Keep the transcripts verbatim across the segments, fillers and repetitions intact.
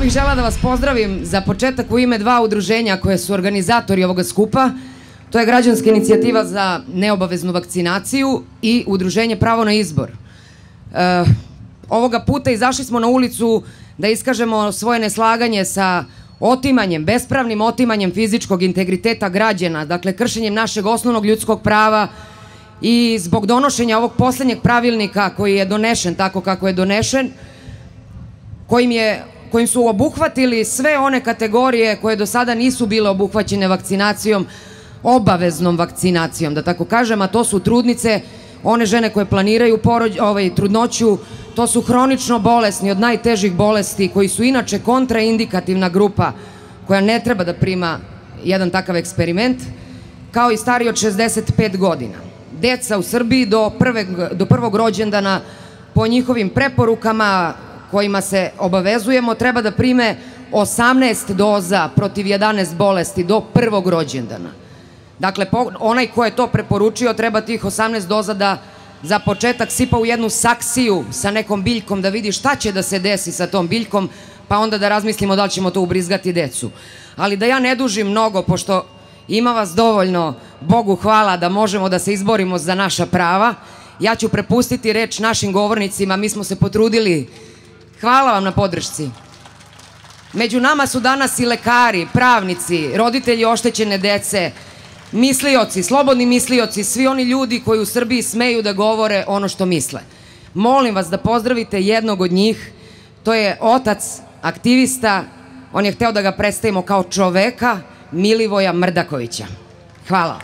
bih žela da vas pozdravim za početak u ime dva udruženja koje su organizatori ovoga skupa. To je Građanska inicijativa za neobaveznu vakcinaciju i Udruženje Pravo na izbor. E, ovoga puta izašli smo na ulicu da iskažemo svoje neslaganje sa otimanjem, bespravnim otimanjem fizičkog integriteta građana, dakle kršenjem našeg osnovnog ljudskog prava i zbog donošenja ovog poslednjeg pravilnika koji je donešen tako kako je donešen, kojim je kojim su obuhvatili sve one kategorije koje do sada nisu bile obuhvaćene vakcinacijom, obaveznom vakcinacijom, da tako kažem, a to su trudnice, one žene koje planiraju ovaj, trudnoću, to su hronično bolesni od najtežih bolesti, koji su inače kontraindikativna grupa koja ne treba da prima jedan takav eksperiment, kao i stari od šezdeset pet godina. Deca u Srbiji do, prve, do prvog rođendana po njihovim preporukama kojima se obavezujemo treba da prime osamnaest doza protiv jedanaest bolesti do prvog rođendana. Dakle, onaj ko je to preporučio treba tih osamnaest doza da za početak sipa u jednu saksiju sa nekom biljkom da vidi šta će da se desi sa tom biljkom, pa onda da razmislimo da li ćemo to ubrizgati decu. Ali da ja ne dužim mnogo, pošto ima vas dovoljno, Bogu hvala, da možemo da se izborimo za naša prava, ja ću prepustiti reč našim govornicima, mi smo se potrudili. Hvala vam na podršci. Među nama su danas i lekari, pravnici, roditelji oštećene dece, mislioci, slobodni mislioci, svi oni ljudi koji u Srbiji smeju da govore ono što misle. Molim vas da pozdravite jednog od njih, to je otac aktivista, on je hteo da ga predstavimo kao čoveka, Milivoja Mrdakovića. Hvala.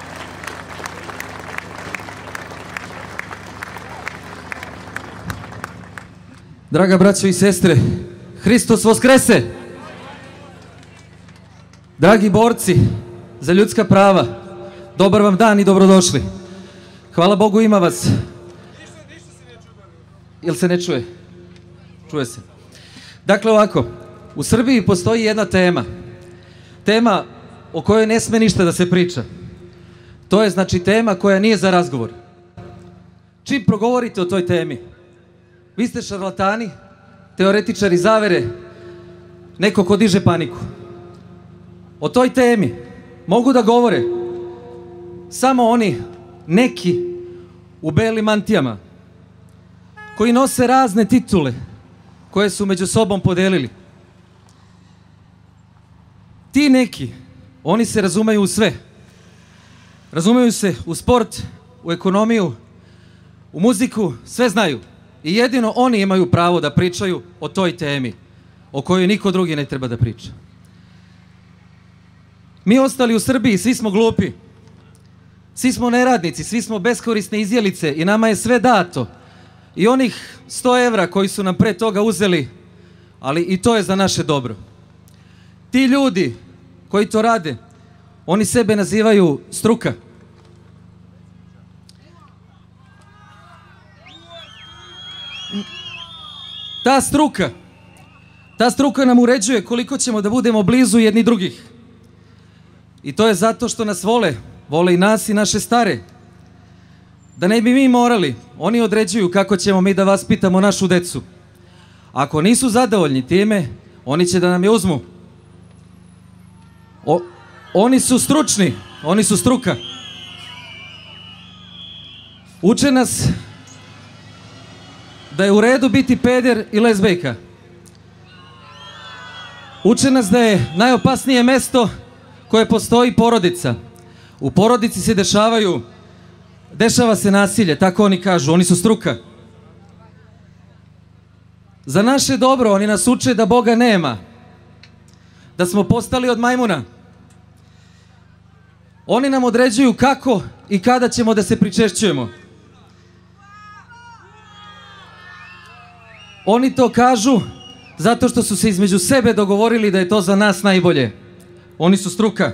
Draga braćo i sestre, Hristos Voskrese! Dragi borci za ljudska prava, dobar vam dan i dobrodošli. Hvala Bogu, ima vas. Jel se ne čuje? Čuje se. Dakle ovako, u Srbiji postoji jedna tema. Tema o kojoj ne sme ništa da se priča. To je znači tema koja nije za razgovor. Čim progovorite o toj temi, vi ste šarlatani, teoretičari zavere, neko ko diže paniku. O toj temi mogu da govore samo oni, neki u belim mantijama, koji nose razne titule koje su među sobom podelili. Ti neki, oni se razumeju u sve. Razumeju se u sport, u ekonomiju, u muziku, sve znaju. I jedino oni imaju pravo da pričaju o toj temi, o kojoj niko drugi ne treba da priča. Mi ostali u Srbiji, svi smo glupi, svi smo neradnici, svi smo beskorisne izjelice i nama je sve dato. I onih sto evra koji su nam pre toga uzeli, ali i to je za naše dobro. Ti ljudi koji to rade, oni sebe nazivaju struka. Ta struka, ta struka nam uređuje koliko ćemo da budemo blizu jedni drugih. I to je zato što nas vole, vole i nas i naše stare. Da ne bi mi morali, oni određuju kako ćemo mi da vaspitamo našu decu. Ako nisu zadovoljni time, oni će da nam je uzmu. O, oni su stručni, oni su struka. Uče nas da je u redu biti peder i lezbejka. Uče nas da je najopasnije mesto koje postoji porodica. U porodici se dešavaju, dešava se nasilje, tako oni kažu, oni su struka. Za naše dobro oni nas uče da Boga nema, da smo postali od majmuna. Oni nam određuju kako i kada ćemo da se pričešćujemo. Oni to kažu zato što su se između sebe dogovorili da je to za nas najbolje. Oni su struka.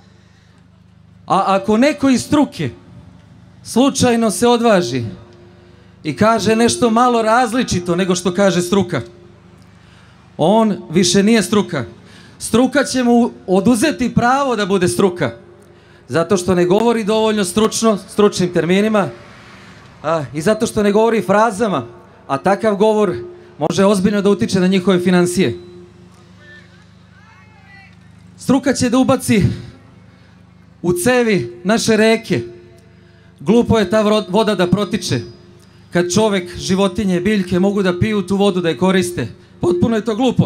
A ako neko iz struke slučajno se odvaži i kaže nešto malo različito nego što kaže struka, on više nije struka. Struka će mu oduzeti pravo da bude struka, zato što ne govori dovoljno stručno, stručnim terminima, a, i zato što ne govori frazama, a takav govor može ozbiljno da utiče na njihove financije. Struka će da ubaci u cevi naše reke. Glupo je ta voda da protiče. Kad čovek, životinje, biljke mogu da piju tu vodu, da je koriste. Potpuno je to glupo.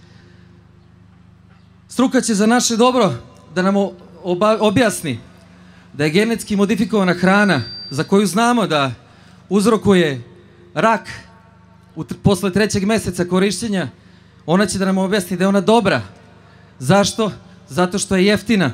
Struka će za naše dobro da nam objasni da je genetski modifikovana hrana, za koju znamo da uzrokuje rak posle trećeg meseca korišćenja, ona će da nam objasni da je ona dobra. Zašto? Zato što je jeftina.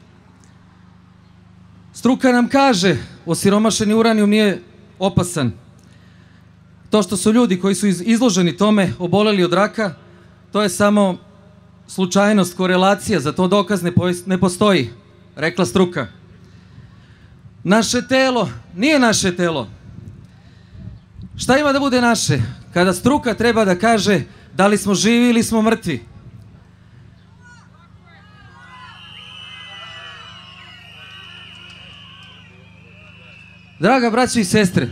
Struka nam kaže, osiromašeni uranijum nije opasan. To što su ljudi koji su izloženi tome oboleli od raka, to je samo slučajnost, korelacija, za to dokaz ne postoji, rekla struka. Naše telo nije naše telo. Šta ima da bude naše? Kada struka treba da kaže da li smo živi ili smo mrtvi. Draga braćo i sestre,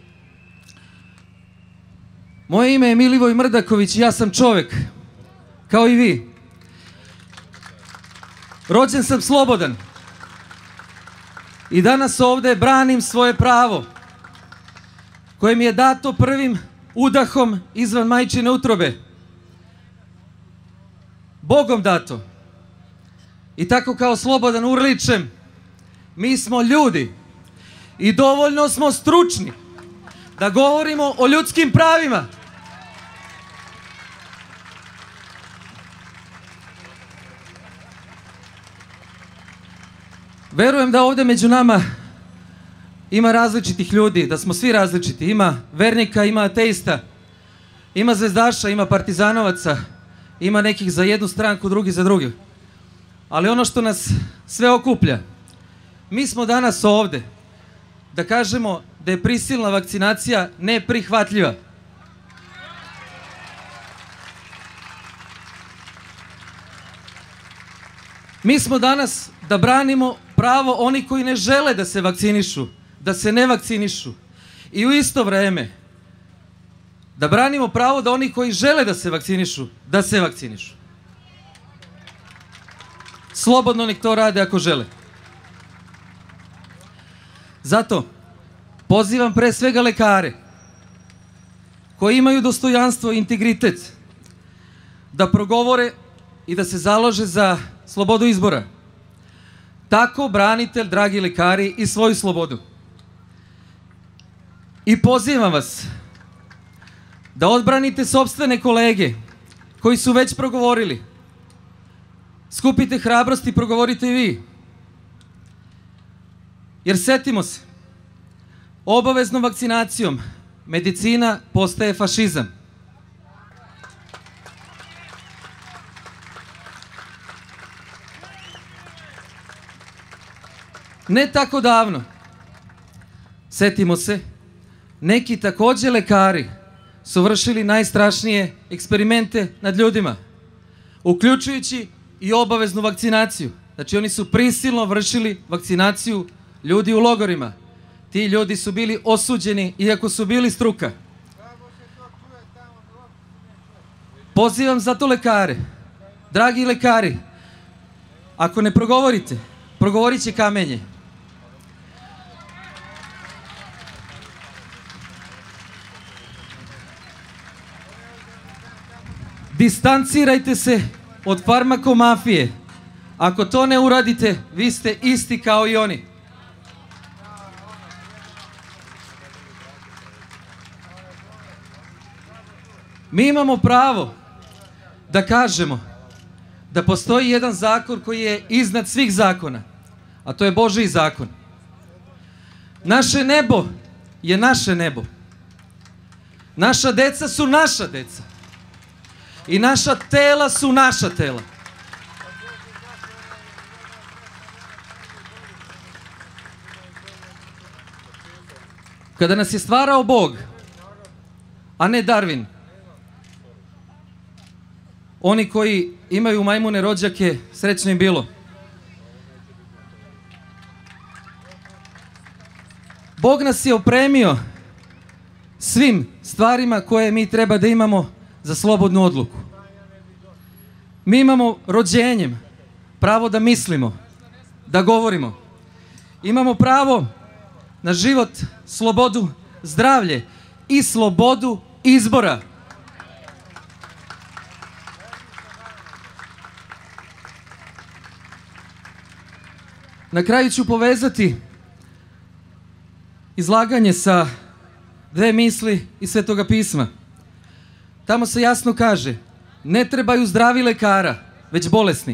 moje ime je Milivoj Mrdaković i ja sam čovek, kao i vi. Rođen sam slobodan i danas ovde branim svoje pravo koje mi je dato prvim udahom izvan majčine utrobe. Bogom dato. I tako kao slobodan urličem, mi smo ljudi i dovoljno smo stručni da govorimo o ljudskim pravima. Verujem da ovde među nama ima različitih ljudi, da smo svi različiti. Ima vernika, ima ateista, ima zvezdaša, ima partizanovaca, ima nekih za jednu stranku, drugi za drugi. Ali ono što nas sve okuplja, mi smo danas ovde da kažemo da je prisilna vakcinacija neprihvatljiva. Mi smo danas da branimo pravo oni koji ne žele da se vakcinišu, da se ne vakcinišu. I u isto vreme da branimo pravo da oni koji žele da se vakcinišu, da se vakcinišu. Slobodno nek to rade ako žele. Zato pozivam pre svega lekare koji imaju dostojanstvo i integritet da progovore i da se založe za slobodu izbora. Tako branite, dragi lekari, i svoju slobodu. I pozivam vas da odbranite sopstvene kolege koji su već progovorili. Skupite hrabrost i progovorite i vi. Jer setimo se, obaveznom vakcinacijom medicina postaje fašizam. Ne tako davno, setimo se, neki takođe lekari su vršili najstrašnije eksperimente nad ljudima, uključujući i obaveznu vakcinaciju. Znači, oni su prisilno vršili vakcinaciju ljudi u logorima. Ti ljudi su bili osuđeni, iako su bili struka. Pozivam zato lekare. Dragi lekari, ako ne progovorite, progovorit će kamenje. Distancirajte se od farmakomafije. Ako to ne uradite, vi ste isti kao i oni. Mi imamo pravo da kažemo da postoji jedan zakon koji je iznad svih zakona, a to je Božiji zakon. Naše nebo je naše nebo. Naša deca su naša deca. I naša tela su naša tela. Kada nas je stvarao Bog, a ne Darwin, oni koji imaju majmune rođake, srećno im bilo. Bog nas je opremio svim stvarima koje mi treba da imamo za slobodnu odluku. Mi imamo rođenjem pravo da mislimo, da govorimo. Imamo pravo na život, slobodu, zdravlje i slobodu izbora. Na kraju ću povezati izlaganje sa dve misli iz Svetoga pisma. Tamo se jasno kaže, ne trebaju zdravi lekara, već bolesni.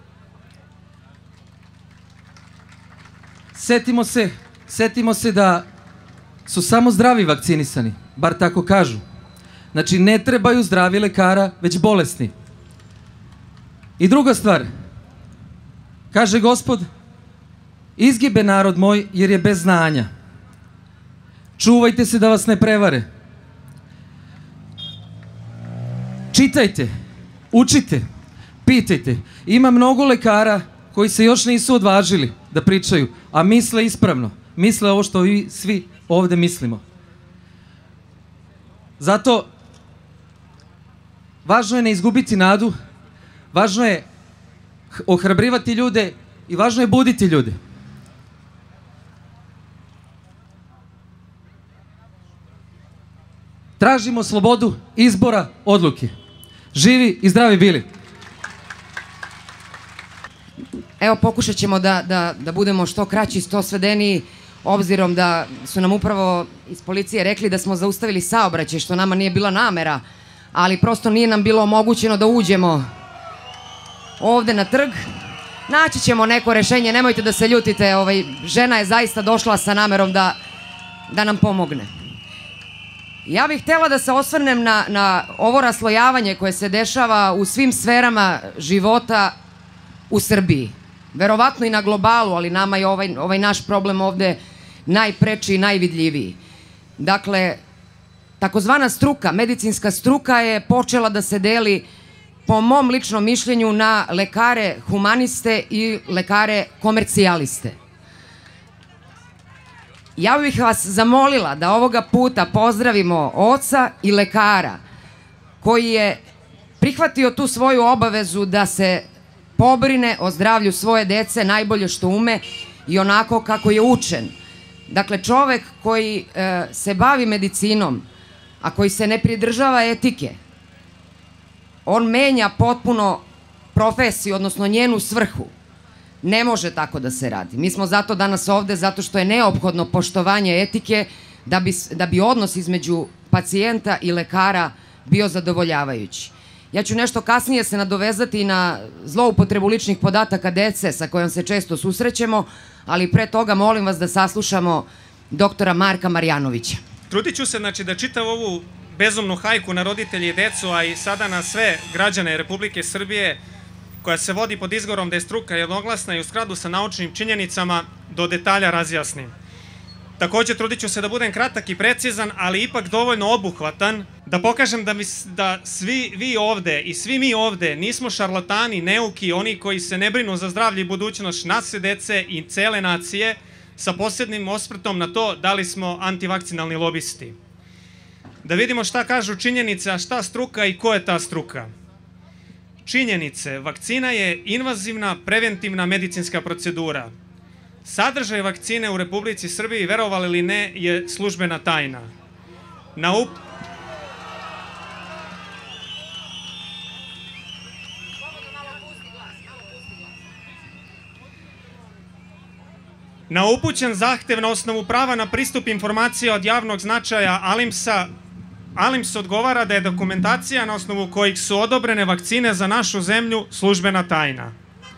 Setimo se, setimo se da su samo zdravi vakcinisani, bar tako kažu. Znači, ne trebaju zdravi lekara, već bolesni. I druga stvar, kaže Gospod, izgibe narod moj jer je bez znanja. Čuvajte se da vas ne prevare. Čitajte, učite, pitajte. Ima mnogo lekara koji se još nisu odvažili da pričaju, a misle ispravno. Misle ovo što vi svi ovde mislimo. Zato, važno je ne izgubiti nadu, važno je ohrabrivati ljude i važno je buditi ljude. Tražimo slobodu izbora, odluke. Živi i zdravi bili. Evo, pokušat ćemo da, da, da budemo što kraći, što svedeniji, obzirom da su nam upravo iz policije rekli da smo zaustavili saobraćaj, što nama nije bila namera, ali prosto nije nam bilo omogućeno da uđemo ovde na trg. Naći ćemo neko rešenje, nemojte da se ljutite, ovaj, žena je zaista došla sa namerom da, da nam pomogne. Ja bih htjela da se osvrnem na, na ovo raslojavanje koje se dešava u svim sferama života u Srbiji. Verovatno i na globalu, ali nama je ovaj, ovaj naš problem ovde najpreči i najvidljiviji. Dakle, takozvana struka, medicinska struka je počela da se deli, po mom ličnom mišljenju, na lekare humaniste i lekare komercijaliste. Ja bih vas zamolila da ovoga puta pozdravimo oca i lekara koji je prihvatio tu svoju obavezu da se pobrine o zdravlju svoje dece najbolje što ume i onako kako je učen. Dakle, čovek koji e, se bavi medicinom, a koji se ne pridržava etike, on menja potpuno profesiju, odnosno njenu svrhu. Ne može tako da se radi. Mi smo zato danas ovde, zato što je neophodno poštovanje etike da bi, da bi odnos između pacijenta i lekara bio zadovoljavajući. Ja ću nešto kasnije se nadovezati na zloupotrebu ličnih podataka dece sa kojom se često susrećemo, ali pre toga molim vas da saslušamo doktora Marka Marjanovića. Trudit ću se, znači, da čitav ovu bezumnu hajku na roditelje i decu, a i sada na sve građane Republike Srbije, koja se vodi pod izgovorom da je struka jednoglasna i u skladu sa naučnim činjenicama, do detalja razjasnim. Takođe, trudit ću se da budem kratak i precizan, ali ipak dovoljno obuhvatan, da pokažem da, mi, da svi vi ovde i svi mi ovde nismo šarlatani, neuki, oni koji se ne brinu za zdravlje i budućnost naše dece i cele nacije, sa posebnim osvrtom na to da li smo antivakcinalni lobisti. Da vidimo šta kažu činjenice, a šta struka i ko je ta struka. Činjenice, vakcina je invazivna preventivna medicinska procedura. Sadržaj vakcine u Republici Srbiji, verovali ili ne, je službena tajna. Na up... Na upućen zahtev na osnovu prava na pristup informacija od javnog značaja Alimsa, Alims odgovara da je dokumentacija na osnovu kojih su odobrene vakcine za našu zemlju službena tajna.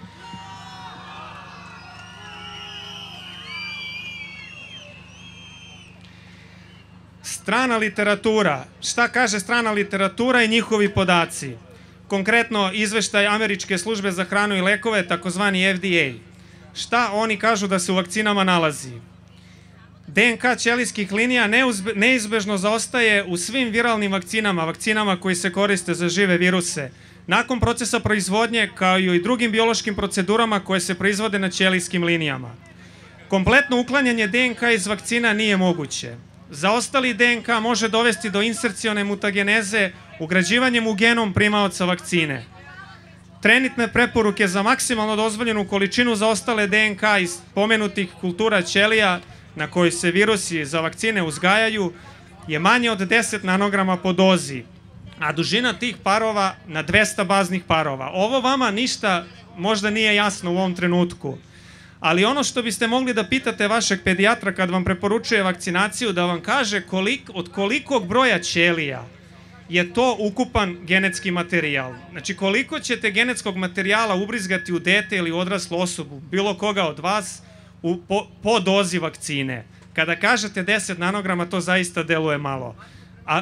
Strana literatura. Šta kaže strana literatura i njihovi podaci? Konkretno, izveštaj Američke službe za hranu i lekove, takozvani F D A. Šta oni kažu da se u vakcinama nalazi? D N K ćelijskih linija neizbežno zaostaje u svim viralnim vakcinama, vakcinama koji se koriste za žive viruse, nakon procesa proizvodnje, kao i u drugim biološkim procedurama koje se proizvode na ćelijskim linijama. Kompletno uklanjanje D N K iz vakcina nije moguće. Zaostali D N K može dovesti do insercione mutageneze ugrađivanjem u genom primaoca vakcine. trenutne preporuke za maksimalno dozvoljenu količinu za ostale D N K iz pomenutih kultura ćelija na koji se virusi za vakcine uzgajaju je manje od deset nanograma po dozi, a dužina tih parova na dvesta baznih parova. Ovo vama ništa možda nije jasno u ovom trenutku, ali ono što biste mogli da pitate vašeg pedijatra kad vam preporučuje vakcinaciju, da vam kaže kolik, od kolikog broja ćelija je to ukupan genetski materijal. Znači, koliko ćete genetskog materijala ubrizgati u dete ili odraslu osobu, bilo koga od vas, u, po, po dozi vakcine. Kada kažete deset nanograma, to zaista deluje malo. A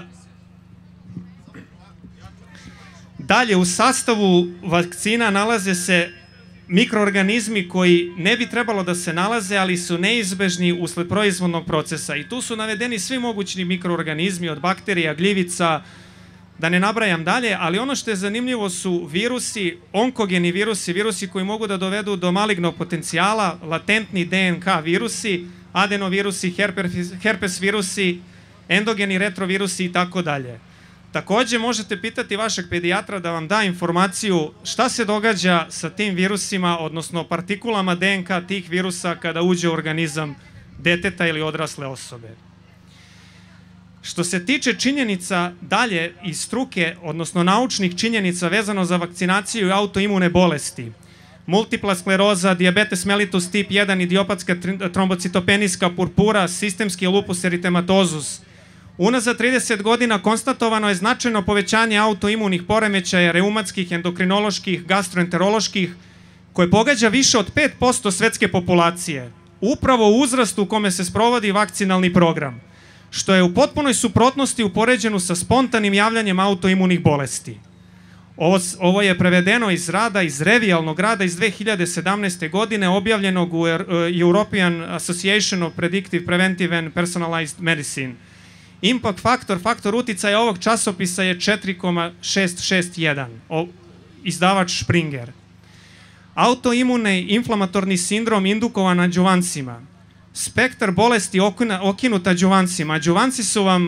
dalje, u sastavu vakcina nalaze se mikroorganizmi koji ne bi trebalo da se nalaze, ali su neizbežni usled proizvodnog procesa. I tu su navedeni svi mogući mikroorganizmi, od bakterija, gljivica, da ne nabrajam dalje, ali ono što je zanimljivo su virusi, onkogeni virusi, virusi koji mogu da dovedu do malignog potencijala, latentni D N K virusi, adenovirusi, herpes, herpes virusi, endogeni retrovirusi i tako dalje. Takođe možete pitati vašeg pedijatra da vam da informaciju šta se događa sa tim virusima, odnosno partikulama D N K tih virusa kada uđe u organizam deteta ili odrasle osobe. Što se tiče činjenica dalje iz struke, odnosno naučnih činjenica vezano za vakcinaciju i autoimune bolesti, multipla skleroza, dijabetes mellitus tip jedan, idiopatska trombocitopeniska purpura, sistemski lupus eritematozus, unazad trideset godina konstatovano je značajno povećanje autoimunih poremećaja, reumatskih, endokrinoloških, gastroenteroloških, koje pogađa više od pet posto svetske populacije, upravo u uzrastu u kome se sprovodi vakcinalni program, što je u potpunoj suprotnosti upoređenu sa spontanim javljanjem autoimunih bolesti. Ovo, ovo je prevedeno iz rada, iz revijalnog rada iz dve hiljade sedamnaeste. godine, objavljenog u European Association of Predictive, Preventive and Personalized Medicine. Impact faktor, faktor uticaja ovog časopisa je četiri zarez šest šest jedan, izdavač Springer. Autoimuni inflamatorni sindrom indukovan adjuvansima. Spektar bolesti okinut adjuvansima. Adjuvansi su vam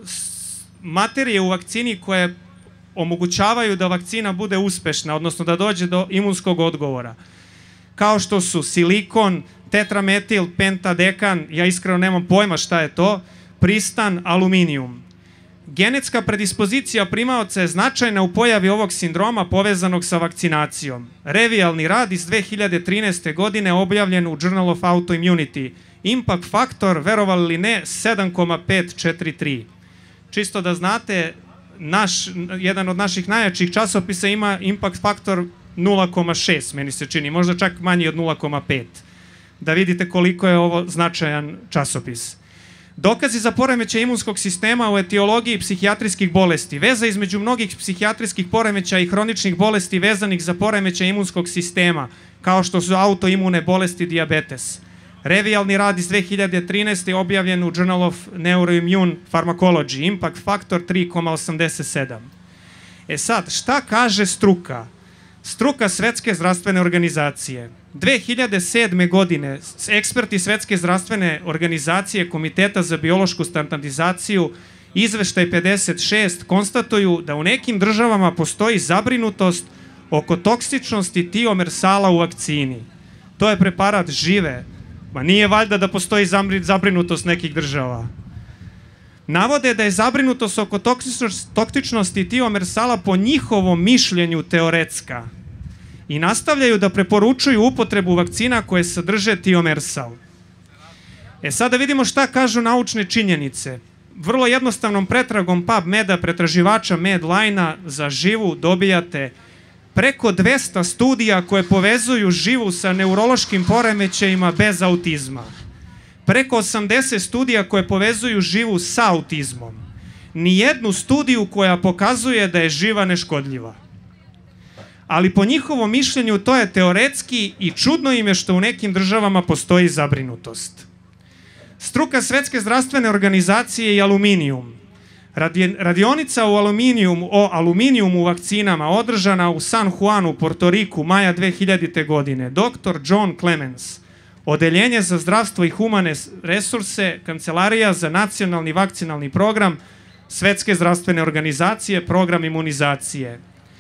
materije u vakcini koje omogućavaju da vakcina bude uspešna, odnosno da dođe do imunskog odgovora. Kao što su silikon, tetrametil, pentadekan, ja iskreno nemam pojma šta je to, pristan, aluminijum. Genetska predispozicija primaoca je značajna u pojavi ovog sindroma povezanog sa vakcinacijom. Revijalni rad iz dve hiljade trinaeste. godine objavljen u Journal of Autoimmunity. Impact faktor, verovali li ne, sedam zarez pet četiri tri. Čisto da znate, naš, jedan od naših najjačih časopisa ima impact faktor nula zarez šest, meni se čini, možda čak manji od nula zarez pet. Da vidite koliko je ovo značajan časopis. Dokazi za poremećaj imunskog sistema u etiologiji psihijatrijskih bolesti. Veza između mnogih psihijatrijskih poremećaja i hroničnih bolesti vezanih za poremećaj imunskog sistema, kao što su autoimune bolesti, dijabetes. Revijalni rad iz dve hiljade trinaeste. objavljen u Journal of Neuroimmune Pharmacology, impact faktor tri zarez osamdeset sedam. E sad, šta kaže struka? Struka Svetske zdravstvene organizacije. dve hiljade sedme. godine eksperti Svetske zdravstvene organizacije Komiteta za biološku standardizaciju, izveštaj pedeset šest, konstatuju da u nekim državama postoji zabrinutost oko toksičnosti tiomersala u vakcini. To je preparat žive. Ma nije valjda da postoji zabrinutost nekih država. Navode da je zabrinutost oko toksičnosti tiomersala po njihovom mišljenju teoretska i nastavljaju da preporučuju upotrebu vakcina koje sadrže tiomersal. E sad da vidimo šta kažu naučne činjenice. Vrlo jednostavnom pretragom PubMeda, pretraživača Medline-a za živu dobijate preko dvesta studija koje povezuju živu sa neurološkim poremećajima bez autizma. Preko osamdeset studija koje povezuju živu sa autizmom. Nijednu studiju koja pokazuje da je živa neškodljiva. Ali po njihovom mišljenju to je teoretski i čudno im je što u nekim državama postoji zabrinutost. Struka Svetske zdravstvene organizacije i aluminijum. Radionica o aluminijumu, o aluminijumu u vakcinama održana u San Juanu, Porto Riku, maja dve hiljadite. godine. doktor John Clemens, Odeljenje za zdravstvo i humane resurse, Kancelarija za nacionalni vakcinalni program Svetske zdravstvene organizacije, program imunizacije.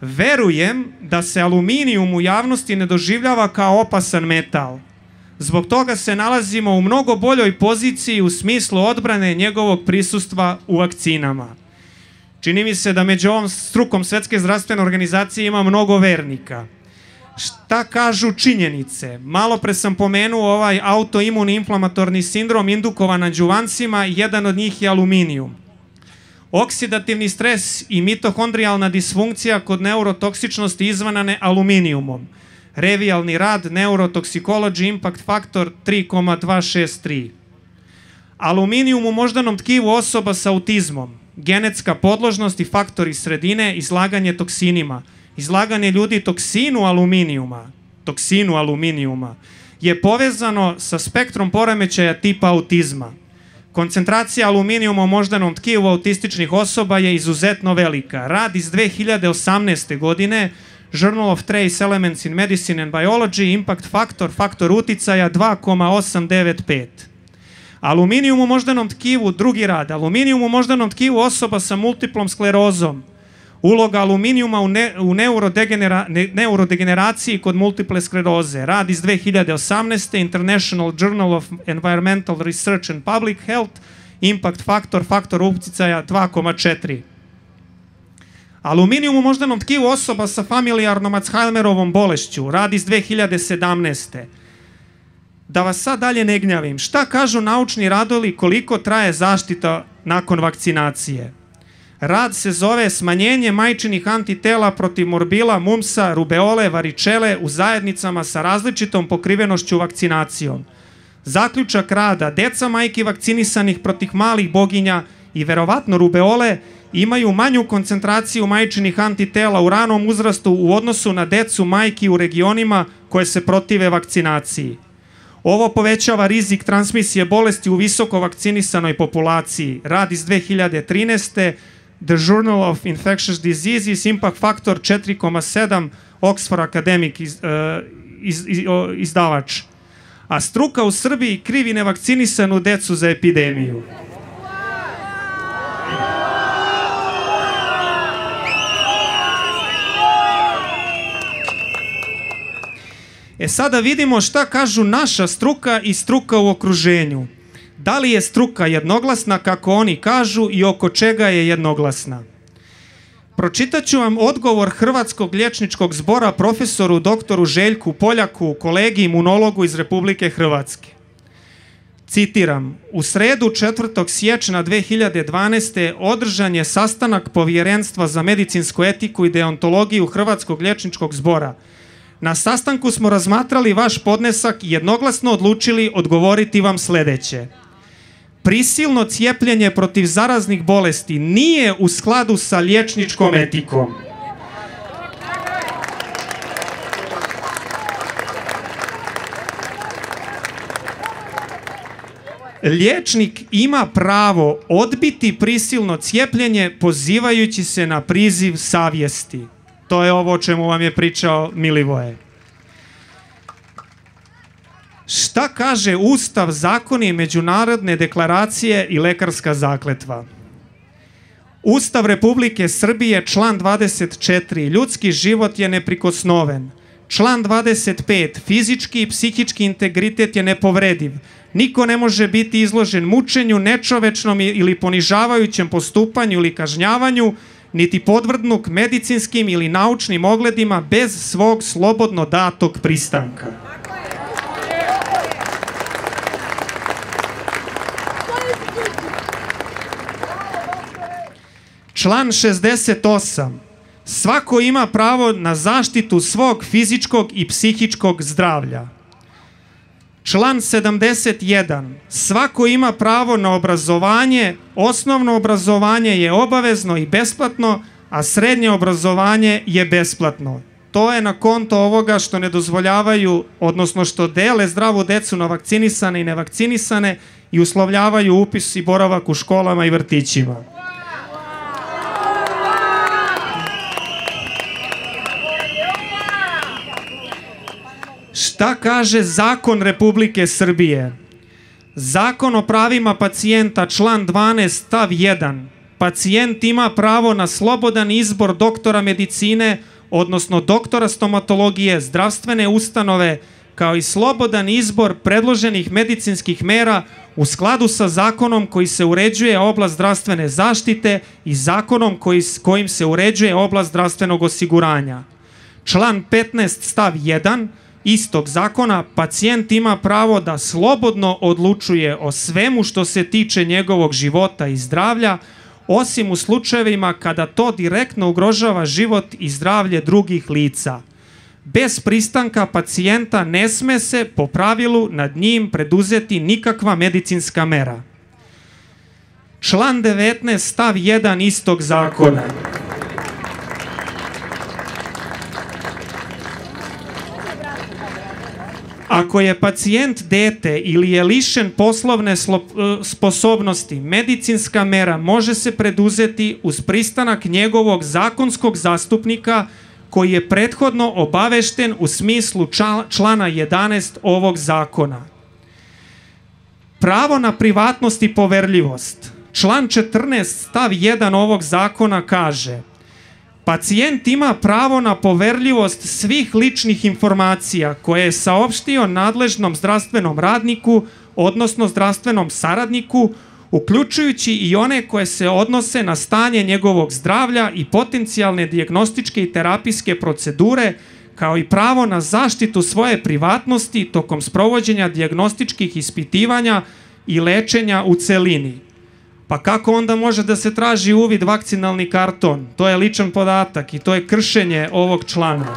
Verujem da se aluminijum u javnosti ne doživljava kao opasan metal. Zbog toga se nalazimo u mnogo boljoj poziciji u smislu odbrane njegovog prisustva u vakcinama. Čini mi se da među ovom strukom Svetske zdravstvene organizacije ima mnogo vernika. Šta kažu činjenice? Malo pre sam pomenuo ovaj autoimuni inflamatorni sindrom indukovan adjuvansima, jedan od njih je aluminijum. Oksidativni stres i mitohondrijalna disfunkcija kod neurotoksičnosti izvanane aluminijumom. Revijalni rad Neurotoksikology Impact Factor tri zarez dvesta šezdeset tri. Aluminijum u moždanom tkivu osoba sa autizmom. Genetska podložnost i faktori sredine, izlaganje toksinima. Izlaganje ljudi toksinu aluminijuma, toksinu aluminijuma je povezano sa spektrom poremećaja tipa autizma. Koncentracija aluminijuma u moždanom tkivu autističnih osoba je izuzetno velika. Rad iz dve hiljade osamnaeste. godine, Journal of Trace Elements in Medicine and Biology, Impact Factor, faktor uticaja dva zarez osam devet pet. Aluminijum u moždanom tkivu, drugi rad, aluminijum u moždanom tkivu osoba sa multiplom sklerozom. Uloga aluminijuma u, ne, u neurodegenera, ne, neurodegeneraciji kod multiple skleroze. Rad iz dve hiljade osamnaeste. International Journal of Environmental Research and Public Health, Impact Factor, faktor uticaja dva zarez četiri. Aluminijum u moždanom tkivu osoba sa familijarnom Alzheimerovom bolešću. Rad iz dve hiljade sedamnaeste. Da vas sad dalje ne gnjavim, šta kažu naučni radovi koliko traje zaštita nakon vakcinacije? Rad se zove Smanjenje majčinih antitela protiv morbila, mumsa, rubeole, varičele u zajednicama sa različitom pokrivenošću vakcinacijom. Zaključak rada: deca majki vakcinisanih protiv malih boginja i verovatno rubeole imaju manju koncentraciju majčinih antitela u ranom uzrastu u odnosu na decu majki u regionima koje se protive vakcinaciji. Ovo povećava rizik transmisije bolesti u visoko vakcinisanoj populaciji. Rad iz dve hiljade trinaeste. The Journal of Infectious Diseases, Impact Factor četiri zarez sedam, Oxford Academic iz, uh, iz, iz, izdavač. A struka u Srbiji krivi nevakcinisanu decu za epidemiju. E sada vidimo šta kažu naša struka i struka u okruženju. Da li je struka jednoglasna, kako oni kažu, i oko čega je jednoglasna? Pročitaću vam odgovor Hrvatskog liječničkog zbora profesoru doktoru Željku Poljaku, kolegi imunologu iz Republike Hrvatske. Citiram: u sredu četvrtog siječnja dve hiljade dvanaeste. održan je sastanak Povjerenstva za medicinsku etiku i deontologiju Hrvatskog liječničkog zbora. Na sastanku smo razmatrali vaš podnesak i jednoglasno odlučili odgovoriti vam sljedeće. Prisilno cijepljenje protiv zaraznih bolesti nije u skladu sa liječničkom etikom. Liječnik ima pravo odbiti prisilno cijepljenje pozivajući se na priziv savjesti. To je ovo o čemu vam je pričao Milivoje. Šta kaže Ustav, zakoni, međunarodne deklaracije i lekarska zakletva? Ustav Republike Srbije, član dvadeset četiri. Ljudski život je neprikosnoven. Član dvadeset pet. Fizički i psihički integritet je nepovrediv. Niko ne može biti izložen mučenju, nečovečnom ili ponižavajućem postupanju ili kažnjavanju, niti podvrgnut medicinskim ili naučnim ogledima bez svog slobodno datog pristanka. Član šezdeset osam. Svako ima pravo na zaštitu svog fizičkog i psihičkog zdravlja. Član sedamdeset jedan. Svako ima pravo na obrazovanje, osnovno obrazovanje je obavezno i besplatno, a srednje obrazovanje je besplatno. To je na konto ovoga što ne dozvoljavaju, odnosno što dele zdravu decu na vakcinisane i nevakcinisane i uslovljavaju upis i boravak u školama i vrtićima. Šta kaže Zakon Republike Srbije? Zakon o pravima pacijenta, član dvanaest, stav jedan. Pacijent ima pravo na slobodan izbor doktora medicine odnosno doktora stomatologije, zdravstvene ustanove, kao i slobodan izbor predloženih medicinskih mera u skladu sa zakonom koji se uređuje oblast zdravstvene zaštite i zakonom koji, kojim se uređuje oblast zdravstvenog osiguranja. Član petnaest stav jedan istog zakona, pacijent ima pravo da slobodno odlučuje o svemu što se tiče njegovog života i zdravlja, osim u slučajevima kada to direktno ugrožava život i zdravlje drugih lica. Bez pristanka pacijenta ne sme se po pravilu nad njim preduzeti nikakva medicinska mera. Član devetnaest stav jedan istog zakona. Ako je pacijent dete ili je lišen poslovne sposobnosti, medicinska mera može se preduzeti uz pristanak njegovog zakonskog zastupnika koji je prethodno obavešten u smislu člana jedanaest ovog zakona. Pravo na privatnost i poverljivost. Član četrnaest stav jedan ovog zakona kaže: pacijent ima pravo na poverljivost svih ličnih informacija koje je saopštio nadležnom zdravstvenom radniku, odnosno zdravstvenom saradniku, uključujući i one koje se odnose na stanje njegovog zdravlja i potencijalne dijagnostičke i terapijske procedure, kao i pravo na zaštitu svoje privatnosti tokom sprovođenja dijagnostičkih ispitivanja i lečenja u celini. Pa kako onda može da se traži uvid vakcinalni karton? To je ličan podatak i to je kršenje ovog člana.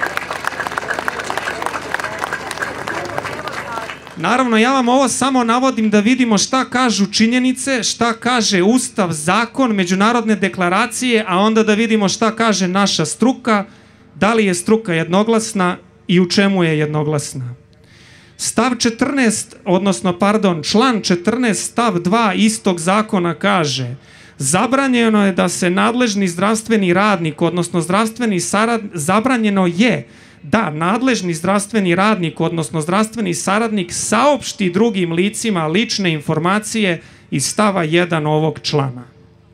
Naravno, ja vam ovo samo navodim da vidimo šta kažu činjenice, šta kaže Ustav, zakon, međunarodne deklaracije, a onda da vidimo šta kaže naša struka, da li je struka jednoglasna i u čemu je jednoglasna. Stav četrnaest, odnosno, pardon, član četrnaest stav dva istog zakona kaže: zabranjeno je da se nadležni zdravstveni radnik, odnosno zdravstveni saradnik, zabranjeno je da nadležni zdravstveni radnik, odnosno zdravstveni saradnik saopšti drugim licima lične informacije iz stava jedan ovog člana.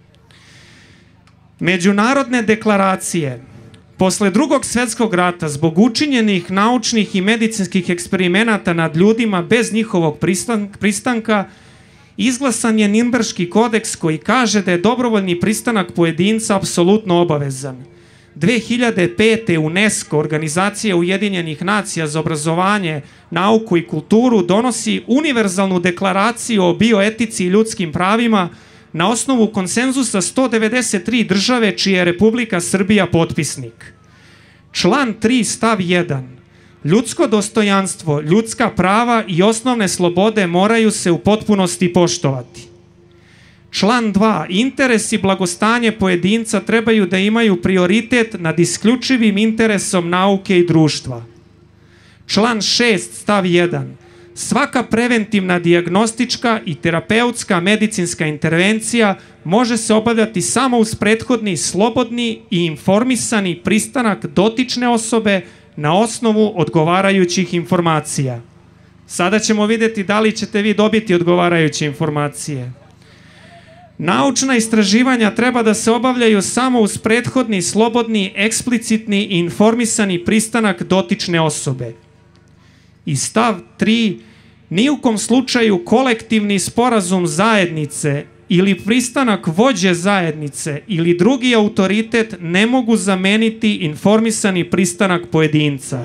Međunarodne deklaracije. Posle Drugog svetskog rata, zbog učinjenih naučnih i medicinskih eksperimenata nad ljudima bez njihovog pristanka, izglasan je Nirnberški kodeks koji kaže da je dobrovoljni pristanak pojedinca apsolutno obavezan. dve hiljade pete. UNESCO, Organizacija Ujedinjenih nacija za obrazovanje, nauku i kulturu, donosi univerzalnu deklaraciju o bioetici i ljudskim pravima na osnovu konsenzusa sto devedeset tri države čija je Republika Srbija potpisnik. Član tri stav jedan. Ljudsko dostojanstvo, ljudska prava i osnovne slobode moraju se u potpunosti poštovati. Član dva. Interes i blagostanje pojedinca trebaju da imaju prioritet nad isključivim interesom nauke i društva. Član šest stav jedan. Svaka preventivna dijagnostička i terapeutska medicinska intervencija može se obavljati samo uz prethodni slobodni i informisani pristanak dotične osobe na osnovu odgovarajućih informacija. Sada ćemo vidjeti da li ćete vi dobiti odgovarajuće informacije. Naučna istraživanja treba da se obavljaju samo uz prethodni, slobodni, eksplicitni i informisani pristanak dotične osobe. I stav tri. Ni u kom slučaju kolektivni sporazum zajednice ili pristanak vođe zajednice ili drugi autoritet ne mogu zameniti informisani pristanak pojedinca.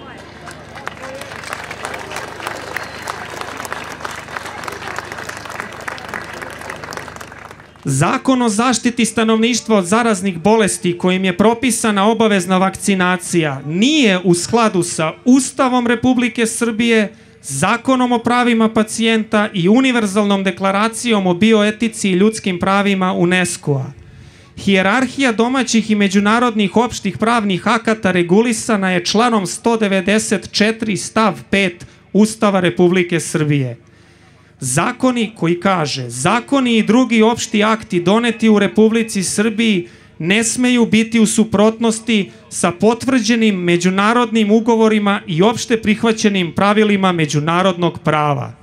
Zakon o zaštiti stanovništva od zaraznih bolesti kojim je propisana obavezna vakcinacija nije u skladu sa Ustavom Republike Srbije, Zakonom o pravima pacijenta i univerzalnom deklaracijom o bioetici i ljudskim pravima UNESCO-a. Hijerarhija domaćih i međunarodnih opštih pravnih akata regulisana je članom sto devedeset četiri stav pet Ustava Republike Srbije. Zakoni koji kaže: zakoni i drugi opšti akti doneti u Republici Srbiji ne smeju biti u suprotnosti sa potvrđenim međunarodnim ugovorima i opšte prihvaćenim pravilima međunarodnog prava.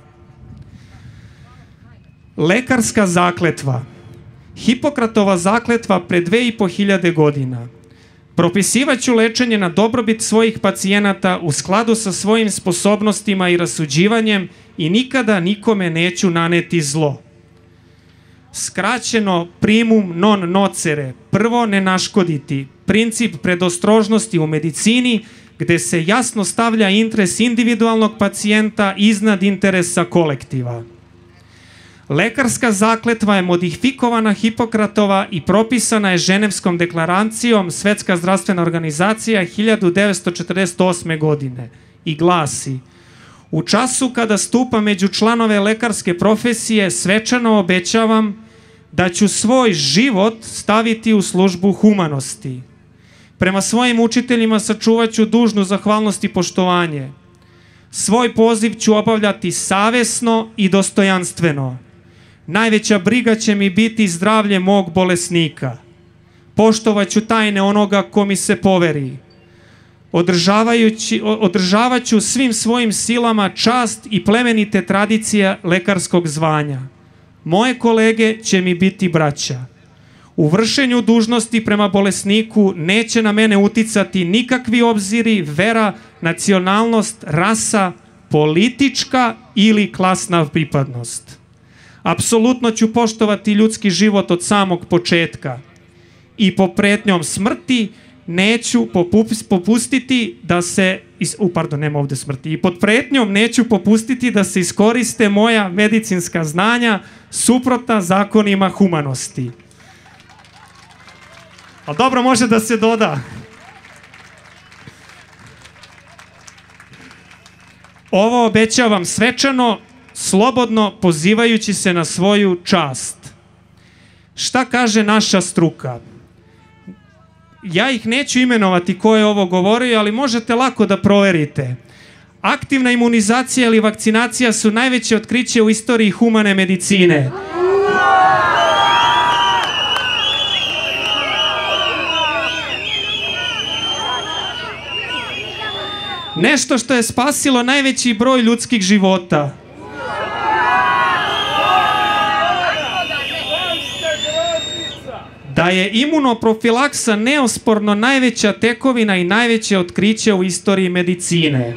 Lekarska zakletva. Hipokratova zakletva pre dve i po hiljade godina. Propisivaću lečenje na dobrobit svojih pacijenata u skladu sa svojim sposobnostima i rasuđivanjem i nikada nikome neću naneti zlo. Skraćeno primum non nocere, prvo ne naškoditi, princip predostrožnosti u medicini gde se jasno stavlja interes individualnog pacijenta iznad interesa kolektiva. Lekarska zakletva je modifikovana Hipokratova i propisana je Ženevskom deklaracijom Svetska zdravstvena organizacija hiljadu devetsto četrdeset osme. godine i glasi: u času kada stupa među članove lekarske profesije svečano obećavam da ću svoj život staviti u službu humanosti. Prema svojim učiteljima sačuvaću dužnu zahvalnost i poštovanje. Svoj poziv ću obavljati savesno i dostojanstveno. Najveća briga će mi biti zdravlje mog bolesnika. Poštovaću tajne onoga ko mi se poveri. Održavajući, održavaću svim svojim silama čast i plemenite tradicije lekarskog zvanja. Moje kolege će mi biti braća. U vršenju dužnosti prema bolesniku neće na mene uticati nikakvi obziri, vera, nacionalnost, rasa, politička ili klasna pripadnost. Apsolutno ću poštovati ljudski život od samog početka i po pretnjom smrti neću popustiti da se, u, pardon, nema ovde smrti, i pod pretnjom neću popustiti da se iskoriste moja medicinska znanja suprotna zakonima humanosti. Ali dobro, može da se doda. Ovo obećavam svečano, slobodno pozivajući se na svoju čast. Šta kaže naša struka? Ja ih neću imenovati ko je ovo govorio, ali možete lako da proverite. Aktivna imunizacija ili vakcinacija su najveće otkriće u istoriji humane medicine. Nešto što je spasilo najveći broj ljudskih života. Da je imunoprofilaksa neosporno najveća tekovina i najveće otkriće u istoriji medicine.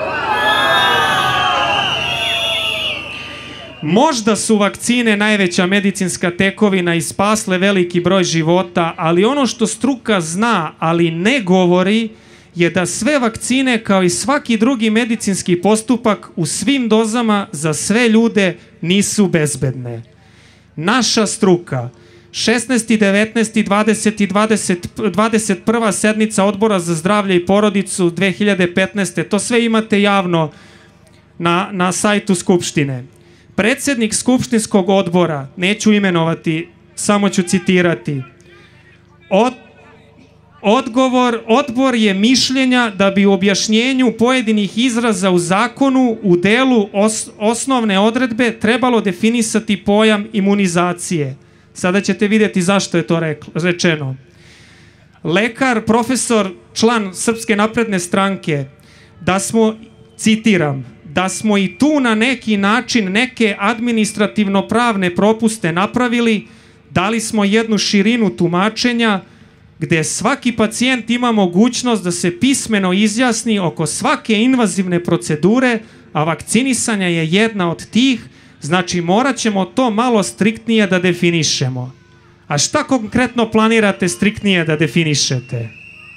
Možda su vakcine najveća medicinska tekovina i spasle veliki broj života, ali ono što struka zna, ali ne govori, je da sve vakcine, kao i svaki drugi medicinski postupak u svim dozama za sve ljude nisu bezbedne. Naša struka, šesnaesti, devetnaesti, dvadeseti i dvadeset prva sednica Odbora za zdravlje i porodicu dve hiljade petnaeste. To sve imate javno na, na sajtu Skupštine. Predsednik Skupštinskog odbora, neću imenovati, samo ću citirati, od Odgovor, odbor je mišljenja da bi u objašnjenju pojedinih izraza u zakonu u delu os, osnovne odredbe trebalo definisati pojam imunizacije. Sada ćete vidjeti zašto je to reklo, rečeno. Lekar, profesor, član Srpske napredne stranke, da smo, citiram, da smo i tu na neki način neke administrativno-pravne propuste napravili, dali smo jednu širinu tumačenja, gde svaki pacijent ima mogućnost da se pismeno izjasni oko svake invazivne procedure, a vakcinisanja je jedna od tih, znači morat ćemo to malo striktnije da definišemo. A šta konkretno planirate striktnije da definišete?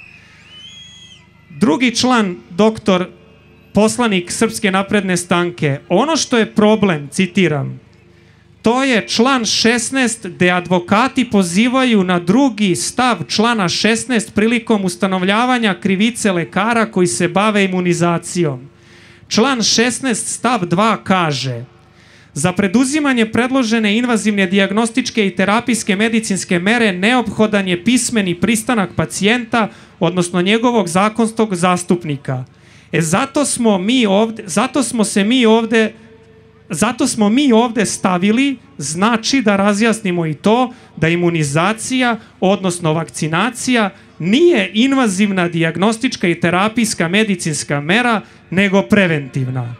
Drugi član, doktor, poslanik Srpske napredne stranke, ono što je problem, citiram, to je član šesnaest gde advokati pozivaju na drugi stav člana šesnaest prilikom ustanovljavanja krivice lekara koji se bave imunizacijom. Član šesnaest stav dva kaže: za preduzimanje predložene invazivne dijagnostičke i terapijske medicinske mere neophodan je pismeni pristanak pacijenta, odnosno njegovog zakonskog zastupnika. E zato smo mi ovde, zato smo se mi ovde Zato smo mi ovde stavili, znači da razjasnimo i to da imunizacija, odnosno vakcinacija, nije invazivna dijagnostička i terapijska medicinska mera, nego preventivna.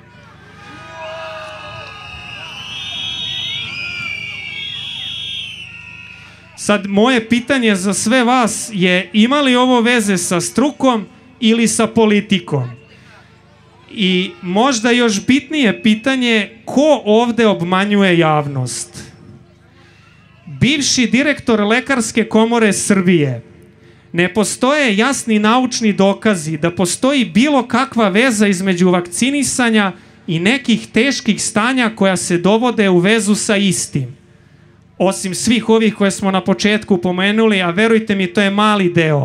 Sad, moje pitanje za sve vas je ima li ovo veze sa strukom ili sa politikom? I možda još bitnije pitanje, ko ovde obmanjuje javnost? Bivši direktor Lekarske komore Srbije. Ne postoje jasni naučni dokazi da postoji bilo kakva veza između vakcinisanja i nekih teških stanja koja se dovode u vezu sa istim. Osim svih ovih koje smo na početku pomenuli, a verujte mi, to je mali deo.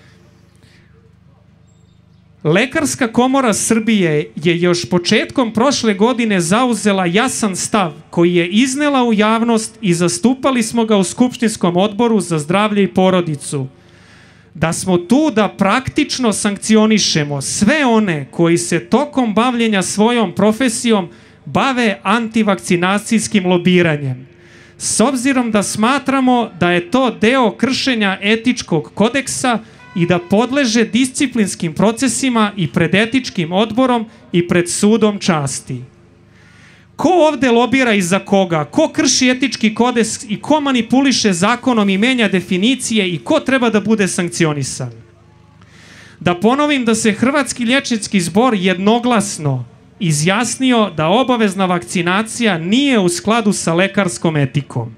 Lekarska komora Srbije je još početkom prošle godine zauzela jasan stav koji je iznela u javnost i zastupali smo ga u Skupštinskom odboru za zdravlje i porodicu. Da smo tu da praktično sankcionišemo sve one koji se tokom bavljenja svojom profesijom bave antivakcinacijskim lobiranjem. S obzirom da smatramo da je to deo kršenja etičkog kodeksa i da podleže disciplinskim procesima i pred etičkim odborom i pred sudom časti. Ko ovde lobira i za koga? Ko krši etički kodeks i ko manipuliše zakonom i menja definicije i ko treba da bude sankcionisan? Da ponovim da se Hrvatski liječnički zbor jednoglasno izjasnio da obavezna vakcinacija nije u skladu sa lekarskom etikom.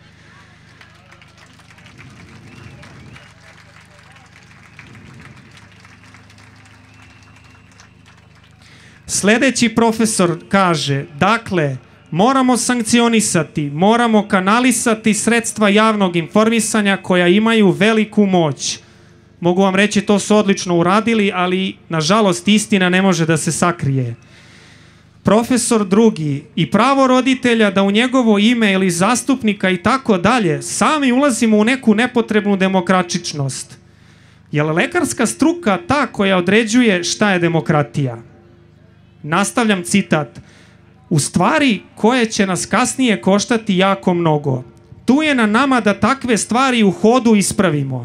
Sledeći profesor kaže, dakle, moramo sankcionisati, moramo kanalisati sredstva javnog informisanja koja imaju veliku moć. Mogu vam reći, to su odlično uradili, ali nažalost istina ne može da se sakrije. Profesor drugi, i pravo roditelja da u njegovo ime ili zastupnika i tako dalje sami ulazimo u neku nepotrebnu demokratičnost. Je li lekarska struka ta koja određuje šta je demokratija? Nastavljam citat. U stvari koje će nas kasnije koštati jako mnogo. Tu je na nama da takve stvari u hodu ispravimo.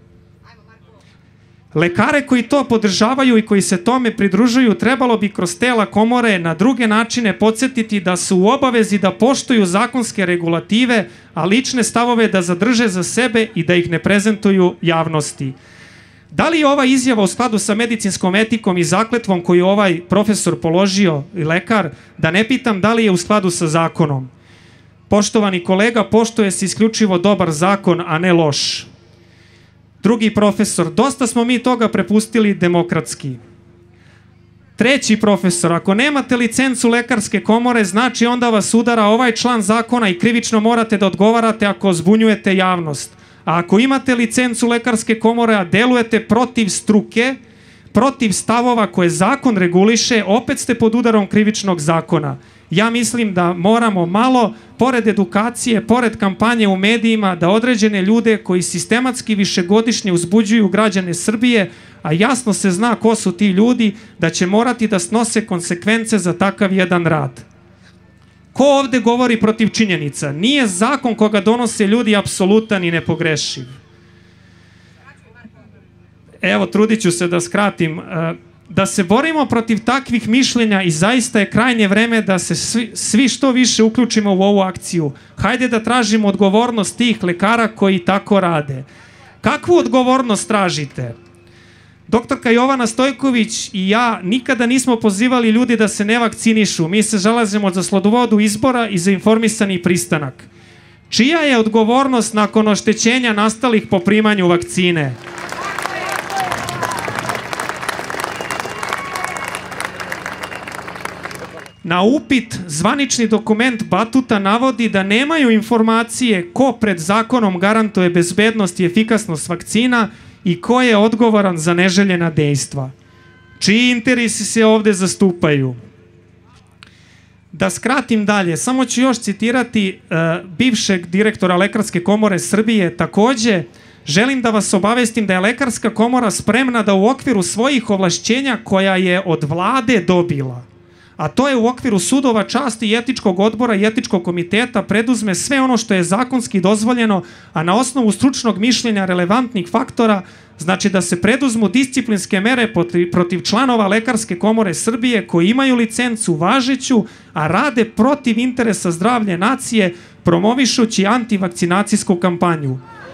Lekare koji to podržavaju i koji se tome pridružuju trebalo bi kroz tela komore na druge načine podsjetiti da su u obavezi da poštuju zakonske regulative, a lične stavove da zadrže za sebe i da ih ne prezentuju javnosti. Da li je ova izjava u skladu sa medicinskom etikom i zakletvom koju ovaj profesor položio i lekar, da ne pitam da li je u skladu sa zakonom? Poštovani kolega, poštuje se isključivo dobar zakon, a ne loš. Drugi profesor, dosta smo mi toga prepustili demokratski. Treći profesor, ako nemate licencu Lekarske komore, znači onda vas udara ovaj član zakona i krivično morate da odgovarate ako zbunjujete javnost. A ako imate licencu Lekarske komore, a delujete protiv struke, protiv stavova koje zakon reguliše, opet ste pod udarom krivičnog zakona. Ja mislim da moramo malo, pored edukacije, pored kampanje u medijima, da određene ljude koji sistematski višegodišnje uzbuđuju građane Srbije, a jasno se zna ko su ti ljudi, da će morati da snose konsekvence za takav jedan rad. Ko ovde govori protiv činjenica? Nije zakon koga donose ljudi apsolutan i nepogrešiv. Evo, trudit ću se da skratim. Da se borimo protiv takvih mišljenja i zaista je krajnje vreme da se svi, svi što više uključimo u ovu akciju. Hajde da tražimo odgovornost tih lekara koji tako rade. Kakvu odgovornost tražite? Doktorka Jovana Stojković i ja nikada nismo pozivali ljudi da se ne vakcinišu. Mi se zalažemo za slobodu izbora i za informisani pristanak. Čija je odgovornost nakon oštećenja nastalih po primanju vakcine? Na upit zvanični dokument Batuta navodi da nemaju informacije ko pred zakonom garantuje bezbednost i efikasnost vakcina i ko je odgovoran za neželjena dejstva. Čiji interesi se ovde zastupaju? Da skratim dalje, samo ću još citirati uh, bivšeg direktora Lekarske komore Srbije. Takođe, želim da vas obavestim da je Lekarska komora spremna da u okviru svojih ovlašćenja koja je od vlade dobila, a to je u okviru sudova časti i etičkog odbora i etičkog komiteta, preduzme sve ono što je zakonski dozvoljeno, a na osnovu stručnog mišljenja relevantnih faktora, znači da se preduzmu disciplinske mere protiv članova Lekarske komore Srbije koji imaju licencu važeću, a rade protiv interesa zdravlja nacije, promovišući antivakcinacijsku kampanju.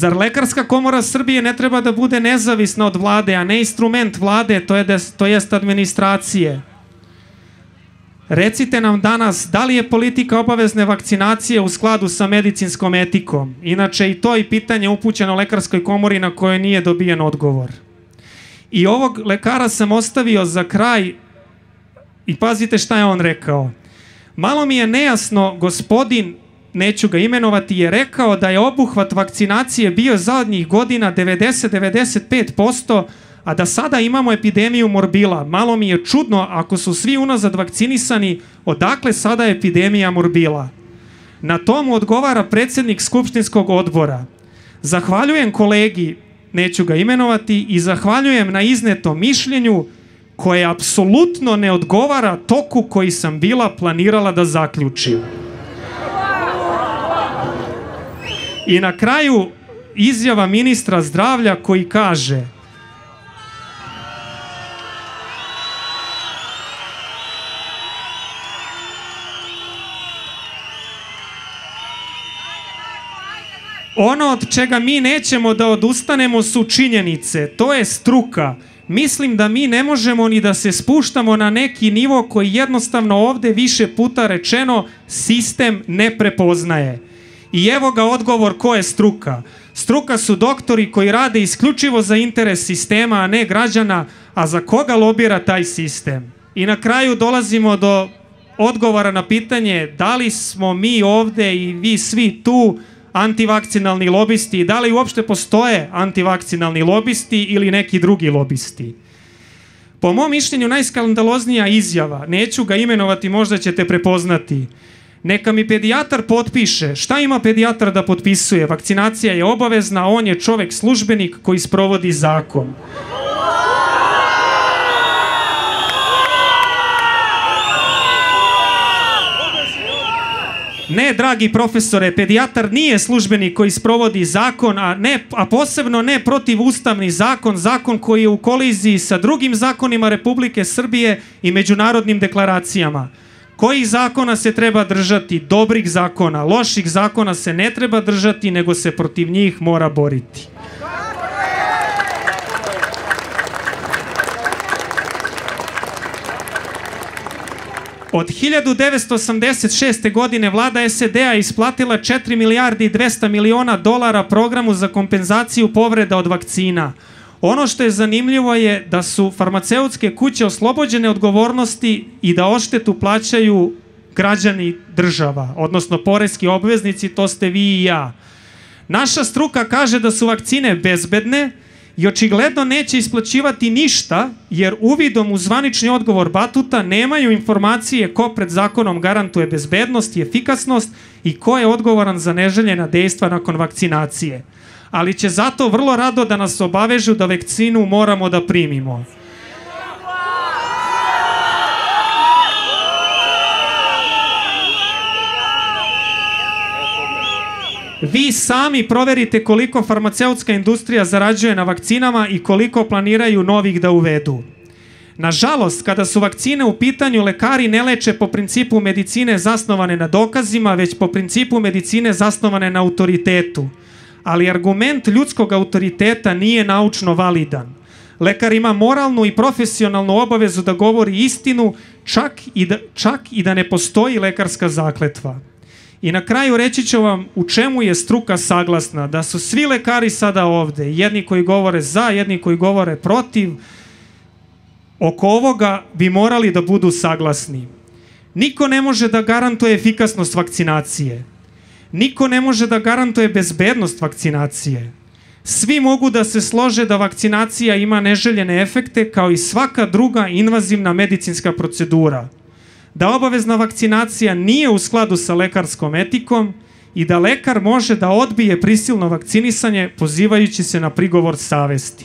Zar Lekarska komora Srbije ne treba da bude nezavisna od vlade, a ne instrument vlade, to je, to jest administracije? Recite nam danas, da li je politika obavezne vakcinacije u skladu sa medicinskom etikom? Inače, i to je pitanje upućeno Lekarskoj komori na koje nije dobijen odgovor. I ovog lekara sam ostavio za kraj i pazite šta je on rekao. Malo mi je nejasno, gospodin, neću ga imenovati, je rekao da je obuhvat vakcinacije bio zadnjih godina devedeset do devedeset pet posto, a da sada imamo epidemiju morbila. Malo mi je čudno, ako su svi unazad vakcinisani, odakle sada epidemija morbila? Na tomu odgovara predsjednik Skupštinskog odbora. Zahvaljujem kolegi, neću ga imenovati, i zahvaljujem na iznetom mišljenju koje apsolutno ne odgovara toku koji sam bila planirala da zaključim. I na kraju izjava ministra zdravlja koji kaže: ono od čega mi nećemo da odustanemo su činjenice, to je struka. Mislim da mi ne možemo ni da se spuštamo na neki nivo koji jednostavno ovde više puta rečeno sistem ne prepoznaje. I evo ga odgovor ko je struka. Struka su doktori koji rade isključivo za interes sistema, a ne građana, a za koga lobira taj sistem. I na kraju dolazimo do odgovora na pitanje da li smo mi ovde i vi svi tu antivakcinalni lobisti i da li uopšte postoje antivakcinalni lobisti ili neki drugi lobisti. Po mom mišljenju najskandaloznija izjava, neću ga imenovati, možda ćete prepoznati. Neka mi pedijatar potpiše. Šta ima pedijatar da potpisuje? Vakcinacija je obavezna, on je čovek službenik koji sprovodi zakon. Ne, dragi profesore, pedijatar nije službenik koji sprovodi zakon, a, ne, a posebno ne protivustavni zakon, zakon koji je u koliziji sa drugim zakonima Republike Srbije i međunarodnim deklaracijama. Kojih zakona se treba držati? Dobrih zakona. Loših zakona se ne treba držati, nego se protiv njih mora boriti. Od hiljadu devetsto osamdeset šeste. godine vlada S A D-a isplatila četiri milijarde i dvesta miliona dolara programu za kompenzaciju povreda od vakcina. Ono što je zanimljivo je da su farmaceutske kuće oslobođene odgovornosti i da odštetu plaćaju građani država, odnosno poreski obveznici, to ste vi i ja. Naša struka kaže da su vakcine bezbedne i očigledno neće isplaćivati ništa, jer uvidom u zvanični odgovor Batuta nemaju informacije ko pred zakonom garantuje bezbednost i efikasnost i ko je odgovoran za neželjena dejstva nakon vakcinacije. Ali će zato vrlo rado da nas obavežu da vakcinu moramo da primimo. Vi sami proverite koliko farmaceutska industrija zarađuje na vakcinama i koliko planiraju novih da uvedu. Nažalost, kada su vakcine u pitanju, lekari ne leče po principu medicine zasnovane na dokazima, već po principu medicine zasnovane na autoritetu. Ali argument ljudskog autoriteta nije naučno validan. Lekar ima moralnu i profesionalnu obavezu da govori istinu, čak i da, čak i da ne postoji lekarska zakletva. I na kraju reći ću vam u čemu je struka saglasna, da su svi lekari sada ovde, jedni koji govore za, jedni koji govore protiv, oko ovoga bi morali da budu saglasni. Niko ne može da garantuje efikasnost vakcinacije. Niko ne može da garantuje bezbednost vakcinacije. Svi mogu da se slože da vakcinacija ima neželjene efekte kao i svaka druga invazivna medicinska procedura. Da obavezna vakcinacija nije u skladu sa lekarskom etikom i da lekar može da odbije prisilno vakcinisanje pozivajući se na prigovor savesti.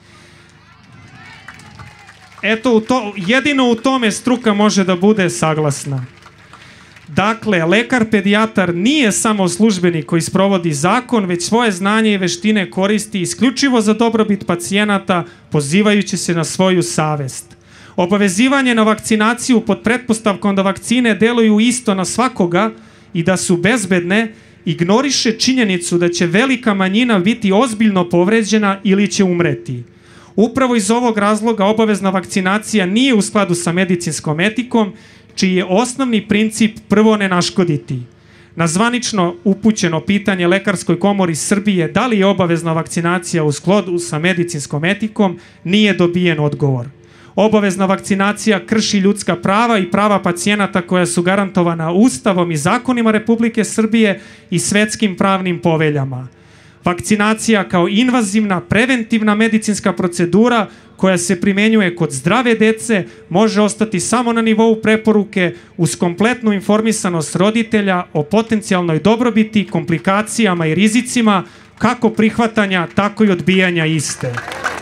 Eto, u to, jedino u tome struka može da bude saglasna. Dakle, lekar-pedijatar nije samo službenik koji sprovodi zakon, već svoje znanje i veštine koristi isključivo za dobrobit pacijenata, pozivajući se na svoju savest. Obavezivanje na vakcinaciju pod pretpostavkom da vakcine deluju isto na svakoga i da su bezbedne ignoriše činjenicu da će velika manjina biti ozbiljno povređena ili će umreti. Upravo iz ovog razloga obavezna vakcinacija nije u skladu sa medicinskom etikom, čiji je osnovni princip prvo ne naškoditi. Na zvanično upućeno pitanje Lekarskoj komori Srbije da li je obavezna vakcinacija u skladu sa medicinskom etikom, nije dobijen odgovor. Obavezna vakcinacija krši ljudska prava i prava pacijenata koja su garantovana Ustavom i zakonima Republike Srbije i svetskim pravnim poveljama. Vakcinacija kao invazivna, preventivna medicinska procedura koja se primenjuje kod zdrave dece može ostati samo na nivou preporuke uz kompletnu informisanost roditelja o potencijalnoj dobrobiti, komplikacijama i rizicima kako prihvatanja, tako i odbijanja iste.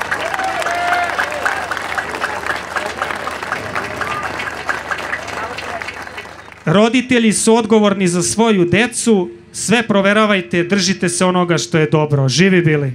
Roditelji su odgovorni za svoju decu, sve proveravajte, držite se onoga što je dobro. Živi bili!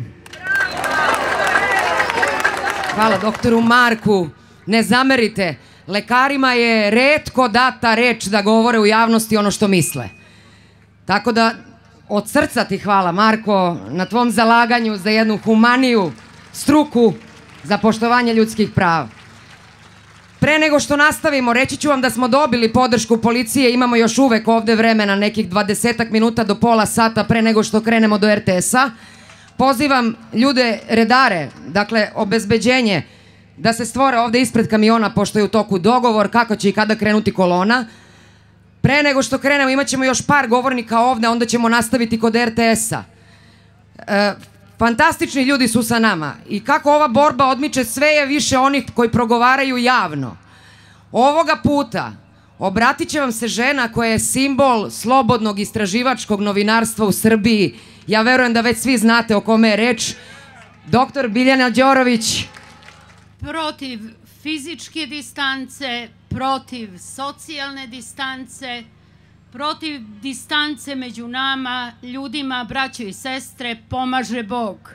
Hvala doktoru Marku. Ne zamerite, lekarima je retko data reč da govore u javnosti ono što misle. Tako da, od srca ti hvala, Marko, na tvom zalaganju za jednu humaniju struku za poštovanje ljudskih prava. Pre nego što nastavimo, reći ću vam da smo dobili podršku policije, imamo još uvek ovde vremena, nekih dvadesetak minuta do pola sata pre nego što krenemo do er te esa. Pozivam ljude, redare, dakle obezbeđenje, da se stvore ovde ispred kamiona, pošto je u toku dogovor kako će i kada krenuti kolona. Pre nego što krenemo imat ćemo još par govornika ovde, onda ćemo nastaviti kod er te esa. E, fantastični ljudi su sa nama i kako ova borba odmiče, sve je više onih koji progovaraju javno. Ovoga puta obratit će vam se žena koja je simbol slobodnog istraživačkog novinarstva u Srbiji. Ja verujem da već svi znate o kome je reč. Doktor Biljana Đorović. Protiv fizičke distance, protiv socijalne distance, protiv distance među nama, ljudima, braćo i sestre, pomaže Bog.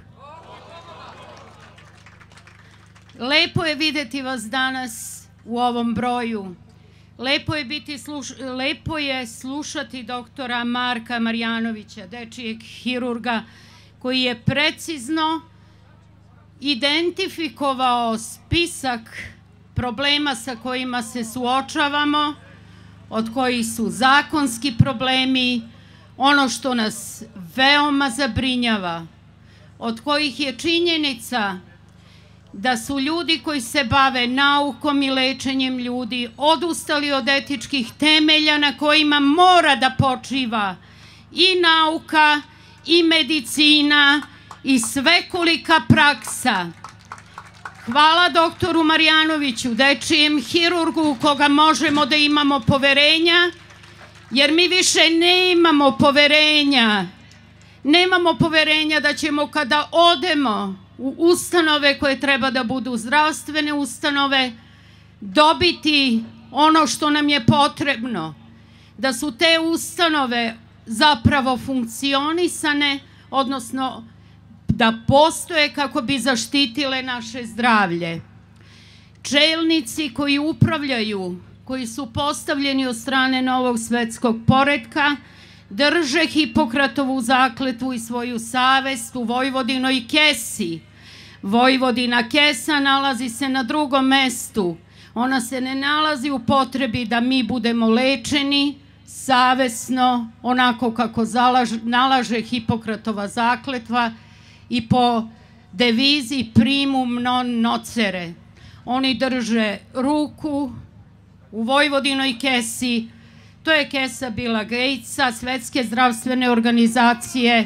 Lepo je videti vas danas u ovom broju. Lepo je, biti sluš... Lepo je slušati doktora Marka Marjanovića, dečijeg hirurga, koji je precizno identifikovao spisak problema sa kojima se suočavamo, od kojih su zakonski problemi, ono što nas veoma zabrinjava, od kojih je činjenica da su ljudi koji se bave naukom i lečenjem ljudi odustali od etičkih temelja na kojima mora da počiva i nauka, i medicina, i svekolika praksa. Hvala doktoru Marjanoviću, dečijem hirurgu u koga možemo da imamo poverenja, jer mi više ne imamo poverenja. Nemamo poverenja da ćemo kada odemo u ustanove koje treba da budu zdravstvene ustanove, dobiti ono što nam je potrebno, da su te ustanove zapravo funkcionisane, odnosno da postoje kako bi zaštitile naše zdravlje. Čelnici koji upravljaju, koji su postavljeni od strane novog svetskog poretka, drže Hipokratovu zakletvu i svoju savest u Vojvodinoj kesi. Vojvodina kesa nalazi se na drugom mestu. Ona se ne nalazi u potrebi da mi budemo lečeni savesno, onako kako zalaž, nalaže Hipokratova zakletva i po devizi primum non nocere. Oni drže ruku u Vojvodinoj kesi. To je kesa Billa Gatesa, Svetske zdravstvene organizacije.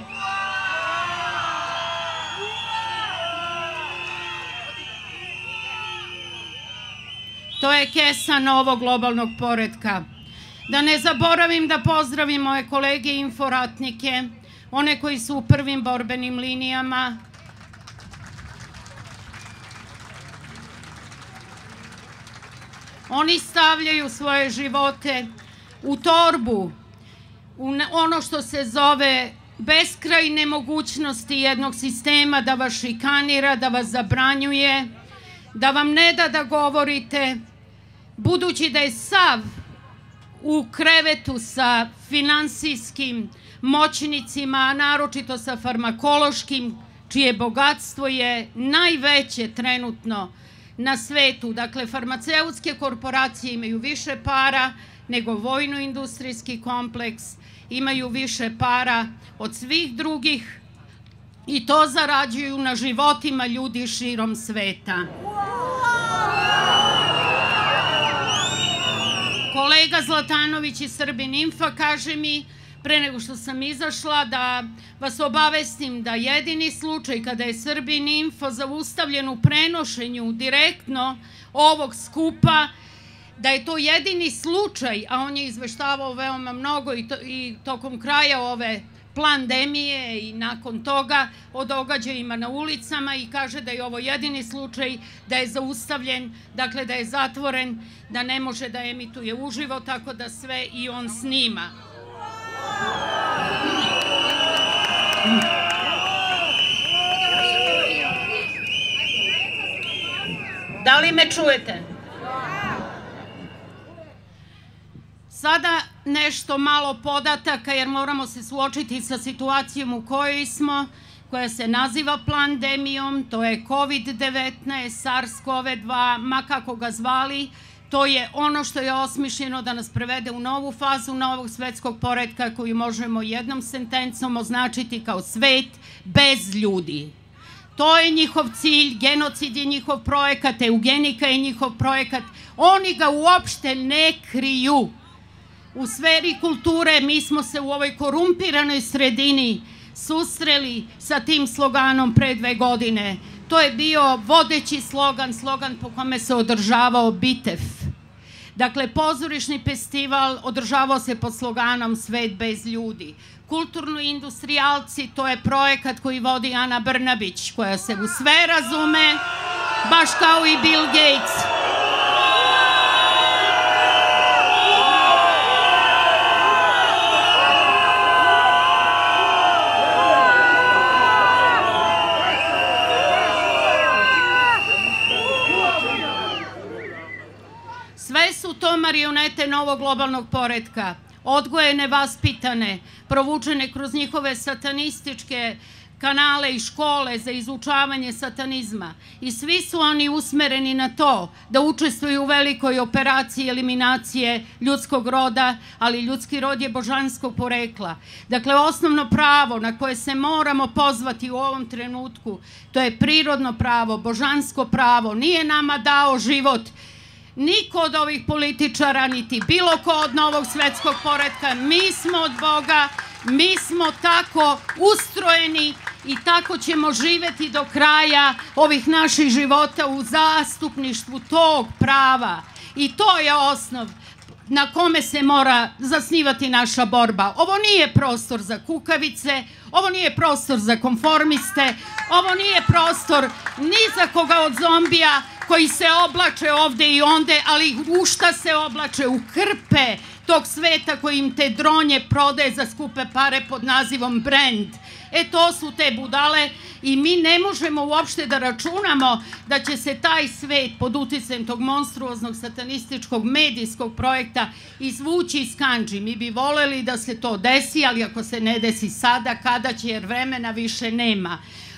To je kesa novog globalnog poretka. Da ne zaboravim da pozdravim moje kolege inforatnike, one koji su u prvim borbenim linijama. Oni stavljaju svoje živote u torbu, u ono što se zove beskrajne mogućnosti jednog sistema da vas šikanira, da vas zabranjuje, da vam ne da da govorite, budući da je sav u krevetu sa finansijskim moćnicima, naročito sa farmakološkim, čije bogatstvo je najveće trenutno na svetu. Dakle, farmaceutske korporacije imaju više para nego vojno-industrijski kompleks, imaju više para od svih drugih i to zarađuju na životima ljudi širom sveta. Kolega Zlatanović iz Srbin Infa kaže mi, pre nego što sam izašla, da vas obavestim da jedini slučaj kada je Srbin Info zaustavljen u prenošenju direktno ovog skupa, da je to jedini slučaj, a on je izveštavao veoma mnogo i, to, i tokom kraja ove pandemije i nakon toga o događajima na ulicama i kaže da je ovo jedini slučaj da je zaustavljen, dakle da je zatvoren, da ne može da emituje uživo, tako da sve i on snima. Da li me čujete? Sada nešto malo podataka, jer moramo se suočiti sa situacijom u kojoj smo, koja se naziva pandemijom, to je kovid devetnaest, SARS-CoV dva, ma kako ga zvali, to je ono što je osmišljeno da nas prevede u novu fazu novog svetskog poretka koju možemo jednom sentencom označiti kao svet bez ljudi. To je njihov cilj, genocid je njihov projekat, eugenika je njihov projekat, oni ga uopšte ne kriju. U sferi kulture mi smo se u ovoj korumpiranoj sredini susreli sa tim sloganom pre dve godine. To je bio vodeći slogan, slogan po kome se održavao Bitev. Dakle, pozorišni festival održavao se pod sloganom Svet bez ljudi. Kulturno-industrijalci, to je projekat koji vodi Ana Brnabić, koja se u sve razume, baš kao i Bill Gates. Sve su to marionete novog globalnog poretka, odgojene, vaspitane, provučene kroz njihove satanističke kanale i škole za izučavanje satanizma. I svi su oni usmereni na to da učestvuju u velikoj operaciji eliminacije ljudskog roda, ali ljudski rod je božanskog porekla. Dakle, osnovno pravo na koje se moramo pozvati u ovom trenutku, to je prirodno pravo, božansko pravo. Nije nama dao život niko od ovih političara, niti bilo ko od novog svetskog poretka. Mi smo od Boga, mi smo tako ustrojeni i tako ćemo živeti do kraja ovih naših života u zastupništvu tog prava. I to je osnov na kome se mora zasnivati naša borba. Ovo nije prostor za kukavice, ovo nije prostor za konformiste, ovo nije prostor ni za koga od zombija koji se oblače ovde i onde, ali u šta se oblače? U krpe tog sveta koji im te dronje prodaje za skupe pare pod nazivom brand. E, to su te budale i mi ne možemo uopšte da računamo da će se taj svet pod uticajem tog monstruoznog satanističkog medijskog projekta izvući iz kandži. Mi bi voleli da se to desi, ali ako se ne desi sada, kada će, jer vremena više nema.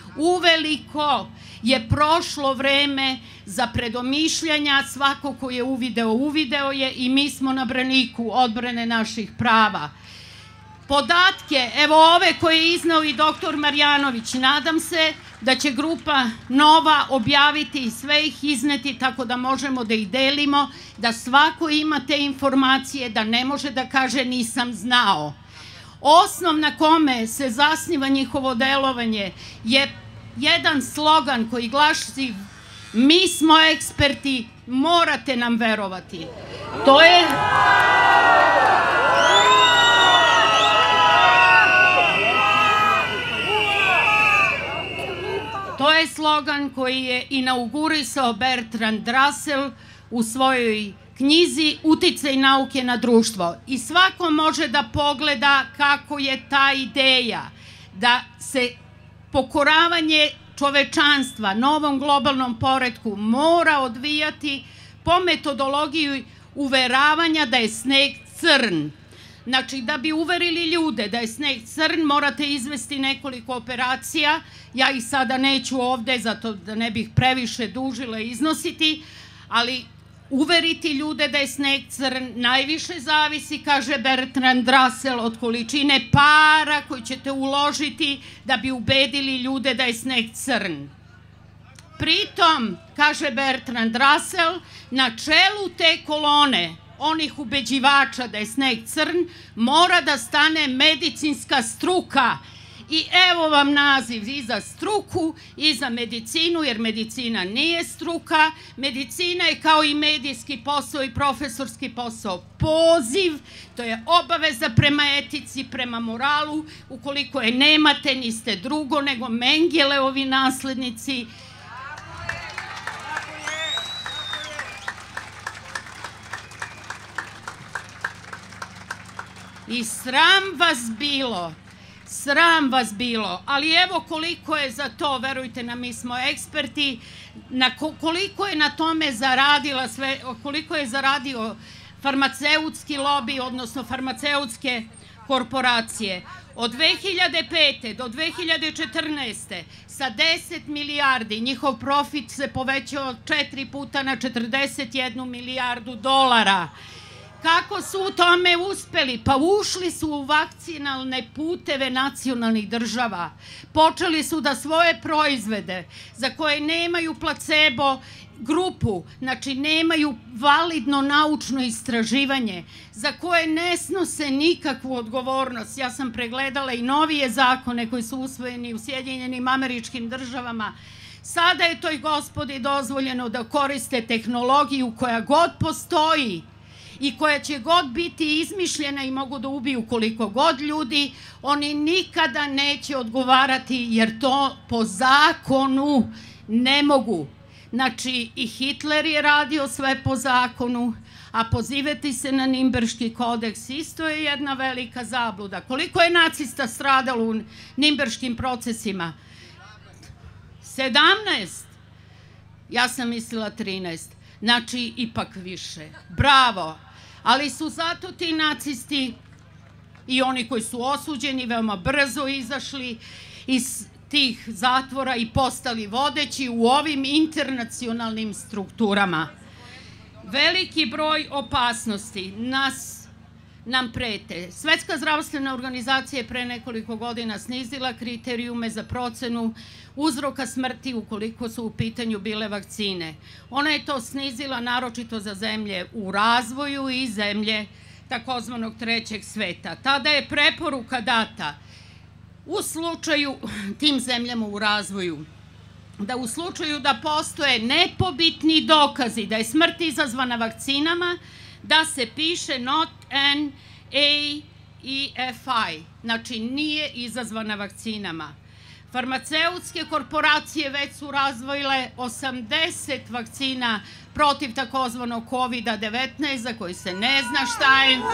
Uveliko je prošlo vreme za predomišljanja, svako ko je uvideo, uvideo je i mi smo na braniku odbrane naših prava. Podatke, evo ove koje je iznao i doktor Marjanović, nadam se da će grupa Nova objaviti i sve ih izneti tako da možemo da ih delimo, da svako ima te informacije, da ne može da kaže nisam znao. Osnov na kome se zasniva njihovo delovanje je jedan slogan koji glasi: mi smo eksperti, morate nam verovati. To je... To je slogan koji je inaugurisao Bertrand Russell u svojoj knjizi Uticaj nauke na društvo. I svako može da pogleda kako je ta ideja da se pokoravanje čovečanstva novom globalnom poretku mora odvijati po metodologiji uveravanja da je sneg crn. Znači, da bi uverili ljude da je sneg crn, morate izvesti nekoliko operacija. Ja ih sada neću ovde, zato da ne bih previše dužila iznositi, ali uveriti ljude da je sneg crn najviše zavisi, kaže Bertrand Russell, od količine para koju ćete uložiti da bi ubedili ljude da je sneg crn. Pritom, kaže Bertrand Russell, na čelu te kolone onih ubeđivača da je sneg crn mora da stane medicinska struka. I evo vam naziv i za struku i za medicinu, jer medicina nije struka. Medicina je kao i medijski posao i profesorski posao poziv, to je obaveza prema etici, prema moralu. Ukoliko je nemate, niste drugo nego Mengeleovi naslednici. I sram vas bilo, sram vas bilo, ali evo koliko je za to, verujte nam, mi smo eksperti, koliko je na tome zaradila sve, koliko je zaradio farmaceutski lobi, odnosno farmaceutske korporacije. Od dve hiljade pete do dve hiljade četrnaeste sa deset milijardi njihov profit se povećao četiri puta na četrdeset jednu milijardu dolara. Kako su u tome uspeli? Pa ušli su u vakcinalne puteve nacionalnih država. Počeli su da svoje proizvode, za koje nemaju placebo grupu, znači nemaju validno naučno istraživanje, za koje ne snose nikakvu odgovornost. Ja sam pregledala i novije zakone koji su usvojeni u Sjedinjenim Američkim Državama. Sada je toj gospodi dozvoljeno da koriste tehnologiju koja god postoji i koja će god biti izmišljena i mogu da ubiju koliko god ljudi, oni nikada neće odgovarati jer to po zakonu ne mogu. Znači, i Hitler je radio sve po zakonu, a pozivati se na Nimberški kodeks isto je jedna velika zabluda. Koliko je nacista stradalo u Nimberškim procesima? sedamnaest. Ja sam mislila trinaest. Znači, ipak više. Bravo. Ali su zato ti nacisti i oni koji su osuđeni veoma brzo izašli iz tih zatvora i postali vodeći u ovim internacionalnim strukturama. Veliki broj opasnosti nas nam prete. Svetska zdravstvena organizacija je pre nekoliko godina snizila kriterijume za procenu uzroka smrti ukoliko su u pitanju bile vakcine. Ona je to snizila naročito za zemlje u razvoju i zemlje takozvanog trećeg sveta. Tada je preporuka data u slučaju tim zemljama u razvoju da u slučaju da postoje nepobitni dokazi da je smrt izazvana vakcinama, da se piše not an A E F I, znači nije izazvana vakcinama. Farmaceutske korporacije već su razvojile osamdeset vakcina protiv takozvanog kovida devetnaest, za koji se ne zna šta je.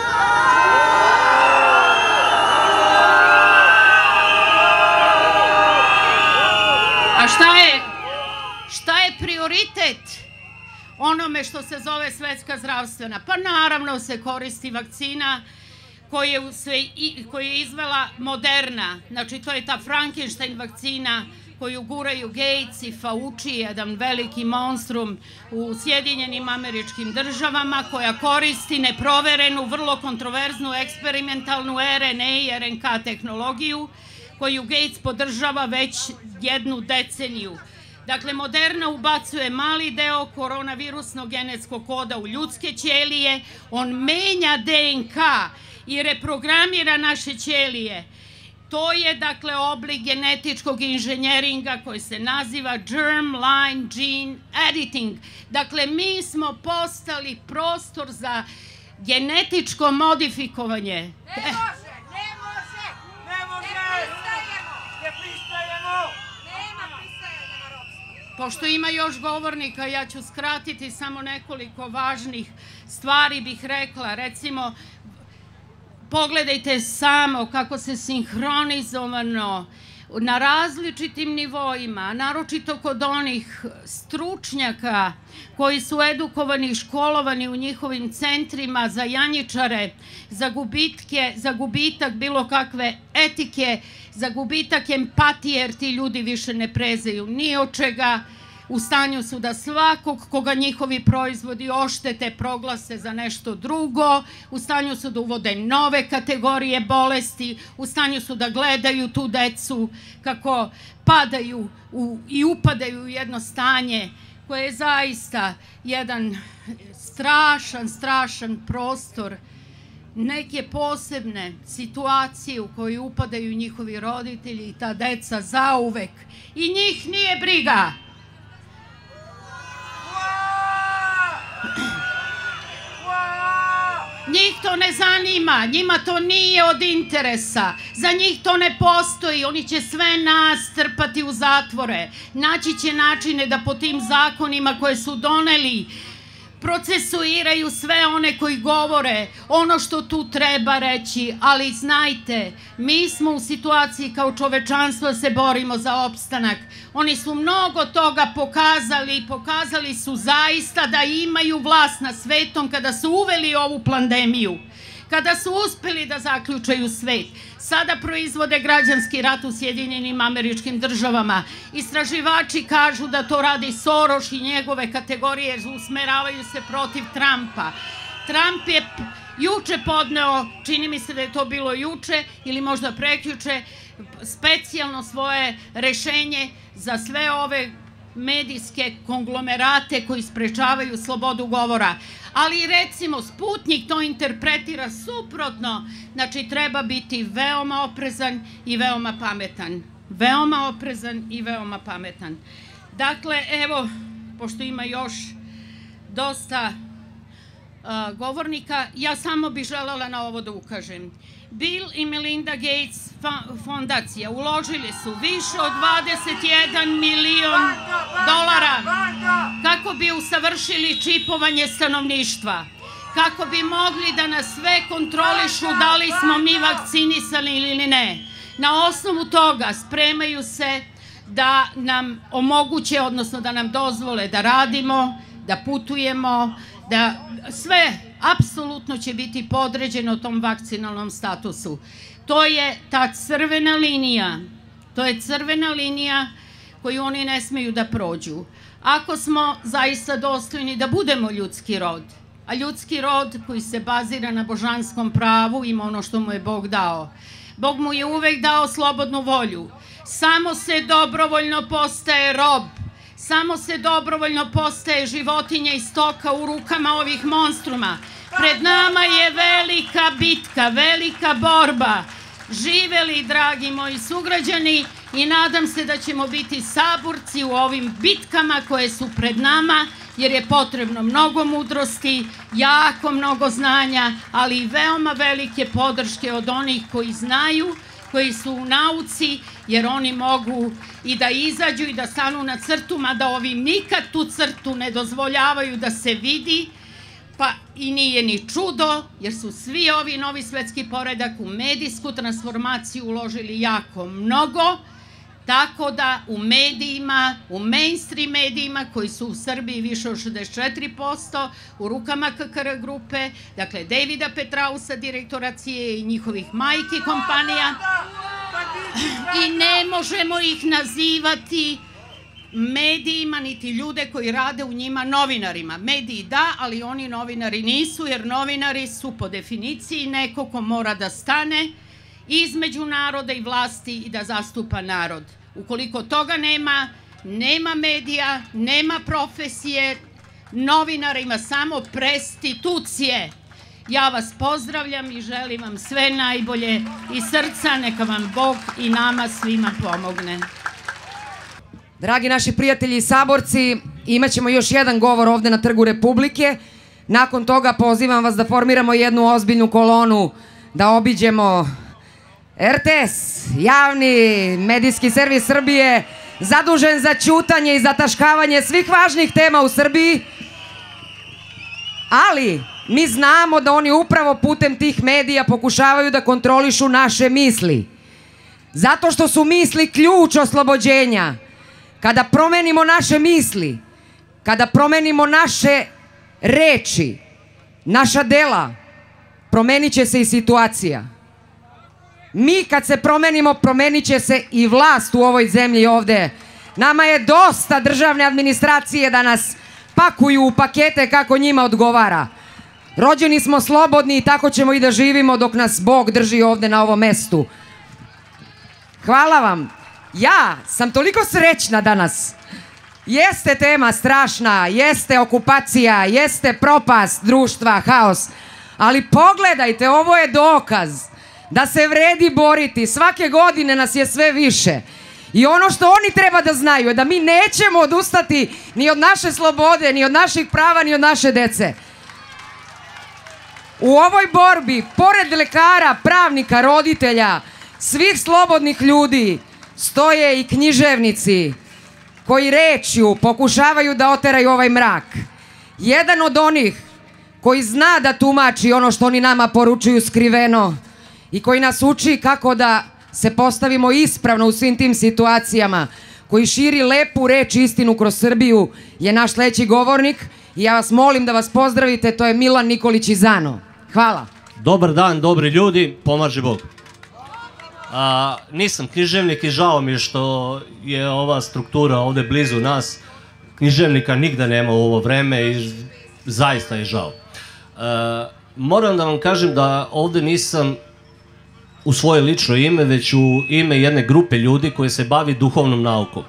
A šta je, šta je prioritet onome što se zove svetska zdravstvena? Pa naravno se koristi vakcina koju je izvela Moderna. Znači to je ta Frankenstein vakcina koju guraju Gates i Fauci, jedan veliki monstrum u Sjedinjenim Američkim Državama, koja koristi neproverenu, vrlo kontroverznu, eksperimentalnu R N A i R N K tehnologiju, koju Gates podržava već jednu deceniju. Dakle, Moderna ubacuje mali deo koronavirusnog genetskog koda u ljudske ćelije, on menja D N K i reprogramira naše ćelije. To je, dakle, oblik genetičkog inženjeringa koji se naziva germline gene editing. Dakle, mi smo postali prostor za genetičko modifikovanje. Ne može, ne može, ne može, ne pristajemo, nema pristajanja na ropstvo. Pošto ima još govornika, ja ću skratiti samo nekoliko važnih stvari bih rekla. Recimo, pogledajte samo kako se sinhronizovano na različitim nivoima, naročito kod onih stručnjaka koji su edukovani i školovani u njihovim centrima za janjičare, za gubitke, za gubitak bilo kakve etike, za gubitak empatije, jer ti ljudi više ne prezaju ni od čega. U stanju su da svakog koga njihovi proizvodi oštete proglase za nešto drugo, u stanju su da uvode nove kategorije bolesti, u stanju su da gledaju tu decu kako padaju u, i upadaju u jedno stanje koje je zaista jedan strašan, strašan prostor, neke posebne situacije u koje upadaju njihovi roditelji i ta deca zauvek. I njih nije briga. Njih to ne zanima, njima to nije od interesa, za njih to ne postoji, oni će sve nas trpati u zatvore, naći će načine da po tim zakonima koje su doneli procesuiraju sve one koji govore ono što tu treba reći, ali znajte, mi smo u situaciji kao čovečanstvo da se borimo za opstanak. Oni su mnogo toga pokazali i pokazali su zaista da imaju vlast nad svetom kada su uveli ovu pandemiju, kada su uspeli da zaključaju svet. Sada proizvode građanski rat u Sjedinjenim Američkim Državama. Istraživači kažu da to radi Soros i njegove kategorije, usmeravaju se protiv Trumpa. Trump je juče podneo, čini mi se da je to bilo juče ili možda prekjuče, specijalno svoje rešenje za sve ove medijske konglomerate koji sprečavaju slobodu govora. Ali recimo Sputnik to interpretira suprotno, znači treba biti veoma oprezan i veoma pametan. Veoma oprezan i veoma pametan. Dakle, evo, pošto ima još dosta uh, govornika, ja samo bih želela na ovo da ukažem. Bill i Melinda Gates fondacija uložili su više od dvadeset jedan milion dolara kako bi usavršili čipovanje stanovništva, kako bi mogli da nas sve kontrolišu da li smo mi vakcinisani ili ne. Na osnovu toga spremaju se da nam omoguće, odnosno da nam dozvole da radimo, da putujemo, da sve apsolutno će biti podređeno tom vakcinalnom statusu. To je ta crvena linija, to je crvena linija koju oni ne smeju da prođu. Ako smo zaista dostojni da budemo ljudski rod, a ljudski rod koji se bazira na božanskom pravu ima ono što mu je Bog dao. Bog mu je uvek dao slobodnu volju. Samo se dobrovoljno postaje rob. Samo se dobrovoljno postaje životinja i stoka u rukama ovih monstruma. Pred nama je velika bitka, velika borba. Živeli, dragi moji sugrađani, i nadam se da ćemo biti saborci u ovim bitkama koje su pred nama, jer je potrebno mnogo mudrosti, jako mnogo znanja, ali i veoma velike podrške od onih koji znaju, koji su u nauci, jer oni mogu i da izađu i da stanu na crtu, mada ovi nikad tu crtu ne dozvoljavaju da se vidi, pa i nije ni čudo, jer su svi ovi novi svetski poredak u medijsku transformaciju uložili jako mnogo, tako da u medijima, u mainstream medijima koji su u Srbiji više od šezdeset četiri posto, u rukama K K R grupe, dakle Davida Petrausa, direktora C I A i njihovih majki kompanija, i ne možemo ih nazivati medijima, niti ljude koji rade u njima novinarima. Mediji da, ali oni novinari nisu, jer novinari su po definiciji neko ko mora da stane između naroda i vlasti i da zastupa narod. Ukoliko toga nema, nema medija, nema profesije, novinara ima samo prestitucije. Ja vas pozdravljam i želim vam sve najbolje iz srca, neka vam Bog i nama svima pomogne. Dragi naši prijatelji i saborci, imat ćemo još jedan govor ovde na Trgu Republike. Nakon toga pozivam vas da formiramo jednu ozbiljnu kolonu, da obiđemo R T S, javni medijski servis Srbije, zadužen za ćutanje i zataškavanje svih važnih tema u Srbiji, ali mi znamo da oni upravo putem tih medija pokušavaju da kontrolišu naše misli. Zato što su misli ključ oslobođenja. Kada promenimo naše misli, kada promenimo naše reči, naša dela, promenit će se i situacija. Mi kad se promenimo, promenit će se i vlast u ovoj zemlji ovde. Nama je dosta državne administracije da nas pakuju u pakete kako njima odgovara. Rođeni smo slobodni i tako ćemo i da živimo dok nas Bog drži ovde na ovom mestu. Hvala vam. Ja sam toliko srećna danas. Jeste tema strašna, jeste okupacija, jeste propast društva, haos. Ali pogledajte, ovo je dokaz da se vredi boriti. Svake godine nas je sve više. I ono što oni treba da znaju je da mi nećemo odustati ni od naše slobode, ni od naših prava, ni od naše dece. U ovoj borbi, pored lekara, pravnika, roditelja, svih slobodnih ljudi, stoje i književnici koji rečju pokušavaju da oteraju ovaj mrak. Jedan od onih koji zna da tumači ono što oni nama poručuju skriveno i koji nas uči kako da se postavimo ispravno u svim tim situacijama, koji širi lepu reč i istinu kroz Srbiju, je naš sledeći govornik i ja vas molim da vas pozdravite, to je Milan Nikolić iz Zano. Hvala. Dobar dan, dobri ljudi, pomaže Bog. A, nisam književnik i žao mi je što je ova struktura ovde blizu nas. Književnika nigde nema u ovo vreme i zaista je žao. A, moram da vam kažem da ovde nisam u svoje lično ime, već u ime jedne grupe ljudi koji se bavi duhovnom naukom.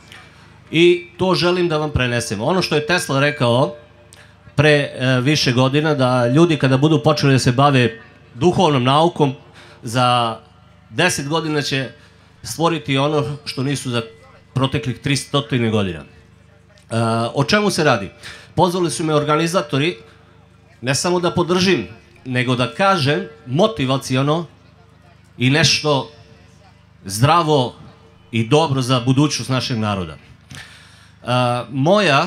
I to želim da vam prenesem. Ono što je Tesla rekao pre e, više godina, da ljudi kada budu počeli da se bave duhovnom naukom, za deset godina će stvoriti ono što nisu za proteklih tristo godina. E, o čemu se radi? Pozvali su me organizatori, ne samo da podržim, nego da kažem motivaciono i nešto zdravo i dobro za budućnost našeg naroda. E, moja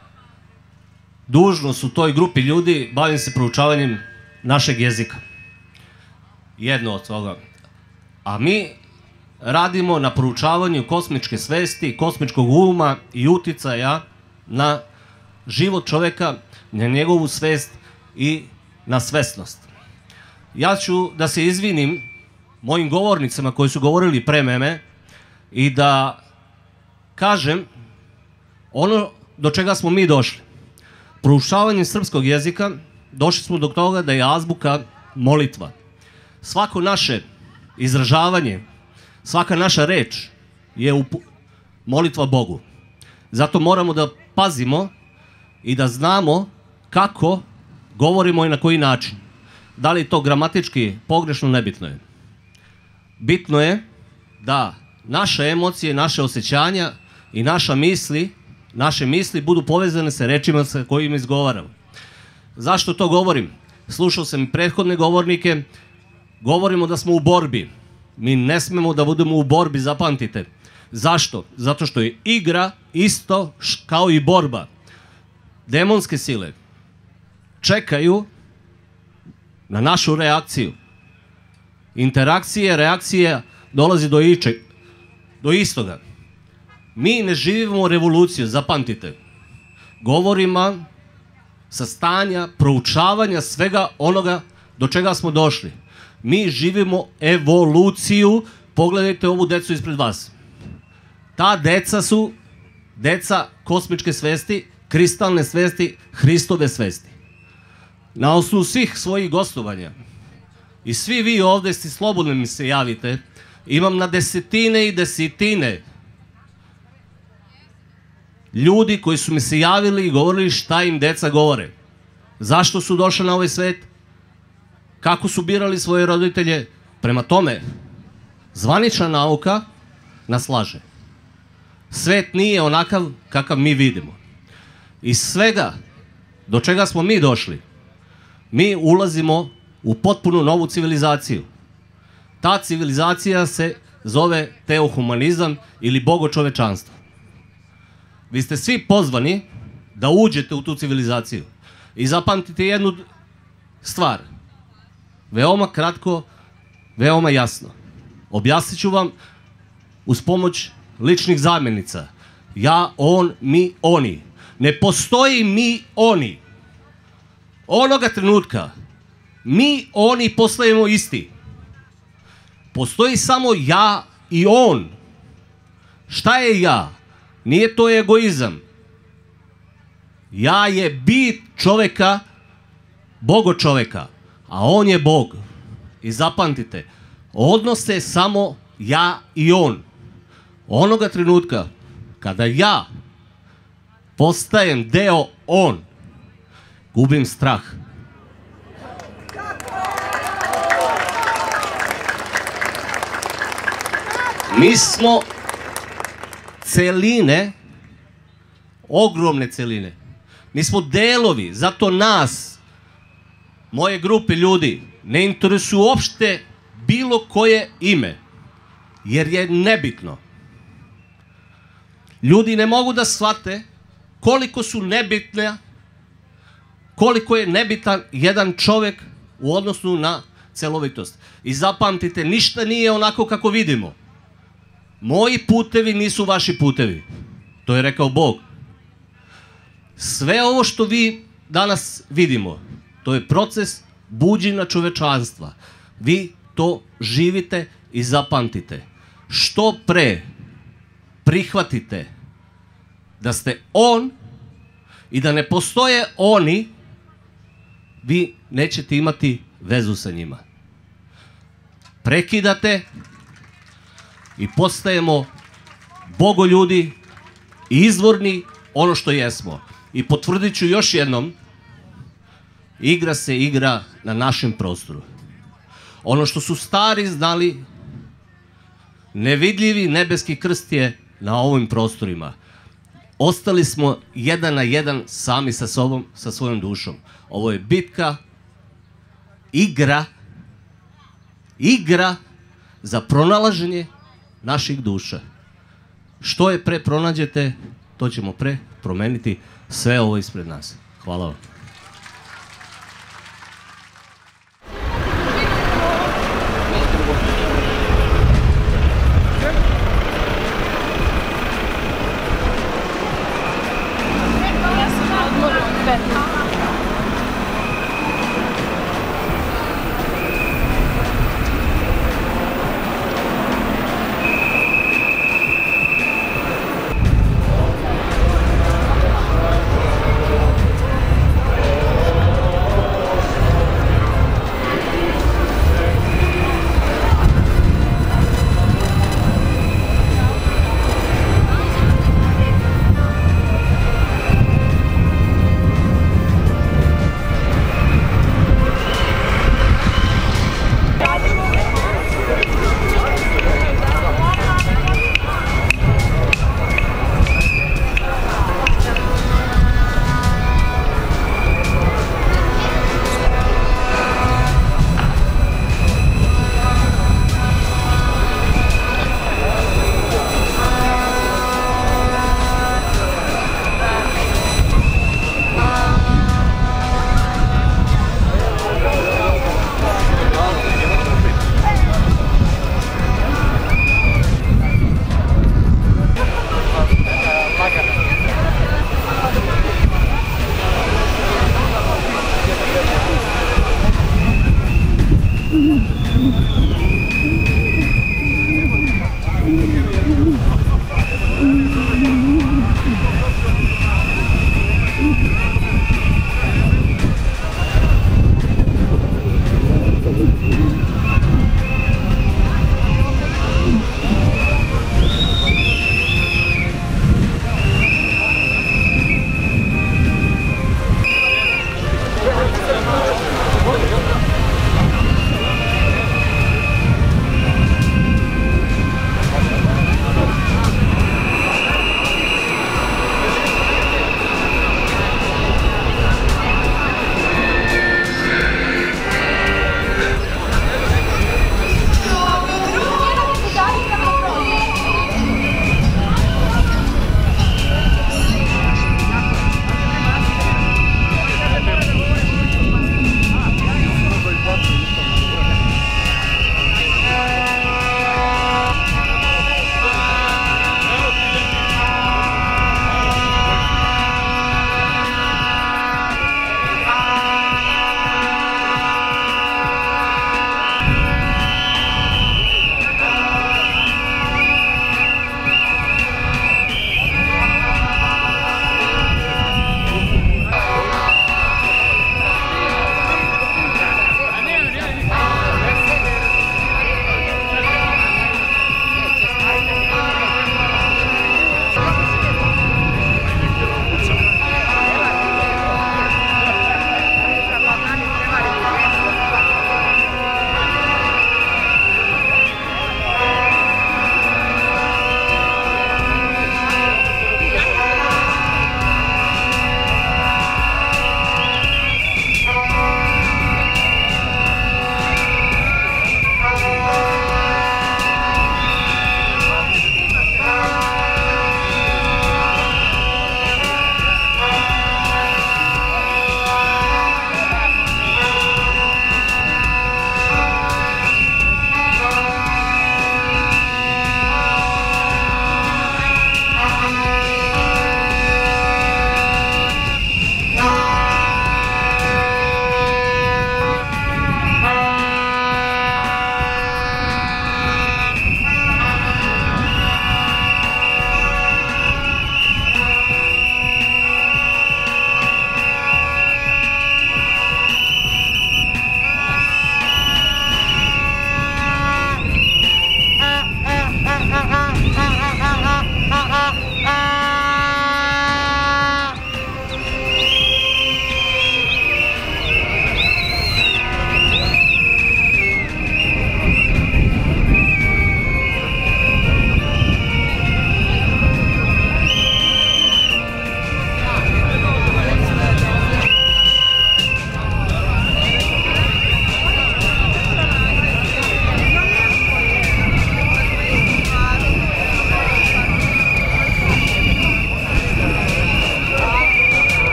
dužnost u toj grupi ljudi, bavim se proučavanjem našeg jezika. Jedno od toga. A mi radimo na proučavanju kosmičke svesti, kosmičkog uma i uticaja na život čoveka, na njegovu svest i na svesnost. Ja ću da se izvinim mojim govornicama koji su govorili pre mene i da kažem ono do čega smo mi došli. Proučavanjem srpskog jezika došli smo do toga da je azbuka molitva. Svako naše izražavanje, svaka naša reč je molitva Bogu. Zato moramo da pazimo i da znamo kako govorimo i na koji način. Da li to gramatički pogrešno, nebitno je. Bitno je da naše emocije, naše osjećanja i naša misli, naše misli budu povezane sa rečima sa kojima izgovaramo. Zašto to govorim? Slušao sam i prethodne govornike, govorimo da smo u borbi. Mi ne smemo da budemo u borbi, zapamtite. Zašto? Zato što je igra isto kao i borba. Demonske sile čekaju na našu reakciju. Interakcije, reakcija dolazi do ičeg, do istoga. Mi ne živimo revoluciju, zapamtite. Govorimo sa stanja, proučavanja svega onoga do čega smo došli. Mi živimo evoluciju. Pogledajte ovu decu ispred vas. Ta deca su deca kosmičke svesti, kristalne svesti, Hristove svesti. Na osnovu svih svojih gostovanja i svi vi ovde ste slobodno mi se javite, imam na desetine i desetine ljudi koji su mi se javili i govorili šta im deca govore. Zašto su došli na ovaj svet? Kako su birali svoje roditelje? Prema tome, zvanična nauka nas laže. Svet nije onakav kakav mi vidimo. Iz svega do čega smo mi došli, mi ulazimo u potpuno novu civilizaciju. Ta civilizacija se zove teohumanizam ili bogočovečanstvo. Vi ste svi pozvani da uđete u tu civilizaciju. I zapamtite jednu stvar. Veoma kratko, veoma jasno. Objasnit ću vam uz pomoć ličnih zamjenica. Ja, on, mi, oni. Ne postoji mi, oni. Onoga trenutka mi, oni postajemo isti. Postoji samo ja i on. Šta je ja? Nije to egoizam. Ja je bit čoveka, Bogo čoveka, a on je Bog. I zapamtite, odnos je samo ja i on. Onoga trenutka kada ja postajem deo on, gubim strah. Mi smo celine, ogromne celine. Mi smo delovi, zato nas, moje grupe ljudi, ne interesuju uopšte bilo koje ime, jer je nebitno. Ljudi ne mogu da shvate koliko su nebitne, koliko je nebitan jedan čovek u odnosu na celovitost. I zapamtite, ništa nije onako kako vidimo. Moji putevi nisu vaši putevi. To je rekao Bog. Sve ovo što vi danas vidimo, to je proces buđenja čovečanstva. Vi to živite i zapamtite. Što pre prihvatite da ste on i da ne postoje oni, vi nećete imati vezu sa njima. Prekidate i postajemo bogoljudi i izvorni ono što jesmo. I potvrdit ću još jednom, igra se igra na našem prostoru. Ono što su stari znali, nevidljivi nebeski krst je na ovim prostorima. Ostali smo jedan na jedan sami sa sobom, sa svojom dušom. Ovo je bitka, igra, igra za pronalaženje naših duša. Što je pre pronađete, to ćemo pre promeniti sve ovo ispred nas. Hvala vam.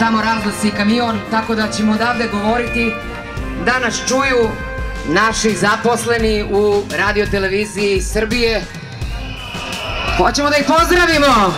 tamo raznosi kamion, tako da ćemo odavde govoriti da nas čuju naši zaposleni u radioteleviziji Srbije. Hoćemo da ih pozdravimo!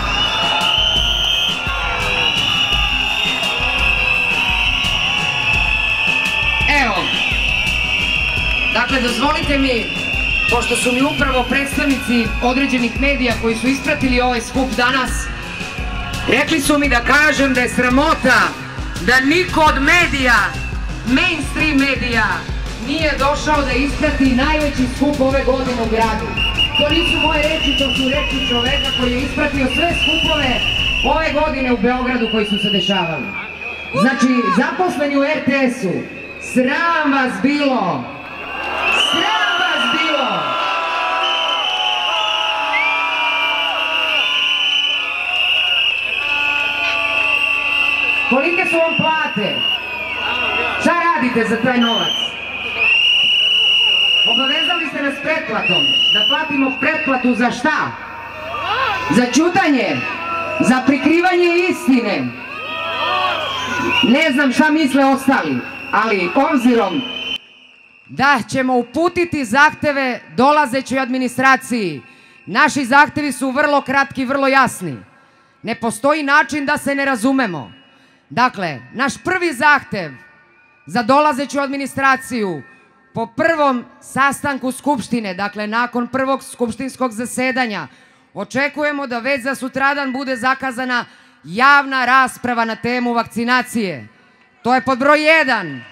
Evo, dakle, dozvolite mi, pošto su mi upravo predstavnici određenih medija koji su ispratili ovaj skup danas, rekli su mi da kažem da je sramota da niko od medija, mainstream medija, nije došao da isprati najveći skup ove godine u gradu. To nisu moje reči, to su reči čoveka koji je ispratio sve skupove ove godine u Beogradu koji su se dešavali. Znači, zaposleni u er te esu, sram vas bilo! Sram vas bilo! Kolike su vam plate? Šta radite za taj novac? Obavezali ste nas pretplatom, da platimo pretplatu za šta? Za ćutanje, za prikrivanje istine. Ne znam šta misle ostali, ali obzirom da ćemo uputiti zahteve dolazećoj administraciji, naši zahtevi su vrlo kratki i vrlo jasni. Ne postoji način da se ne razumemo. Dakle, naš prvi zahtev za dolazeću administraciju po prvom sastanku Skupštine, dakle nakon prvog skupštinskog zasedanja, očekujemo da već za sutradan bude zakazana javna rasprava na temu vakcinacije. To je pod broj jedan.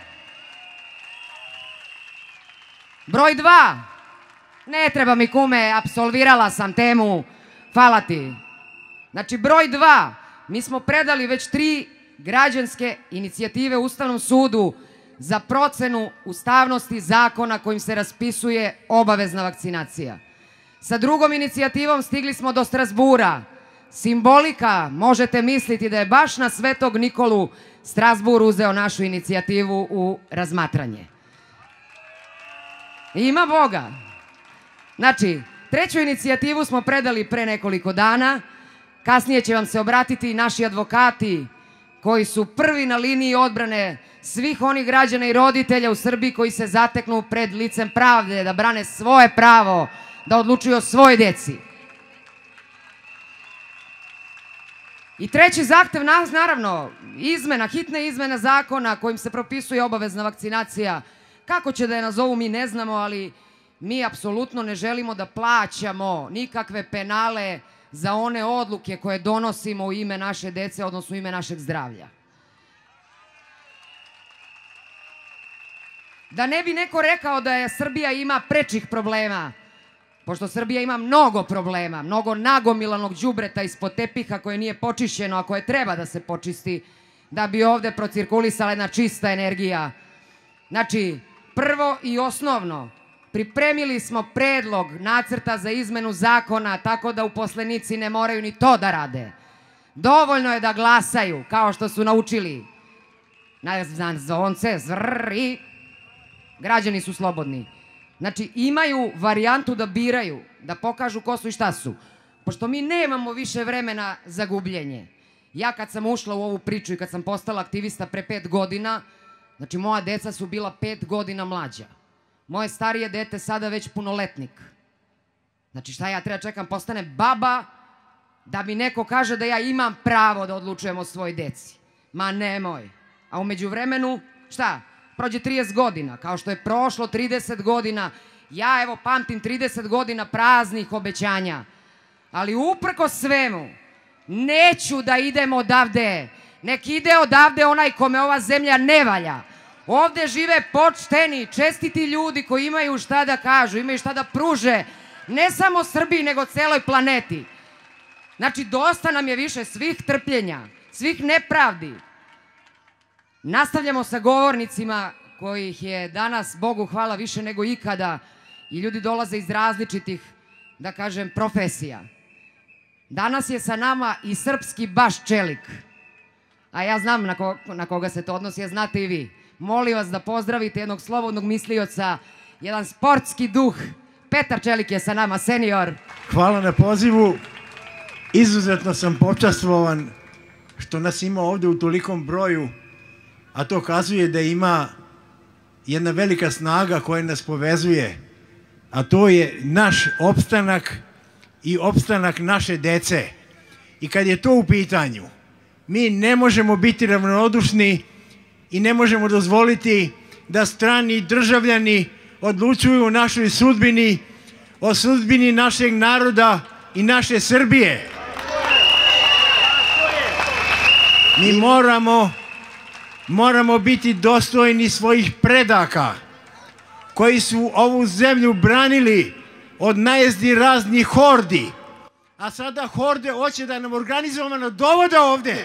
Broj dva. Ne treba mi kume, apsolvirala sam temu, hvala ti. Znači broj dva. Mi smo predali već tri građanske inicijative Ustavnom sudu za procenu ustavnosti zakona kojim se raspisuje obavezna vakcinacija. Sa drugom inicijativom stigli smo do Strazbura. Simbolika, možete misliti da je baš na Svetog Nikolu Strazbur uzeo našu inicijativu u razmatranje. Ima Boga. Znači, treću inicijativu smo predali pre nekoliko dana. Kasnije će vam se obratiti i naši advokati koji su prvi na liniji odbrane svih onih građana i roditelja u Srbiji koji se zateknu pred licem pravde, da brane svoje pravo, da odlučuju o svojoj deci. I treći zahtev, naravno, izmena, hitna izmena zakona kojim se propisuje obavezna vakcinacija. Kako će da je nazovu, mi ne znamo, ali mi apsolutno ne želimo da plaćamo nikakve penale za one odluke koje donosimo u ime naše dece, odnosno u ime našeg zdravlja. Da ne bi neko rekao da je Srbija ima prečih problema, pošto Srbija ima mnogo problema, mnogo nagomilanog đubreta ispod tepiha koje nije počišćeno, a koje treba da se počisti, da bi ovde procirkulisala jedna čista energija. Znači, prvo i osnovno, pripremili smo predlog nacrta za izmenu zakona tako da uposlenici ne moraju ni to da rade. Dovoljno je da glasaju, kao što su naučili. Na zvonce, zrr, i građani su slobodni. Znači, imaju varijantu da biraju, da pokažu ko su i šta su. Pošto mi nemamo više vremena za gubljenje. Ja kad sam ušla u ovu priču i kad sam postala aktivista pre pet godina, znači moja deca su bila pet godina mlađa. Moje starije dete sada već punoletnik. Znači šta ja treba čekam, postane baba da mi neko kaže da ja imam pravo da odlučujem o svojoj deci. Ma nemoj. A umeđu vremenu, šta? Prođe trideset godina, kao što je prošlo trideset godina. Ja evo pamtim trideset godina praznih obećanja. Ali uprko svemu, neću da idem odavde. Nek ide odavde onaj kome ova zemlja ne valja. Ovde žive počteni, čestiti ljudi koji imaju šta da kažu, imaju šta da pruže, ne samo Srbiji, nego celoj planeti. Znači, dosta nam je više svih trpljenja, svih nepravdi. Nastavljamo sa govornicima kojih je danas, Bogu hvala, više nego ikada i ljudi dolaze iz različitih, da kažem, profesija. Danas je sa nama i srpski baš čelik, a ja znam na, ko, na koga se to odnosi, a znate i vi. Molim vas da pozdravite jednog slobodnog mislioca, jedan sportski duh. Petar Čelik je sa nama, senior. Hvala na pozivu. Izuzetno sam počastvovan što nas ima ovde u tolikom broju, a to kazuje da ima jedna velika snaga koja nas povezuje, a to je naš opstanak i opstanak naše dece. I kad je to u pitanju, mi ne možemo biti ravnodušni i ne možemo dozvoliti da strani državljani odlučuju o našoj sudbini, o sudbini našeg naroda i naše Srbije. Mi moramo, moramo biti dostojni svojih predaka koji su ovu zemlju branili od najezdi raznih hordi, a sada horde hoće da nam organizovano dovode ovde.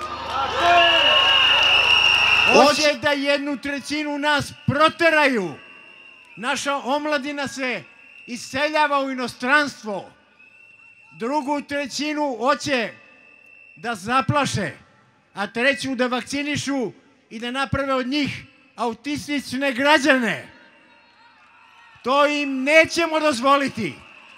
Hoće da jednu trećinu nas proteraju. Naša omladina se iseljava u inostranstvo. Drugu trećinu hoće da zaplaše, a treću da vakcinišu i da naprave od njih autistične građane. To im nećemo dozvoliti.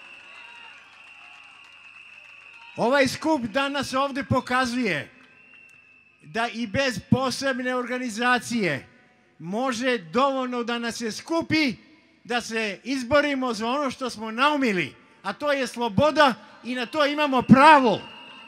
Ovaj skup danas ovde pokazuje da i bez posebne organizacije može dovoljno da nas se skupi, da se izborimo za ono što smo naumili, a to je sloboda i na to imamo pravo.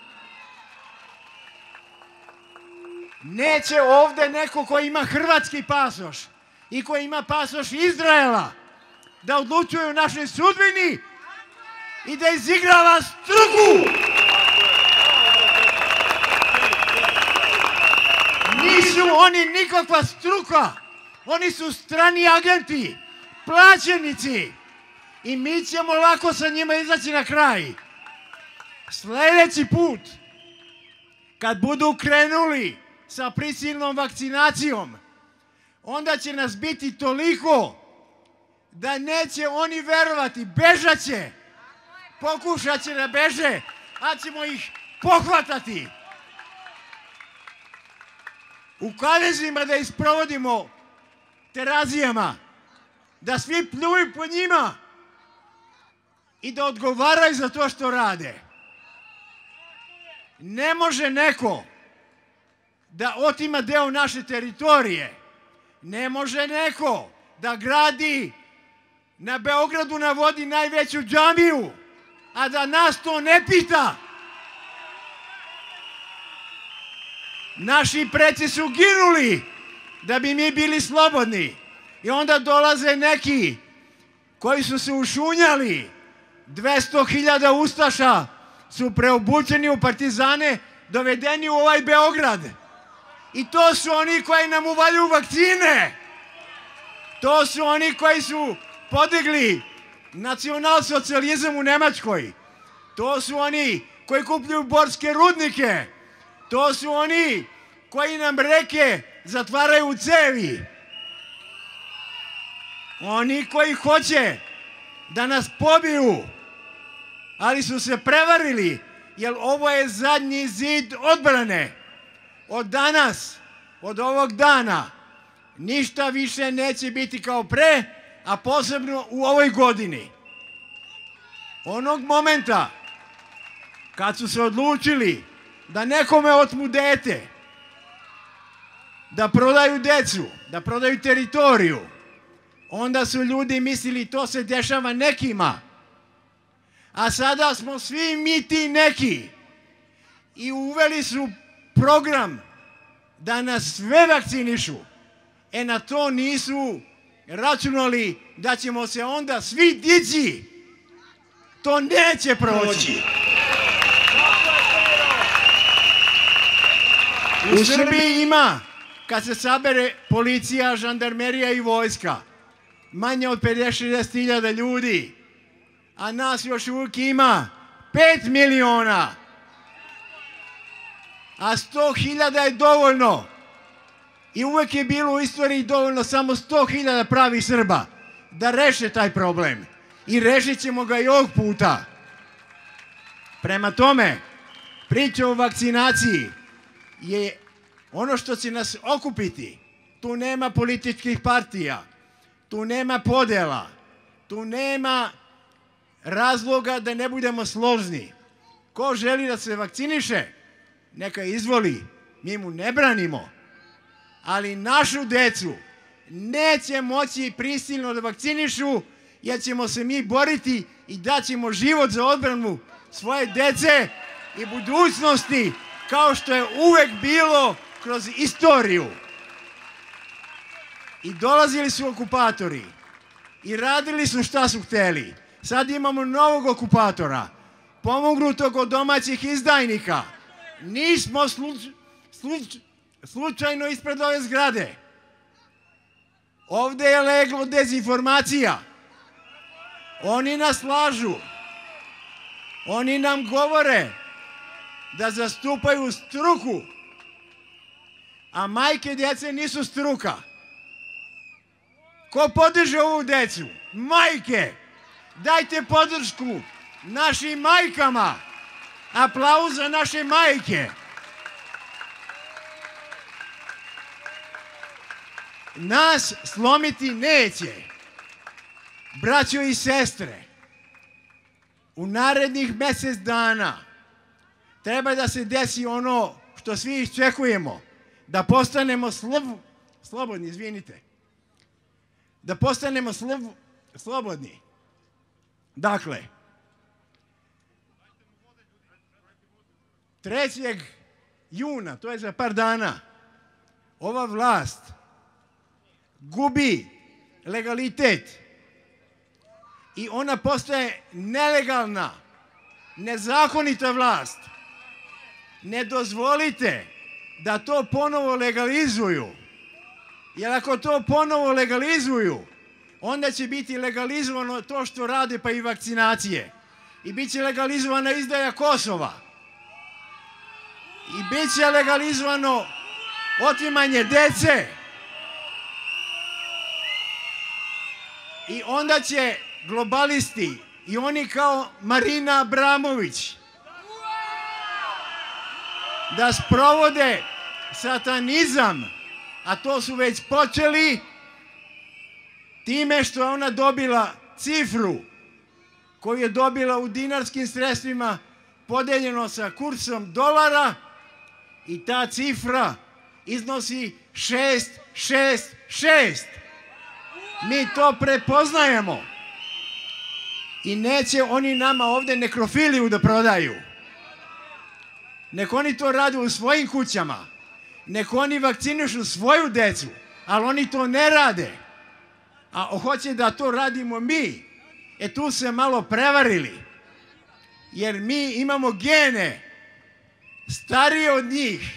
Neće ovde neko ko ima hrvatski pasoš i ko ima pasoš Izraela da odlučuje o našoj sudbini i da izigrava struku. Nisu oni nikakva struka, oni su strani agenti, plaćenici i mi ćemo lako sa njima izaći na kraj. Sljedeći put, kad budu krenuli sa prisilnom vakcinacijom, onda će nas biti toliko da neće oni verovati, bežat će, pokušat će da beže, a ćemo ih pohvatati. U kavezima da isprovodimo terazijama, da svi pljuju po njima i da odgovaraju za to što rade. Ne može neko da otima deo naše teritorije. Ne može neko da gradi na Beogradu na vodi najveću džamiju, a da nas to ne pita. Naši preci su ginuli da bi mi bili slobodni. I onda dolaze neki koji su se ušunjali. dvesta hiljada ustaša su preobučeni u partizane, dovedeni u ovaj Beograd. I to su oni koji nam uvaljuju vakcine. To su oni koji su podigli nacionalsocijalizam u Nemačkoj. To su oni koji kupljuju borske rudnike. To su oni koji nam reke zatvaraju u cevi. Oni koji hoće da nas pobiju, ali su se prevarili, jer ovo je zadnji zid odbrane. Od danas, od ovog dana, ništa više neće biti kao pre, a posebno u ovoj godini. Onog momenta kad su se odlučili da nekome otmu dete, da prodaju decu, da prodaju teritoriju, onda su ljudi mislili to se dešava nekima. A sada smo svi mi ti neki i uveli su program da nas sve vakcinišu. E na to nisu računali da ćemo se onda svi dići. To neće proći. U Srbiji ima, kad se sabere policija, žandarmerija i vojska, manje od pedeset do šezdeset hiljada ljudi, a nas još uvijek ima pet miliona. A sto hiljada je dovoljno. I uvijek je bilo u istoriji dovoljno samo sto hiljada pravih Srba da reše taj problem. I rešit ćemo ga i ovog puta. Prema tome, priča o vakcinaciji je ono što će nas okupiti. Tu nema političkih partija, tu nema podela, tu nema razloga da ne budemo složni. Ko želi da se vakciniše, neka izvoli, mi mu ne branimo, ali našu decu neće moći prisilno da vakcinišu, jer ćemo se mi boriti i daćemo život za odbranu svoje dece i budućnosti, kao što je uvek bilo kroz istoriju. I dolazili su okupatori i radili su šta su hteli. Sad imamo novog okupatora, pomognutog od domaćih izdajnika. Nismo sluč, sluč, slučajno ispred ove zgrade. Ovde je leglo dezinformacija. Oni nas lažu. Oni nam govore da zastupaju struku, a majke djece nisu struka. Ko podrže ovu decu? Majke! Dajte podršku našim majkama. Aplauz za naše majke. Nas slomiti neće. Braćo i sestre, u narednih mjesec dana treba da se desi ono što svi iščekujemo, da postanemo slov, slobodni, izvinite, da postanemo slov, slobodni. Dakle, trećeg juna, to je za par dana, ova vlast gubi legalitet i ona postaje nelegalna, nezakonita vlast. Ne dozvolite da to ponovo legalizuju, jer ako to ponovo legalizuju, onda će biti legalizovano to što rade, pa i vakcinacije. I bit će legalizovana izdaja Kosova. I bit će legalizovano otimanje dece. I onda će globalisti i oni kao Marina Abramović da sprovode satanizam, a to su već počeli time što je ona dobila cifru koju je dobila u dinarskim sredstvima podeljeno sa kursom dolara i ta cifra iznosi šest šest šest. Mi to prepoznajemo i neće oni nama ovde nekrofiliju da prodaju. Nek oni to rade u svojim kućama, nek oni vakcinišu svoju decu, ali oni to ne rade. A hoće da to radimo mi. E tu se malo prevarili, jer mi imamo gene starije od njih.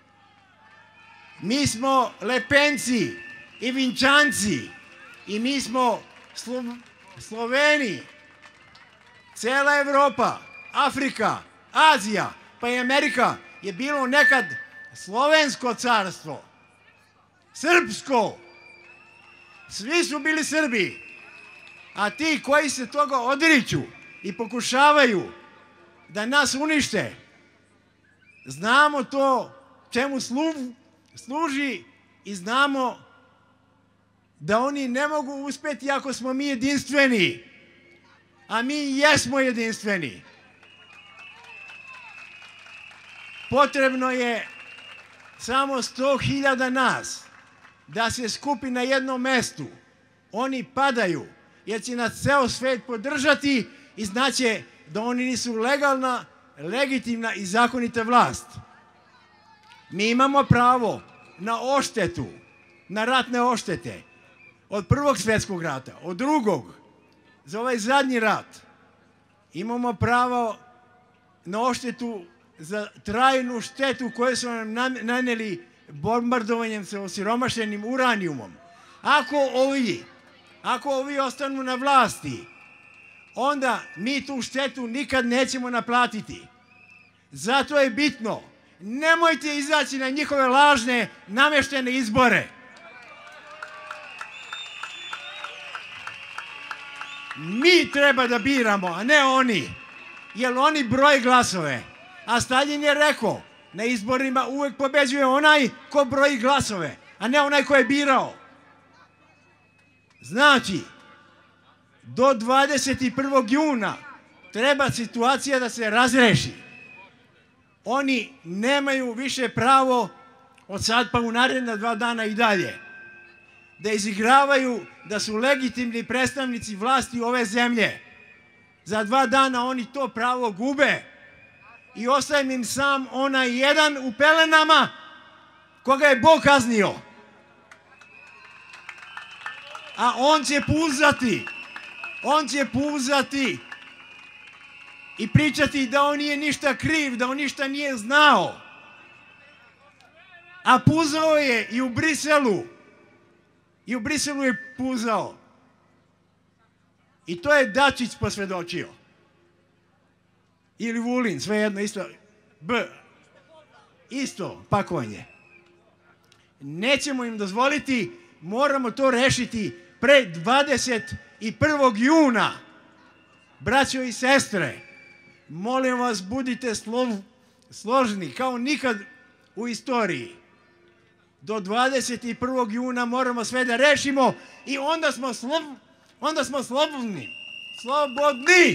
Mi smo Lepenci i Vinčanci i mi smo Slo Sloveni. Cela Evropa, Afrika, Azija, pa i Amerika je bilo nekad slovensko carstvo, srpsko. Svi su bili Srbi, a ti koji se toga odriču i pokušavaju da nas unište, znamo to čemu slu, služi i znamo da oni ne mogu uspjeti ako smo mi jedinstveni, a mi jesmo jedinstveni. Potrebno je samo sto hiljada nas da se skupi na jednom mestu. Oni padaju, jer će nas ceo svet podržati i znaće da oni nisu legalna, legitimna i zakonita vlast. Mi imamo pravo na odštetu, na ratne odštete. Od prvog svjetskog rata, od drugog, za ovaj zadnji rat. Imamo pravo na odštetu za trajnu štetu koju su nam naneli bombardovanjem sa osiromašenim uranijumom. Ako ovi, ako ovi ostanu na vlasti, onda mi tu štetu nikad nećemo naplatiti. Zato je bitno, nemojte izaći na njihove lažne, nameštene izbore. Mi treba da biramo, a ne oni, jer oni broje glasove. A Stalin je rekao, na izborima uvek pobeđuje onaj ko broji glasove, a ne onaj ko je birao. Znači, do dvadeset prvog juna treba situacija da se razreši. oni nemaju više pravo od sad pa u naredna dva dana i dalje da izigravaju da su legitimni predstavnici vlasti ove zemlje. Za dva dana oni to pravo gube i ostaje im sam onaj jedan u pelenama koga je Bog kaznio. A on će puzati, on će puzati i pričati da on nije ništa kriv, da on ništa nije znao. A puzao je i u Briselu. I u Briselu je puzao. I to je Dačić posvedočio. Ili Vulin, svejedno, isto. B. Isto pakovanje. Nećemo im dozvoliti, moramo to rešiti pre dvadeset prvog juna. Braćo i sestre, molim vas, budite složni kao nikad u istoriji. Do dvadeset prvog juna moramo sve da rešimo i onda smo slobodni. Onda smo slobodni. Slobodni!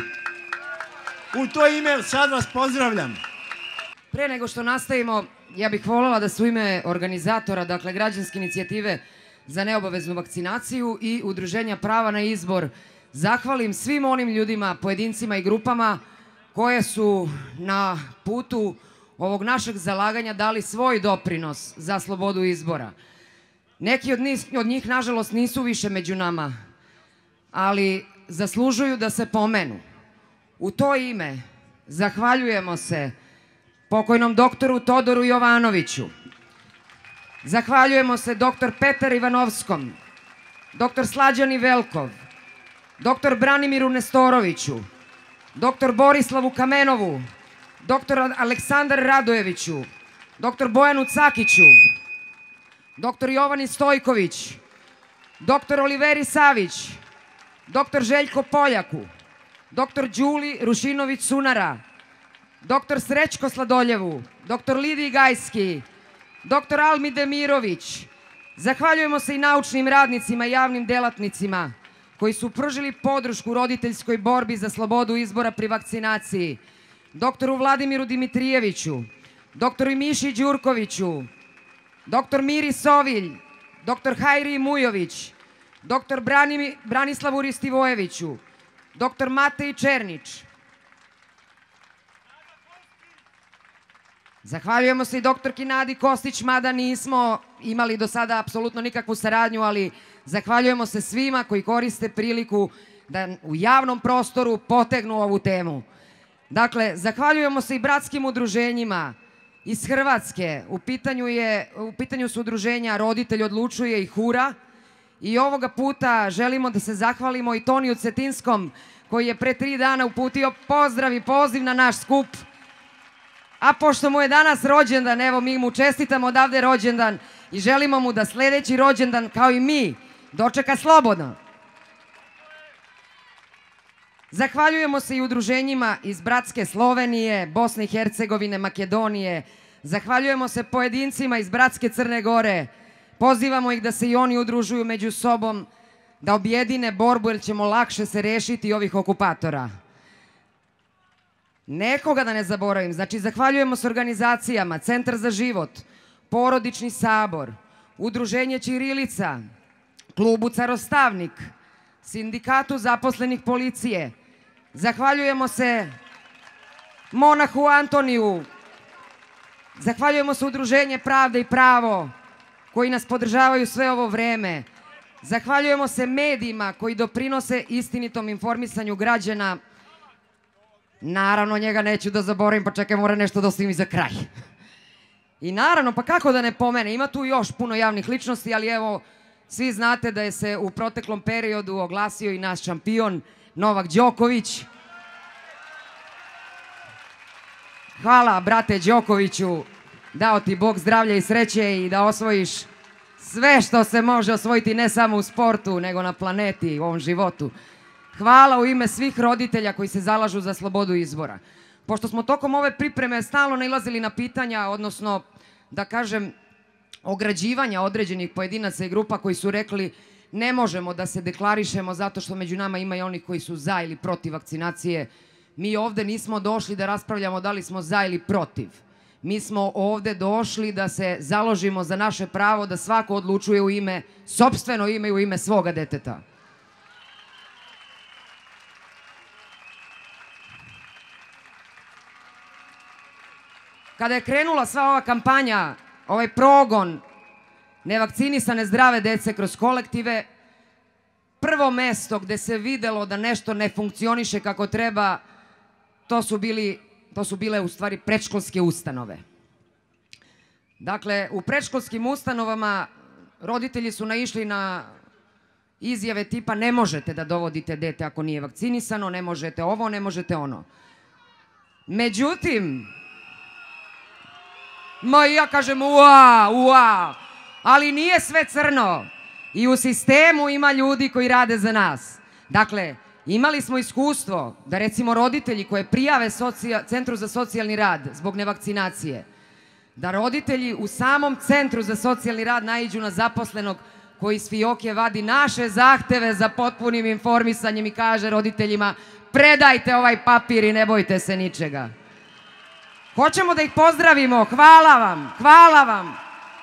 U to ime sad vas pozdravljam. Pre nego što nastavimo, ja bih voljela da se u ime organizatora, dakle građanske inicijative za neobaveznu vakcinaciju i Udruženja prava na izbor, zahvalim svim onim ljudima, pojedincima i grupama koje su na putu ovog našeg zalaganja dali svoj doprinos za slobodu izbora. Neki od njih, od njih nažalost, nisu više među nama, ali zaslužuju da se pomenu. U to ime zahvaljujemo se pokojnom doktoru Todoru Jovanoviću. Zahvaljujemo se doktor Petar Ivanovskom, doktor Slađani Velkov, doktor Branimiru Nestoroviću, doktor Borislavu Kamenovu, doktor Aleksandar Radojeviću, doktor Bojanu Cakiću, doktor Jovani Stojković, doktor Oliveri Savić, doktor Željko Poljaku, doktor Đuli Rušinović-Sunara, doktor Srećko Sladoljevu, doktor Lidiji Gajski, doktor Almi Demirović. Zahvaljujemo se i naučnim radnicima i javnim delatnicima koji su pružili podršku roditeljskoj borbi za slobodu izbora pri vakcinaciji, doktoru Vladimiru Dimitrijeviću, doktoru Miši Đurkoviću, doktor Miri Sovilj, doktor Hajri Mujović, doktor Branislavu Ristivojeviću, doktor Mateji Černić. Zahvaljujemo se i doktorki Nadi Kostić, mada nismo imali do sada apsolutno nikakvu saradnju, ali zahvaljujemo se svima koji koriste priliku da u javnom prostoru potegnu ovu temu. Dakle, zahvaljujemo se i bratskim udruženjima iz Hrvatske. U pitanju, je, u pitanju su udruženja Roditelj odlučuje i Hura. I ovoga puta želimo da se zahvalimo i Toniju Cetinskom, koji je pre tri dana uputio pozdrav i poziv na naš skup. A pošto mu je danas rođendan, evo mi mu čestitamo odavde rođendan i želimo mu da sledeći rođendan, kao i mi, dočeka slobodno. Zahvaljujemo se i udruženjima iz bratske Slovenije, Bosne i Hercegovine, Makedonije. Zahvaljujemo se pojedincima iz bratske Crne Gore. Pozivamo ih da se i oni udružuju među sobom, da objedine borbu jer ćemo lakše se rešiti ovih okupatora. Nekoga da ne zaboravim, znači zahvaljujemo se organizacijama Centar za život, Porodični sabor, Udruženje Ćirilica, Klubu Carostavnik, Sindikatu zaposlenih policije. Zahvaljujemo se monahu Antoniju, zahvaljujemo se Udruženje Pravda i pravo, koji nas podržavaju sve ovo vreme. Zahvaljujemo se medijima koji doprinose istinitom informisanju građana. Naravno, njega neću da zaboravim, pa čekaj, mora nešto da ostavim za kraj. I naravno, pa kako da ne pomene, ima tu još puno javnih ličnosti, ali evo, svi znate da je se u proteklom periodu oglasio i naš šampion Novak Đoković. Hvala, brate Đokoviću, dao ti Bog zdravlja i sreće i da osvojiš sve što se može osvojiti ne samo u sportu, nego na planeti, u ovom životu. Hvala u ime svih roditelja koji se zalažu za slobodu izbora. Pošto smo tokom ove pripreme stalno nailazili na pitanja, odnosno, da kažem, ograđivanja određenih pojedinaca i grupa koji su rekli ne možemo da se deklarišemo zato što među nama ima i oni koji su za ili protiv vakcinacije. Mi ovde nismo došli da raspravljamo da li smo za ili protiv. Mi smo ovde došli da se založimo za naše pravo da svako odlučuje u ime, sopstveno ime i u ime svoga deteta. Kada je krenula sva ova kampanja, ovaj progon nevakcinisane zdrave dece kroz kolektive, prvo mesto gde se videlo da nešto ne funkcioniše kako treba, to su bili, to su bile u stvari predškolske ustanove. Dakle, u predškolskim ustanovama roditelji su naišli na izjave tipa ne možete da dovodite dete ako nije vakcinisano, ne možete ovo, ne možete ono. Međutim, ma ja kažem ua, ua, ali nije sve crno. I u sistemu ima ljudi koji rade za nas. Dakle, imali smo iskustvo da recimo roditelji koje prijave Centru za socijalni rad zbog nevakcinacije, da roditelji u samom Centru za socijalni rad naiđu na zaposlenog koji iz fioke vadi naše zahteve za potpunim informisanjem i kaže roditeljima predajte ovaj papir i ne bojte se ničega. Hoćemo da ih pozdravimo, hvala vam, hvala vam.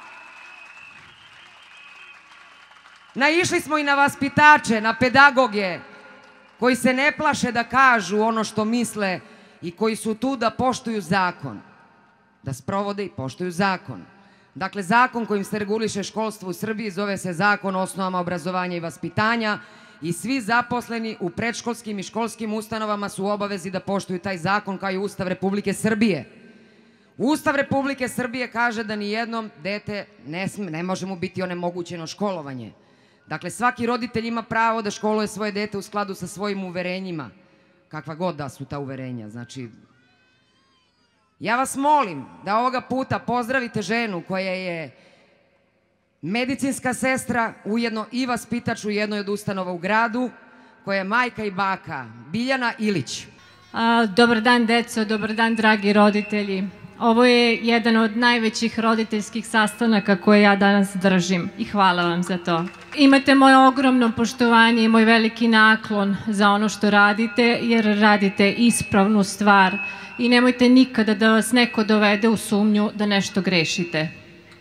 Naišli smo i na vaspitače, na pedagoge, koji se ne plaše da kažu ono što misle i koji su tu da poštuju zakon, da sprovode i poštuju zakon. Dakle, zakon kojim se reguliše školstvo u Srbiji zove se Zakon o osnovama obrazovanja i vaspitanja i svi zaposleni u predškolskim i školskim ustanovama su u obavezi da poštuju taj zakon kao i Ustav Republike Srbije. Ustav Republike Srbije kaže da ni jednom dete ne, ne može mu biti onemogućeno školovanje. Dakle, svaki roditelj ima pravo da školuje svoje dete u skladu sa svojim uverenjima, kakva god da su ta uverenja. Znači, ja vas molim da ovoga puta pozdravite ženu koja je medicinska sestra, ujedno i vaspitač u jednoj od ustanova u gradu, koja je majka i baka, Biljana Ilić. A, dobar dan, deco, dobar dan, dragi roditelji. Ovo je jedan od najvećih roditeljskih sastanaka koje ja danas držim i hvala vam za to. Imate moje ogromno poštovanje i moj veliki naklon za ono što radite, jer radite ispravnu stvar i nemojte nikada da vas neko dovede u sumnju da nešto grešite.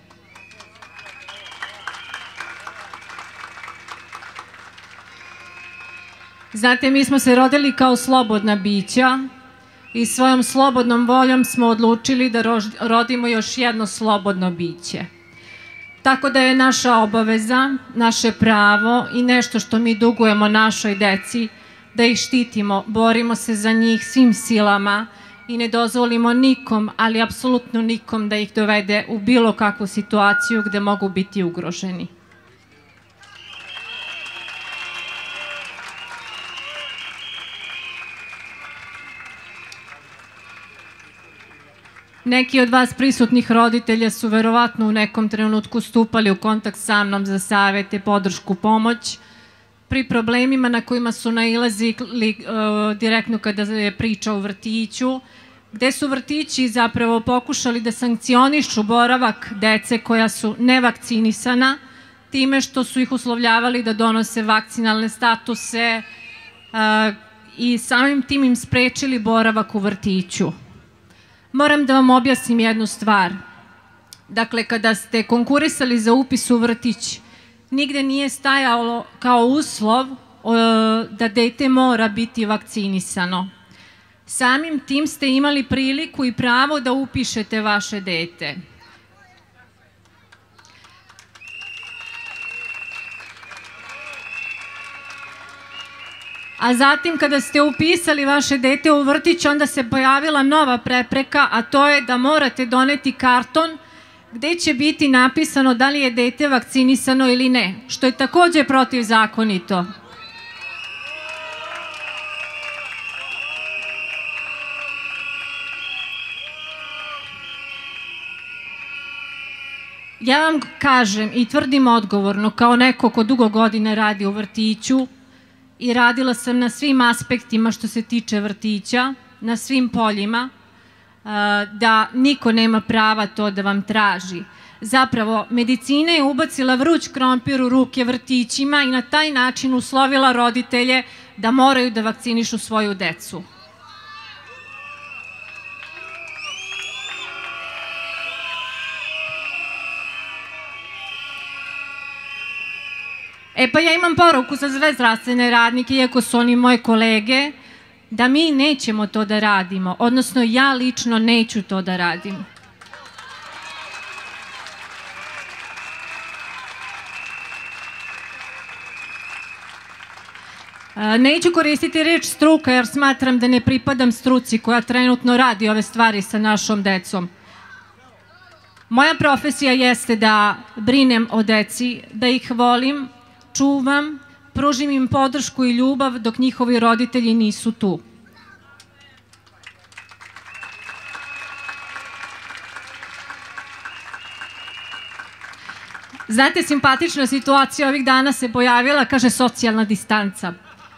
Znate, mi smo se rodili kao slobodna bića i svojom slobodnom voljom smo odlučili da rodimo još jedno slobodno biće. Tako da je naša obaveza, naše pravo i nešto što mi dugujemo našoj deci, da ih štitimo, borimo se za njih svim silama i ne dozvolimo nikom, ali apsolutno nikom da ih dovede u bilo kakvu situaciju gde mogu biti ugroženi. Neki od vas prisutnih roditelja su verovatno u nekom trenutku stupali u kontakt sa mnom za savete, podršku, pomoć pri problemima na kojima su nailazili direktno kada je priča o vrtiću, gde su vrtići zapravo pokušali da sankcionišu boravak dece koja su nevakcinisana time što su ih uslovljavali da donose vakcinalne statuse i samim tim im sprečili boravak u vrtiću. Moram da vam objasnim jednu stvar. Dakle, kada ste konkurisali za upis u vrtić, nigde nije stajalo kao uslov da dete mora biti vakcinisano. Samim tim ste imali priliku i pravo da upišete vaše dete. A zatim kada ste upisali vaše dete u vrtić, onda se pojavila nova prepreka, a to je da morate doneti karton gde će biti napisano da li je dete vakcinisano ili ne, što je takođe protivzakonito. Ja vam kažem i tvrdim odgovorno, kao neko ko dugo godine radi u vrtiću, i radila sam na svim aspektima što se tiče vrtića, na svim poljima, da niko nema prava to da vam traži. Zapravo, medicina je ubacila vruć krompir u ruke vrtićima i na taj način uslovila roditelje da moraju da vakcinišu svoju decu. E pa ja imam poruku za sve zdravstvene radnike, iako su oni moje kolege, da mi nećemo to da radimo, odnosno ja lično neću to da radim. Neću koristiti reč struka jer smatram da ne pripadam struci koja trenutno radi ove stvari sa našom decom. Moja profesija jeste da brinem o deci, da ih volim, čuvam, pružim im podršku i ljubav dok njihovi roditelji nisu tu. Znate, simpatična situacija ovih dana se pojavila, kaže socijalna distanca.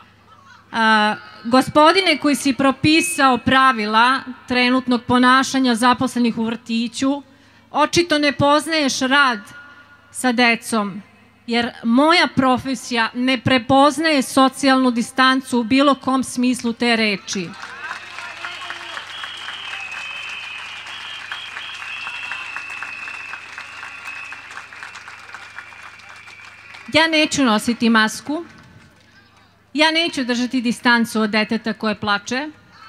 Gospodine koji si propisao pravila trenutnog ponašanja zaposlenih u vrtiću, očito ne poznaješ rad sa decom, jer moja profesija ne prepoznaje socijalnu distancu u bilo kom smislu te reči. Ja neću nositi masku, ja neću držati distancu od deteta koje plače,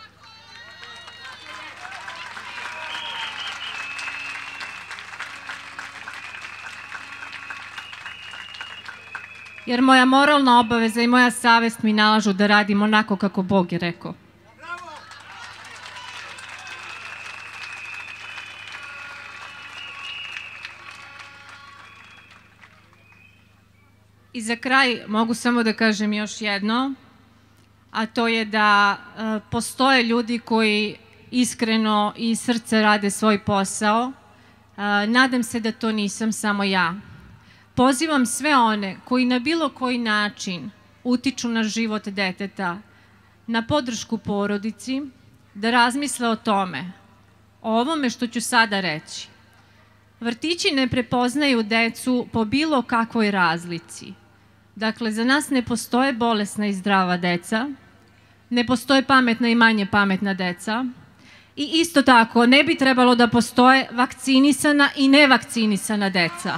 jer moja moralna obaveza i moja savest mi nalažu da radim onako kako Bog je rekao. I za kraj mogu samo da kažem još jedno, a to je da e, postoje ljudi koji iskreno i iz srca rade svoj posao. E, nadam se da to nisam samo ja. Pozivam sve one koji na bilo koji način utiču na život deteta, na podršku porodici, da razmisle o tome, o ovome što ću sada reći. Vrtići ne prepoznaju decu po bilo kakvoj razlici. Dakle, za nas ne postoje bolesna i zdrava deca, ne postoje pametna i manje pametna deca i isto tako ne bi trebalo da postoje vakcinisana i nevakcinisana deca.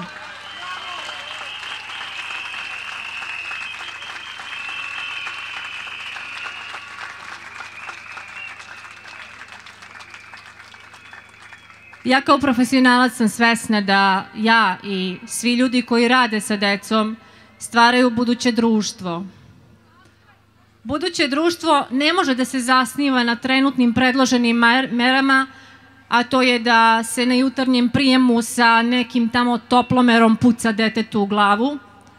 Ja kao profesionalac sam svesna da ja i svi ljudi koji rade sa decom stvaraju buduće društvo. Buduće društvo ne može da se zasniva na trenutnim predloženim merama, a to je da se na jutarnjem prijemu sa nekim tamo toplomerom puca detetu u glavu.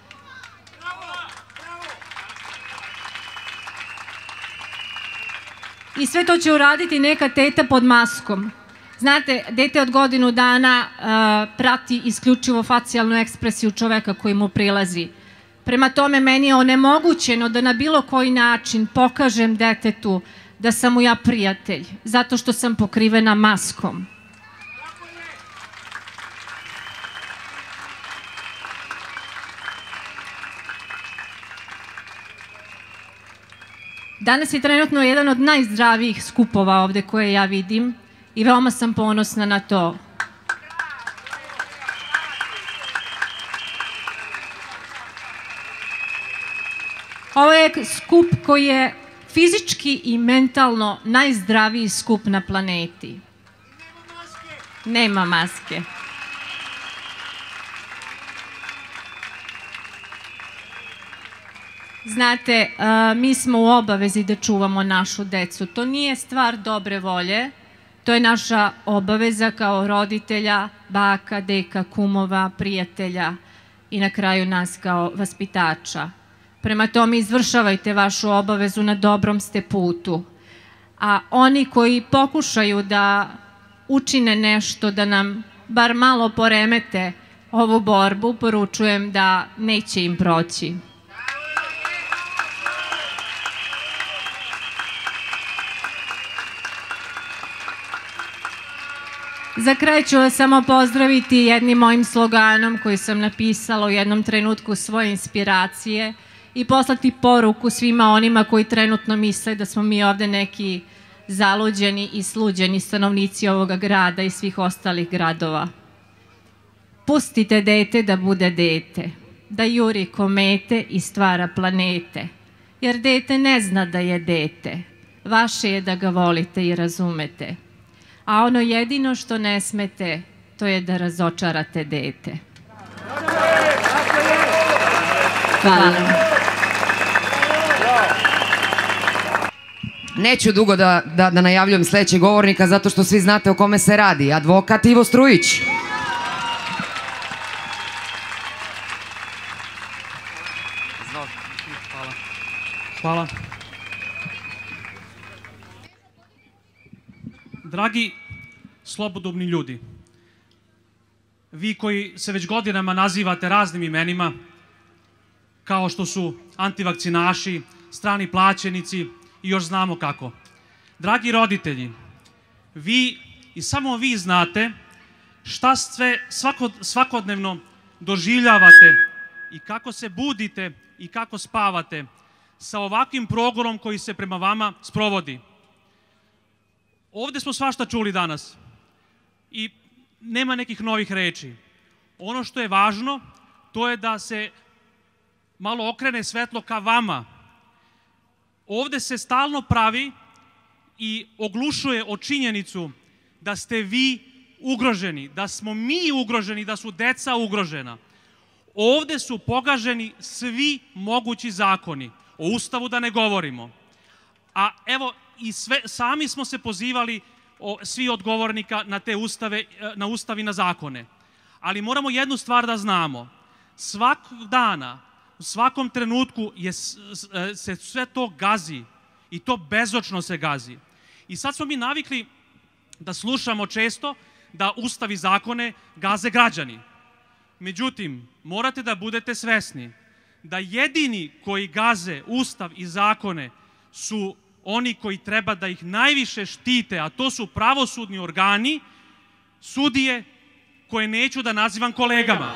I sve to će uraditi neka teta pod maskom. Znate, dete od godinu dana uh, prati isključivo facijalnu ekspresiju čoveka koji mu prilazi. Prema tome, meni je onemogućeno da na bilo koji način pokažem detetu da sam mu ja prijatelj, zato što sam pokrivena maskom. Danas je trenutno jedan od najzdravijih skupova ovde koje ja vidim i veoma sam ponosna na to. Ovo je skup koji je fizički i mentalno najzdraviji skup na planeti. Nema maske. Znate, mi smo u obavezi da čuvamo našu decu. To nije stvar dobre volje, to je naša obaveza kao roditelja, baka, deka, kumova, prijatelja i na kraju nas kao vaspitača. Prema tome, izvršavajte vašu obavezu, na dobrom ste putu. A oni koji pokušaju da učine nešto, da nam bar malo poremete ovu borbu, poručujem da neće im proći. Za kraj ću vas samo pozdraviti jednim mojim sloganom koji sam napisala u jednom trenutku svoje inspiracije i poslati poruku svima onima koji trenutno misle da smo mi ovde neki zaluđeni i sluđeni stanovnici ovoga grada i svih ostalih gradova. Pustite dete da bude dete. da juri komete i stvara planete. Jer dete ne zna da je dete. Vaše je da ga volite i razumete. A ono jedino što ne smete, to je da razočarate dete. Hvala. Neću dugo da, da, da najavljujem sledećeg govornika, zato što svi znate o kome se radi. Advokat Ivo Strujić. Hvala. Dragi slobodobni ljudi, vi koji se već godinama nazivate raznim imenima, kao što su antivakcinaši, strani plaćenici i još znamo kako. Dragi roditelji, vi i samo vi znate šta sve svako, svakodnevno doživljavate i kako se budite i kako spavate sa ovakvim progonom koji se prema vama sprovodi. Ovde smo svašta čuli danas i nema nekih novih reči. Ono što je važno, to je da se malo okrene svetlo ka vama. Ovde se stalno pravi i oglušuje o činjenicu da ste vi ugroženi, da smo mi ugroženi, da su deca ugrožena. Ovde su pogaženi svi mogući zakoni, o Ustavu da ne govorimo. A evo, i sve, sami smo se pozivali, o, svi odgovornika, na te ustave, na ustav i na zakone. Ali moramo jednu stvar da znamo. Svakog dana, u svakom trenutku je, se sve to gazi i to bezočno se gazi. I sad smo mi navikli da slušamo često da ustav i zakone gaze građani. Međutim, morate da budete svesni da jedini koji gaze ustav i zakone su oni koji treba da ih najviše štite, a to su pravosudni organi, sudije koje neću da nazivam kolegama.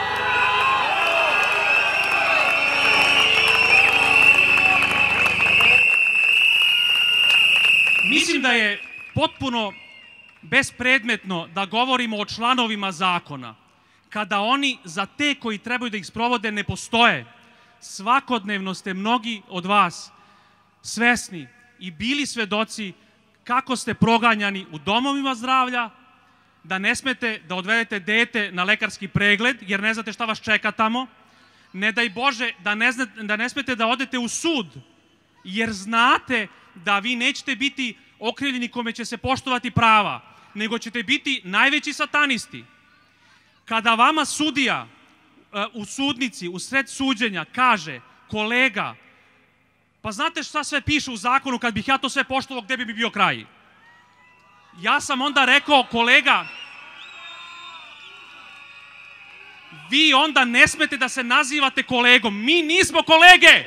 Mislim da je potpuno bespredmetno da govorimo o članovima zakona, kada oni za te koji trebaju da ih sprovode ne postoje. Svakodnevno ste mnogi od vas svesni i bili svedoci kako ste proganjani u domovima zdravlja, da ne smete da odvedete dete na lekarski pregled, jer ne znate šta vas čeka tamo. Ne daj Bože da ne, zna, da ne smete da odete u sud, jer znate da vi nećete biti okrivljeni kome će se poštovati prava, nego ćete biti najveći satanisti. Kada vama sudija u sudnici, u sred suđenja, kaže, kolega, pa znate šta sve piše u zakonu, kad bih ja to sve poštovao, gde bi mi bio kraj? Ja sam onda rekao, kolega, vi onda ne smete da se nazivate kolegom. Mi nismo kolege!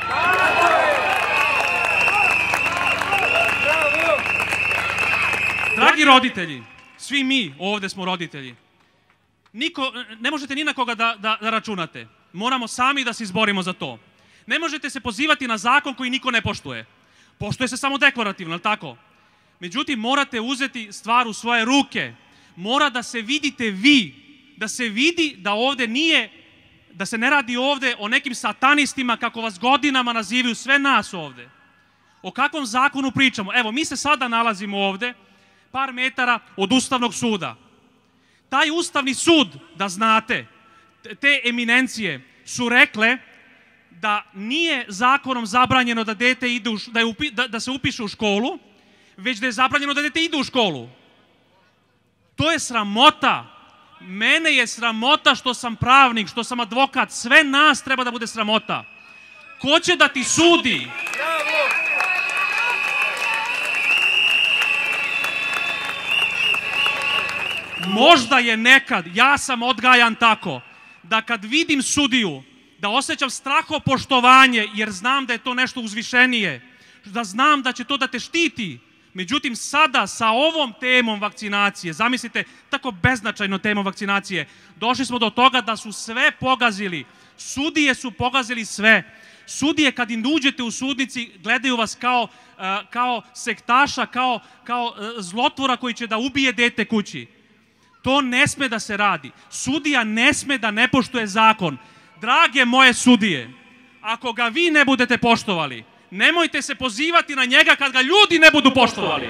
Dragi roditelji, svi mi ovde smo roditelji. Niko, ne možete ni na koga da, da, da računate. Moramo sami da se izborimo za to. Ne možete se pozivati na zakon koji niko ne poštuje. Poštuje se samo deklarativno, ali tako? Međutim, morate uzeti stvar u svoje ruke. Mora da se vidite vi. Da se vidi da ovde nije, da se ne radi ovde o nekim satanistima kako vas godinama nazivaju sve nas ovde. O kakvom zakonu pričamo? Evo, mi se sada nalazimo ovde, par metara od Ustavnog suda. Taj Ustavni sud, da znate, te eminencije su rekle da nije zakonom zabranjeno da dete ide u, da, je upi, da, da se upiše u školu, već da je zabranjeno da dete ide u školu. To je sramota. Mene je sramota što sam pravnik, što sam advokat. Sve nas treba da bude sramota. Ko će da ti sudi? Možda je nekad, ja sam odgajan tako, da kad vidim sudiju, da osjećam strahopoštovanje, jer znam da je to nešto uzvišenije, da znam da će to da te štiti. Međutim, sada sa ovom temom vakcinacije, zamislite, tako beznačajno temom vakcinacije, došli smo do toga da su sve pogazili. Sudije su pogazili sve. Sudije, kad im uđete u sudnici, gledaju vas kao, kao sektaša, kao, kao zlotvora koji će da ubije dete kući. To ne sme da se radi. Sudija ne sme da ne poštuje zakon. Drage moje sudije, ako ga vi ne budete poštovali, nemojte se pozivati na njega kad ga ljudi ne budu poštovali.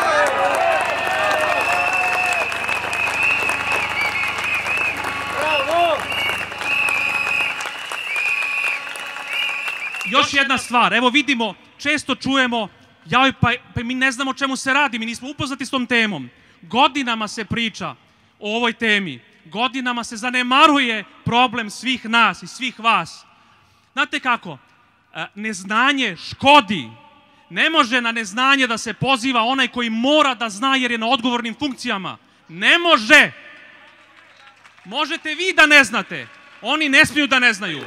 Još jedna stvar, evo vidimo, često čujemo, jaj, pa, pa mi ne znamo o čemu se radi, mi nismo upoznati s tom temom. Godinama se priča o ovoj temi, godinama se zanemaruje problem svih nas i svih vas. Znate kako, neznanje škodi. Ne može na neznanje da se poziva onaj koji mora da zna jer je na odgovornim funkcijama. Ne može. Možete vi da ne znate, oni ne smiju da ne znaju.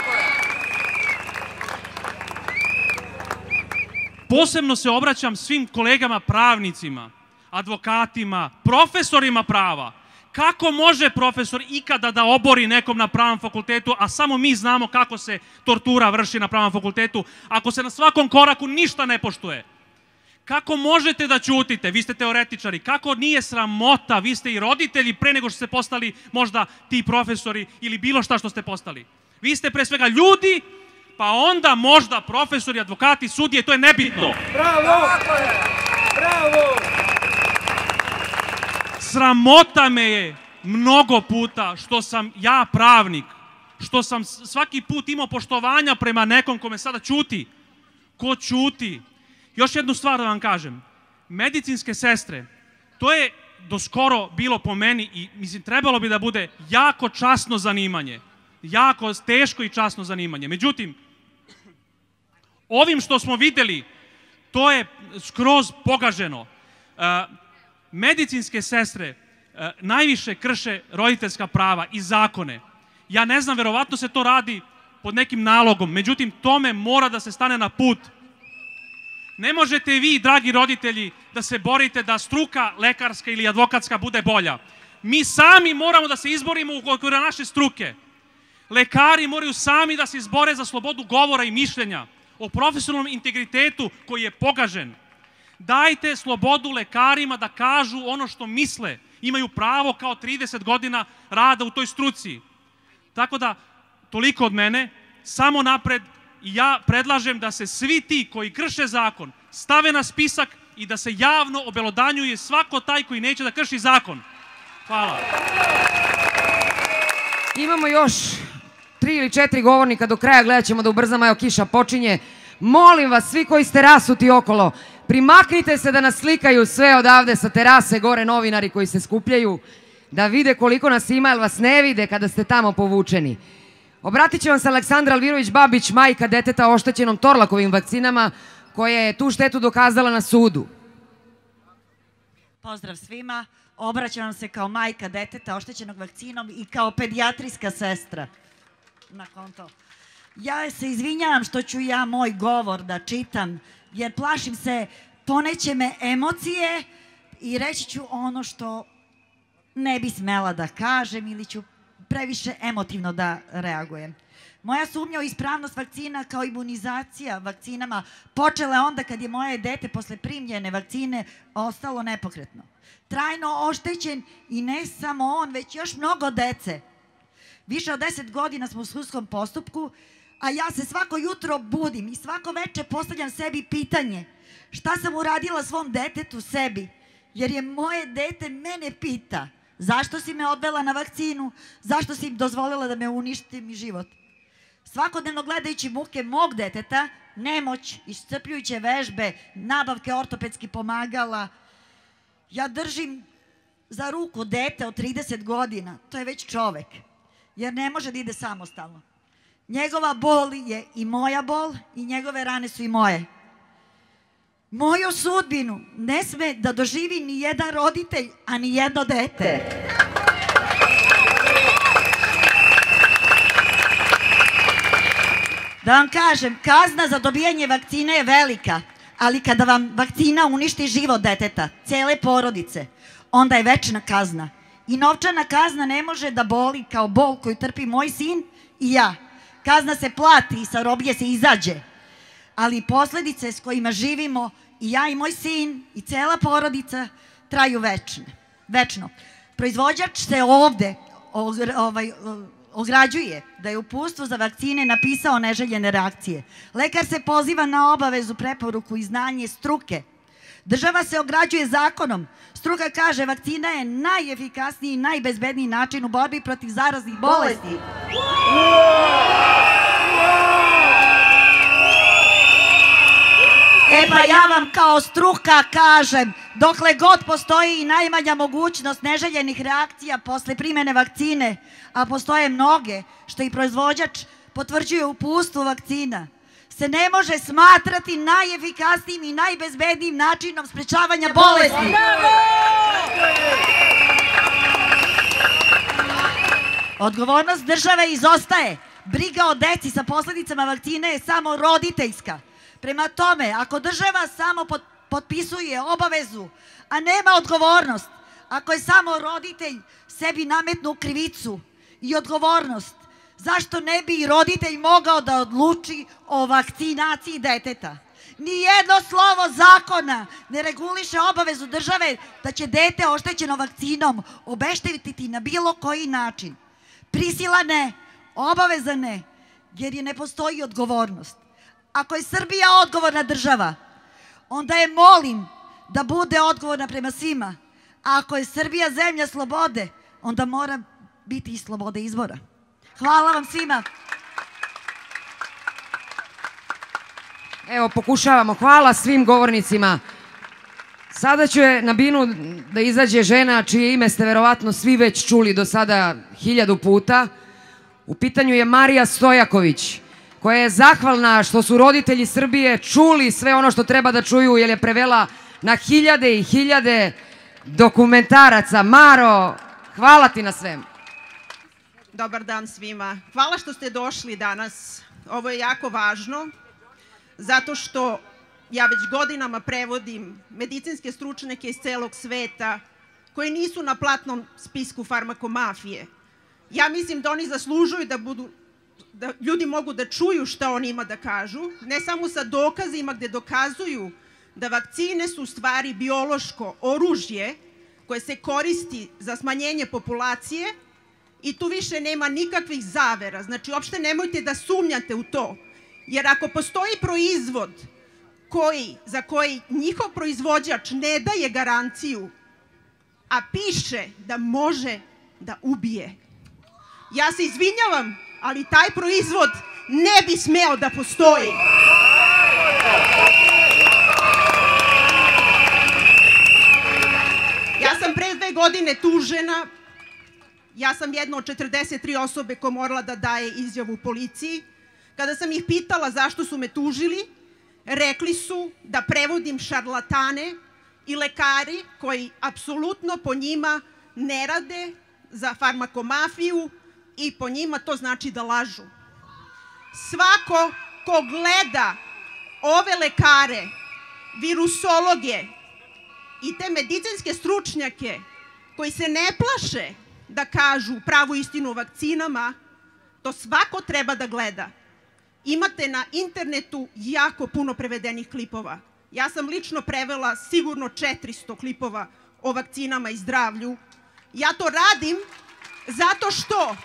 Posebno se obraćam svim kolegama pravnicima, advokatima, profesorima prava. Kako može profesor ikada da obori nekom na pravnom fakultetu, a samo mi znamo kako se tortura vrši na pravnom fakultetu, ako se na svakom koraku ništa ne poštuje? Kako možete da ćutite? Vi ste teoretičari. Kako nije sramota? Vi ste i roditelji pre nego što ste postali možda ti profesori ili bilo šta što ste postali. Vi ste pre svega ljudi, pa onda možda profesori, advokati, sudije, to je nebitno. Bravo! Bravo! Sramota me je mnogo puta što sam ja pravnik, što sam svaki put imao poštovanja prema nekom kome sada ćuti. Ko ćuti? Još jednu stvar da vam kažem. Medicinske sestre, to je doskoro bilo po meni i mislim trebalo bi da bude jako časno zanimanje. Jako teško i časno zanimanje. Međutim, ovim što smo videli, to je skroz pogaženo. Medicinske sestre najviše krše roditeljska prava i zakone. Ja ne znam, verovatno se to radi pod nekim nalogom, međutim, tome mora da se stane na put. Ne možete vi, dragi roditelji, da se borite da struka lekarska ili advokatska bude bolja. Mi sami moramo da se izborimo u okviru naše struke. Lekari moraju sami da se izbore za slobodu govora i mišljenja, o profesionalnom integritetu koji je pogažen. Dajte slobodu lekarima da kažu ono što misle. Imaju pravo kao trideset godina rada u toj struci. Tako da, toliko od mene, samo napred, i ja predlažem da se svi ti koji krše zakon stave na spisak i da se javno obelodanjuje svako taj koji neće da krši zakon. Hvala. Imamo još tri ili četiri govornika do kraja, gledat ćemo da ubrzamo, evo kiša počinje. Molim vas, svi koji ste rasuti okolo, primaknite se da nas slikaju sve odavde sa terase, gore novinari koji se skupljaju, da vide koliko nas ima, jer vas ne vide kada ste tamo povučeni. Obratit će vam se Aleksandra Alvirović-Babić, majka deteta oštećenom Torlakovim vakcinama, koja je tu štetu dokazala na sudu. Pozdrav svima, obraćam vam se kao majka deteta oštećenog vakcinom i kao pedijatrijska sestra. Na konto. Ja se izvinjavam što ću ja moj govor da čitam, jer plašim se, poneće me emocije i reći ću ono što ne bi smela da kažem ili ću previše emotivno da reagujem. Moja sumnja u ispravnost vakcina kao imunizacija vakcinama počela je onda kad je moje dete posle primljene vakcine ostalo nepokretno. Trajno oštećen i ne samo on, već još mnogo dece. Više od deset godina smo u sudskom postupku, a ja se svako jutro budim i svako veče postavljam sebi pitanje šta sam uradila svom detetu sebi, jer je moje dete mene pita zašto si me odvela na vakcinu, zašto si im dozvolila da me uništi mi život. Svakodnevno gledajući muke mog deteta, nemoć, iscrpljujuće vežbe, nabavke ortopedskih pomagala, ja držim za ruku dete od trideset godina, to je već čovek, jer ne može da ide samostalno. Njegova bol je i moja bol i njegove rane su i moje. Moju sudbinu ne sme da doživi ni jedan roditelj, a ni jedno dete. Da vam kažem, kazna za dobijanje vakcine je velika, ali kada vam vakcina uništi život deteta, cele porodice, onda je večna kazna. I novčana kazna ne može da boli kao bol koju trpi moj sin i ja. Kazna se plati i sa robije se izađe, ali posledice s kojima živimo i ja i moj sin i cela porodica traju večno. Proizvođač se ovde ograđuje da je uputstvo za vakcine napisao neželjene reakcije. Lekar se poziva na obavezu, preporuku i znanje struke. Država se ograđuje zakonom. Struka kaže vakcina je najefikasniji i najbezbedniji način u borbi protiv zaraznih bolesti. E pa ja vam kao struka kažem, dokle god postoji i najmanja mogućnost neželjenih reakcija posle primene vakcine, a postoje mnoge, što i proizvođač potvrđuje uputstvo vakcina, se ne može smatrati najefikasnijim i najbezbednijim načinom sprečavanja bolesti. Odgovornost države izostaje. Briga o deci sa posledicama vakcine je samo roditeljska. Prema tome, ako država samo potpisuje obavezu, a nema odgovornost, ako je samo roditelj sebi nametnu krivicu i odgovornost, zašto ne bi i roditelj mogao da odluči o vakcinaciji deteta? Nijedno slovo zakona ne reguliše obavezu države da će dete oštećeno vakcinom obeštetiti na bilo koji način. Prisila ne, obaveza ne, jer je ne postoji odgovornost. Ako je Srbija odgovorna država, onda je molim da bude odgovorna prema svima. A ako je Srbija zemlja slobode, onda mora biti i slobode izbora. Hvala vam svima. Evo, pokušavamo. Hvala svim govornicima. Sada će na binu da izađe žena čije ime ste verovatno svi već čuli do sada hiljadu puta. U pitanju je Marija Stojaković, koja je zahvalna što su roditelji Srbije čuli sve ono što treba da čuju, jer je prevela na hiljade i hiljade dokumentaraca. Maro, hvala ti na svemu. Dobar dan svima. Hvala što ste došli danas. Ovo je jako važno, zato što ja već godinama prevodim medicinske stručnjake iz celog sveta koji nisu na platnom spisku farmakomafije. Ja mislim da oni zaslužuju da budu, da ljudi mogu da čuju šta oni ima da kažu, ne samo sa dokazima gde dokazuju da vakcine su u stvari biološko oružje koje se koristi za smanjenje populacije i tu više nema nikakvih zavera. Znači, uopšte nemojte da sumnjate u to, jer ako postoji proizvod koji, za koji njihov proizvođač ne daje garanciju, a piše da može da ubije, ja se izvinjavam, ali taj proizvod ne bi smeo da postoji. Ja sam pre dve godine tužena. Ja sam jedna od četrdeset tri osobe koja morala da daje izjavu u policiji. Kada sam ih pitala zašto su me tužili, rekli su da prevodim šarlatane i lekari koji apsolutno po njima ne rade za farmakomafiju i po njima to znači da lažu. Svako ko gleda ove lekare, virusologe i te medicinske stručnjake koji se ne plaše da kažu pravu istinu o vakcinama, to svako treba da gleda. Imate na internetu jako puno prevedenih klipova. Ja sam lično prevela sigurno četiristo klipova o vakcinama i zdravlju. Ja to radim zato što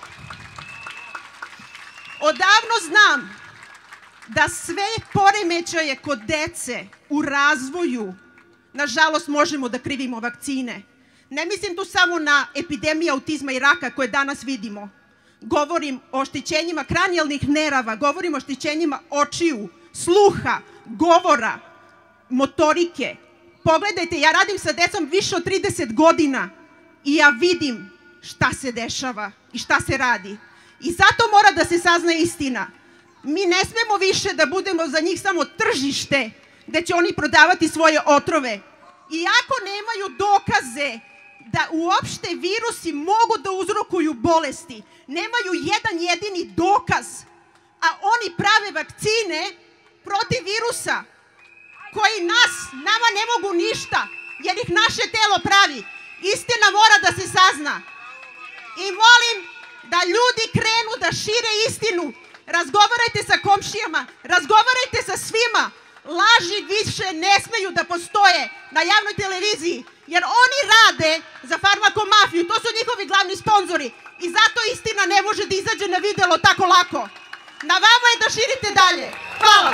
odavno znam da sve poremećaje kod dece u razvoju, nažalost, možemo da krivimo vakcine. Ne mislim tu samo na epidemiju autizma i raka koje danas vidimo. Govorim o oštećenjima kranijalnih nerava, govorim o oštećenjima očiju, sluha, govora, motorike. Pogledajte, ja radim sa decom više od trideset godina i ja vidim šta se dešava i šta se radi. I zato mora da se sazna istina. Mi ne smemo više da budemo za njih samo tržište gde će oni prodavati svoje otrove. Iako nemaju dokaze da uopšte virusi mogu da uzrokuju bolesti, nemaju jedan jedini dokaz, a oni prave vakcine protiv virusa koji nas, nama ne mogu ništa, jer ih naše telo pravi. Istina mora da se sazna. I molim da ljudi krenu da šire istinu. Razgovarajte sa komšijama, razgovarajte sa svima. Laži više ne smeju da postoje na javnoj televiziji, jer oni rade za farmakomafiju, to su njihovi glavni sponzori i zato istina ne može da izađe na videlo tako lako. Na vama je da širite dalje. Hvala.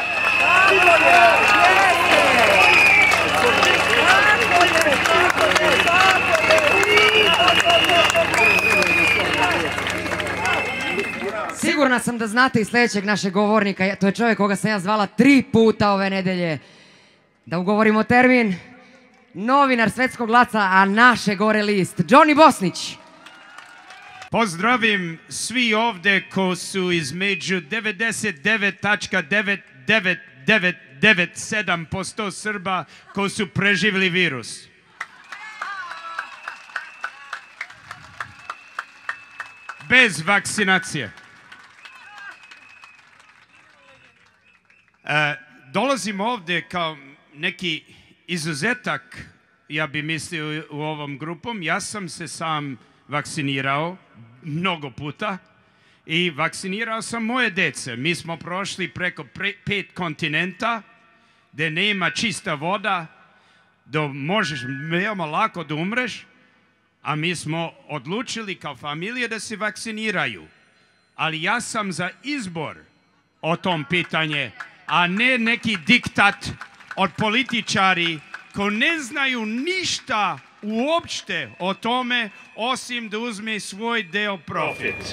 Sigurna sam da znate i sljedećeg našeg govornika, to je čovjek koga sam ja zvala tri puta ove nedelje. Da ugovorimo termin, novinar Svetskog glaca, a naše gore list, Johnny Bosnić. Pozdravim svi ovde ko su između devedeset devet zarez devet devet devet devet sedam posto Srba ko su preživjeli virus. Bez vakcinacije. E, dolazim ovde kao neki izuzetak, ja bi mislio u ovom grupom. Ja sam se sam vakcinirao mnogo puta i vakcinirao sam moje dece. Mi smo prošli preko pre, pet kontinenta gde nema čista voda, da možeš veoma lako da umreš, a mi smo odlučili kao familije da se vakciniraju. Ali ja sam za izbor o tom pitanje, a ne neki diktat od političari koji ne znaju ništa uopšte o tome, osim da uzme svoj deo profit.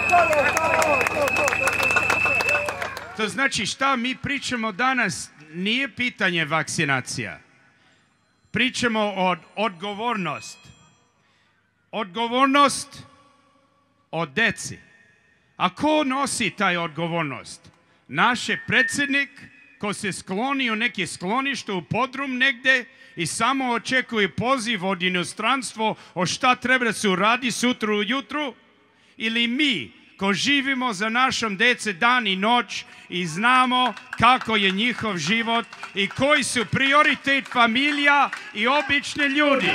To znači šta mi pričamo danas nije pitanje vakcinacija. Pričamo o odgovornost. Odgovornost o deci. A ko nosi taj odgovornost? Naš je predsjednik ko se skloni u neke sklonište u podrum negde i samo očekuje poziv od inostranstva o šta treba da se uradi sutra ujutru, ili mi ko živimo za našom dece dan i noć i znamo kako je njihov život i koji su prioritet familija i obične ljudi.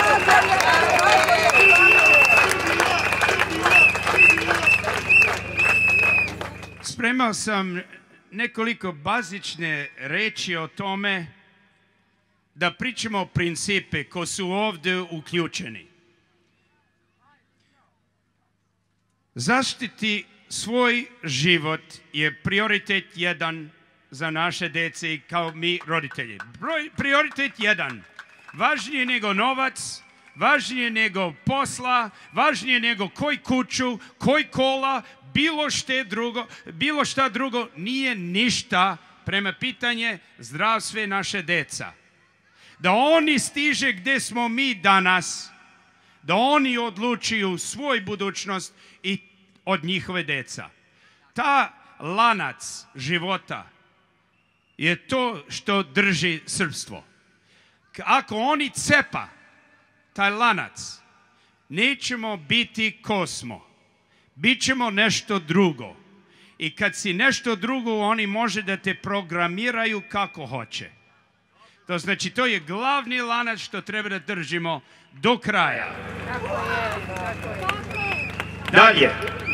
Spremao sam nekoliko bazične reči o tome da pričamo o principe koji su ovde uključeni. Zaštiti svoj život je prioritet jedan za naše dece i kao mi roditelji. Broj, prioritet jedan. Važnije nego novac, važnije nego posla, važnije nego koji kuću, koji kola, bilo šta drugo, bilo šta drugo nije ništa prema pitanje zdravstva naše deca. Da oni stiže gde smo mi danas, da oni odlučuju svoj budućnost i od njihove deca. Ta lanac života je to što drži srpstvo. Ako oni cepa taj lanac, nećemo biti ko smo. Bićemo nešto drugo. I kad si nešto drugo, oni može da te programiraju kako hoće. To znači, to je glavni lanac što treba da držimo do kraja. Dalje.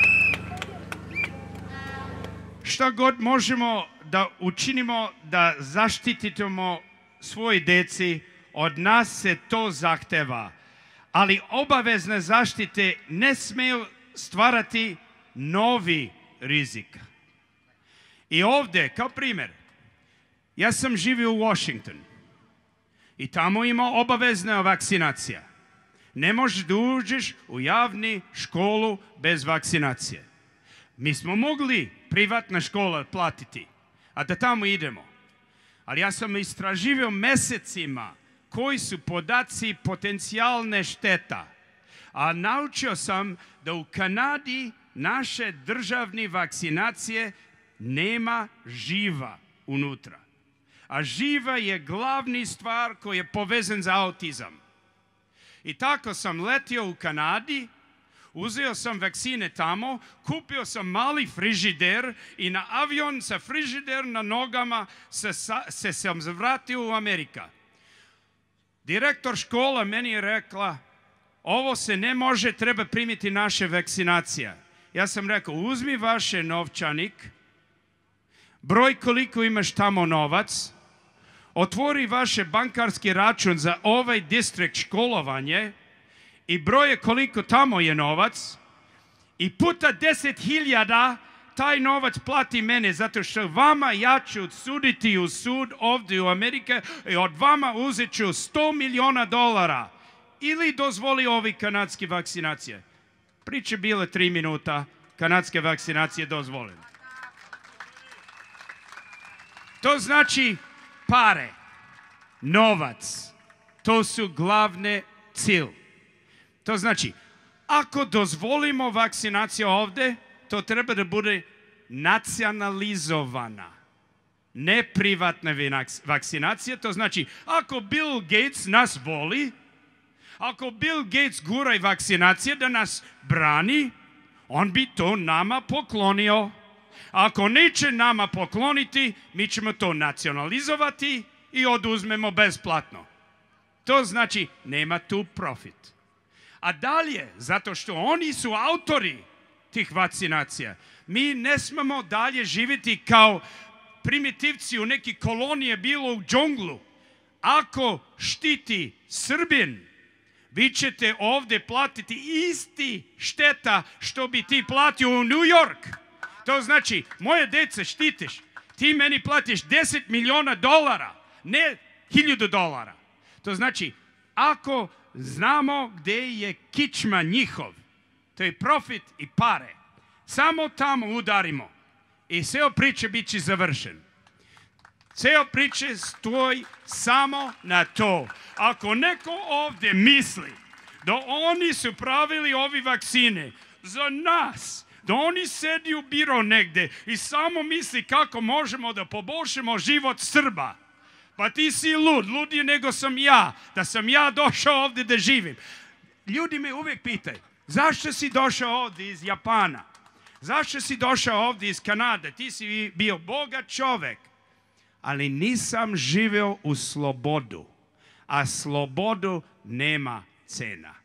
Šta god možemo da učinimo da zaštitimo svoje deci, od nas se to zahteva. Ali obavezne zaštite ne smeju stvarati novi rizik. I ovde, kao primjer, ja sam živio u Washington i tamo ima obavezna vakcinacija. Ne možeš da uđeš u javni školu bez vakcinacije. Mi smo mogli privatna škola platiti, a da tamo idemo. Ali ja sam istraživao mesecima koji su podaci potencijalne šteta. A naučio sam da u Kanadi naše državne vakcinacije nema živa unutra. A živa je glavni stvar koji je povezan za autizam. I tako sam letio u Kanadi, uzeo sam vakcine tamo, kupio sam mali frižider i na avion sa frižider na nogama se, se sam vratio u Amerika. Direktor škola meni je rekla, ovo se ne može, treba primiti naše vakcinacije. Ja sam rekao, uzmi vaše novčanik, broj koliko imaš tamo novac, otvori vaše bankarski račun za ovaj distrikt školovanje i broje koliko tamo je novac i puta deset hiljada taj novac plati mene, zato što vama ja ću suditi u sud ovdje u Amerike i od vama uzet ću sto miliona dolara ili dozvoli ovi kanadske vakcinacije. Priče bile tri minuta, kanadske vakcinacije dozvoljene. To znači pare, novac, to su glavne cilj. To znači, ako dozvolimo vakcinaciju ovdje, to treba da bude nacionalizovana, ne privatna vakcinacija. To znači, ako Bill Gates nas voli, ako Bill Gates gura i vakcinacije da nas brani, on bi to nama poklonio. Ako neće nama pokloniti, mi ćemo to nacionalizovati i oduzmemo besplatno. To znači, nema tu profit. A dalje, zato što oni su autori tih vakcinacija, mi ne smemo dalje živjeti kao primitivci u neki kolonije bilo u džunglu. Ako štiti Srbin, vi ćete ovdje platiti isti šteta što bi ti platio u New York. To znači, moje dece štitiš, ti meni platiš deset miliona dolara, ne hiljadu dolara. To znači, ako znamo gdje je kičma njihov, to je profit i pare, samo tamo udarimo i ceo priče bit će završen. Ceo priče stoji samo na to. Ako neko ovdje misli da oni su pravili ovi vakcine za nas, da oni sedi u biro negde i samo misli kako možemo da poboljšamo život Srba, pa ti si lud, ludiji nego sam ja, da sam ja došao ovdje da živim. Ljudi me uvijek pitaju, zašto si došao ovdje iz Japana? Zašto si došao ovdje iz Kanade? Ti si bio bogat čovek. Ali nisam živeo u slobodu, a slobodu nema cena.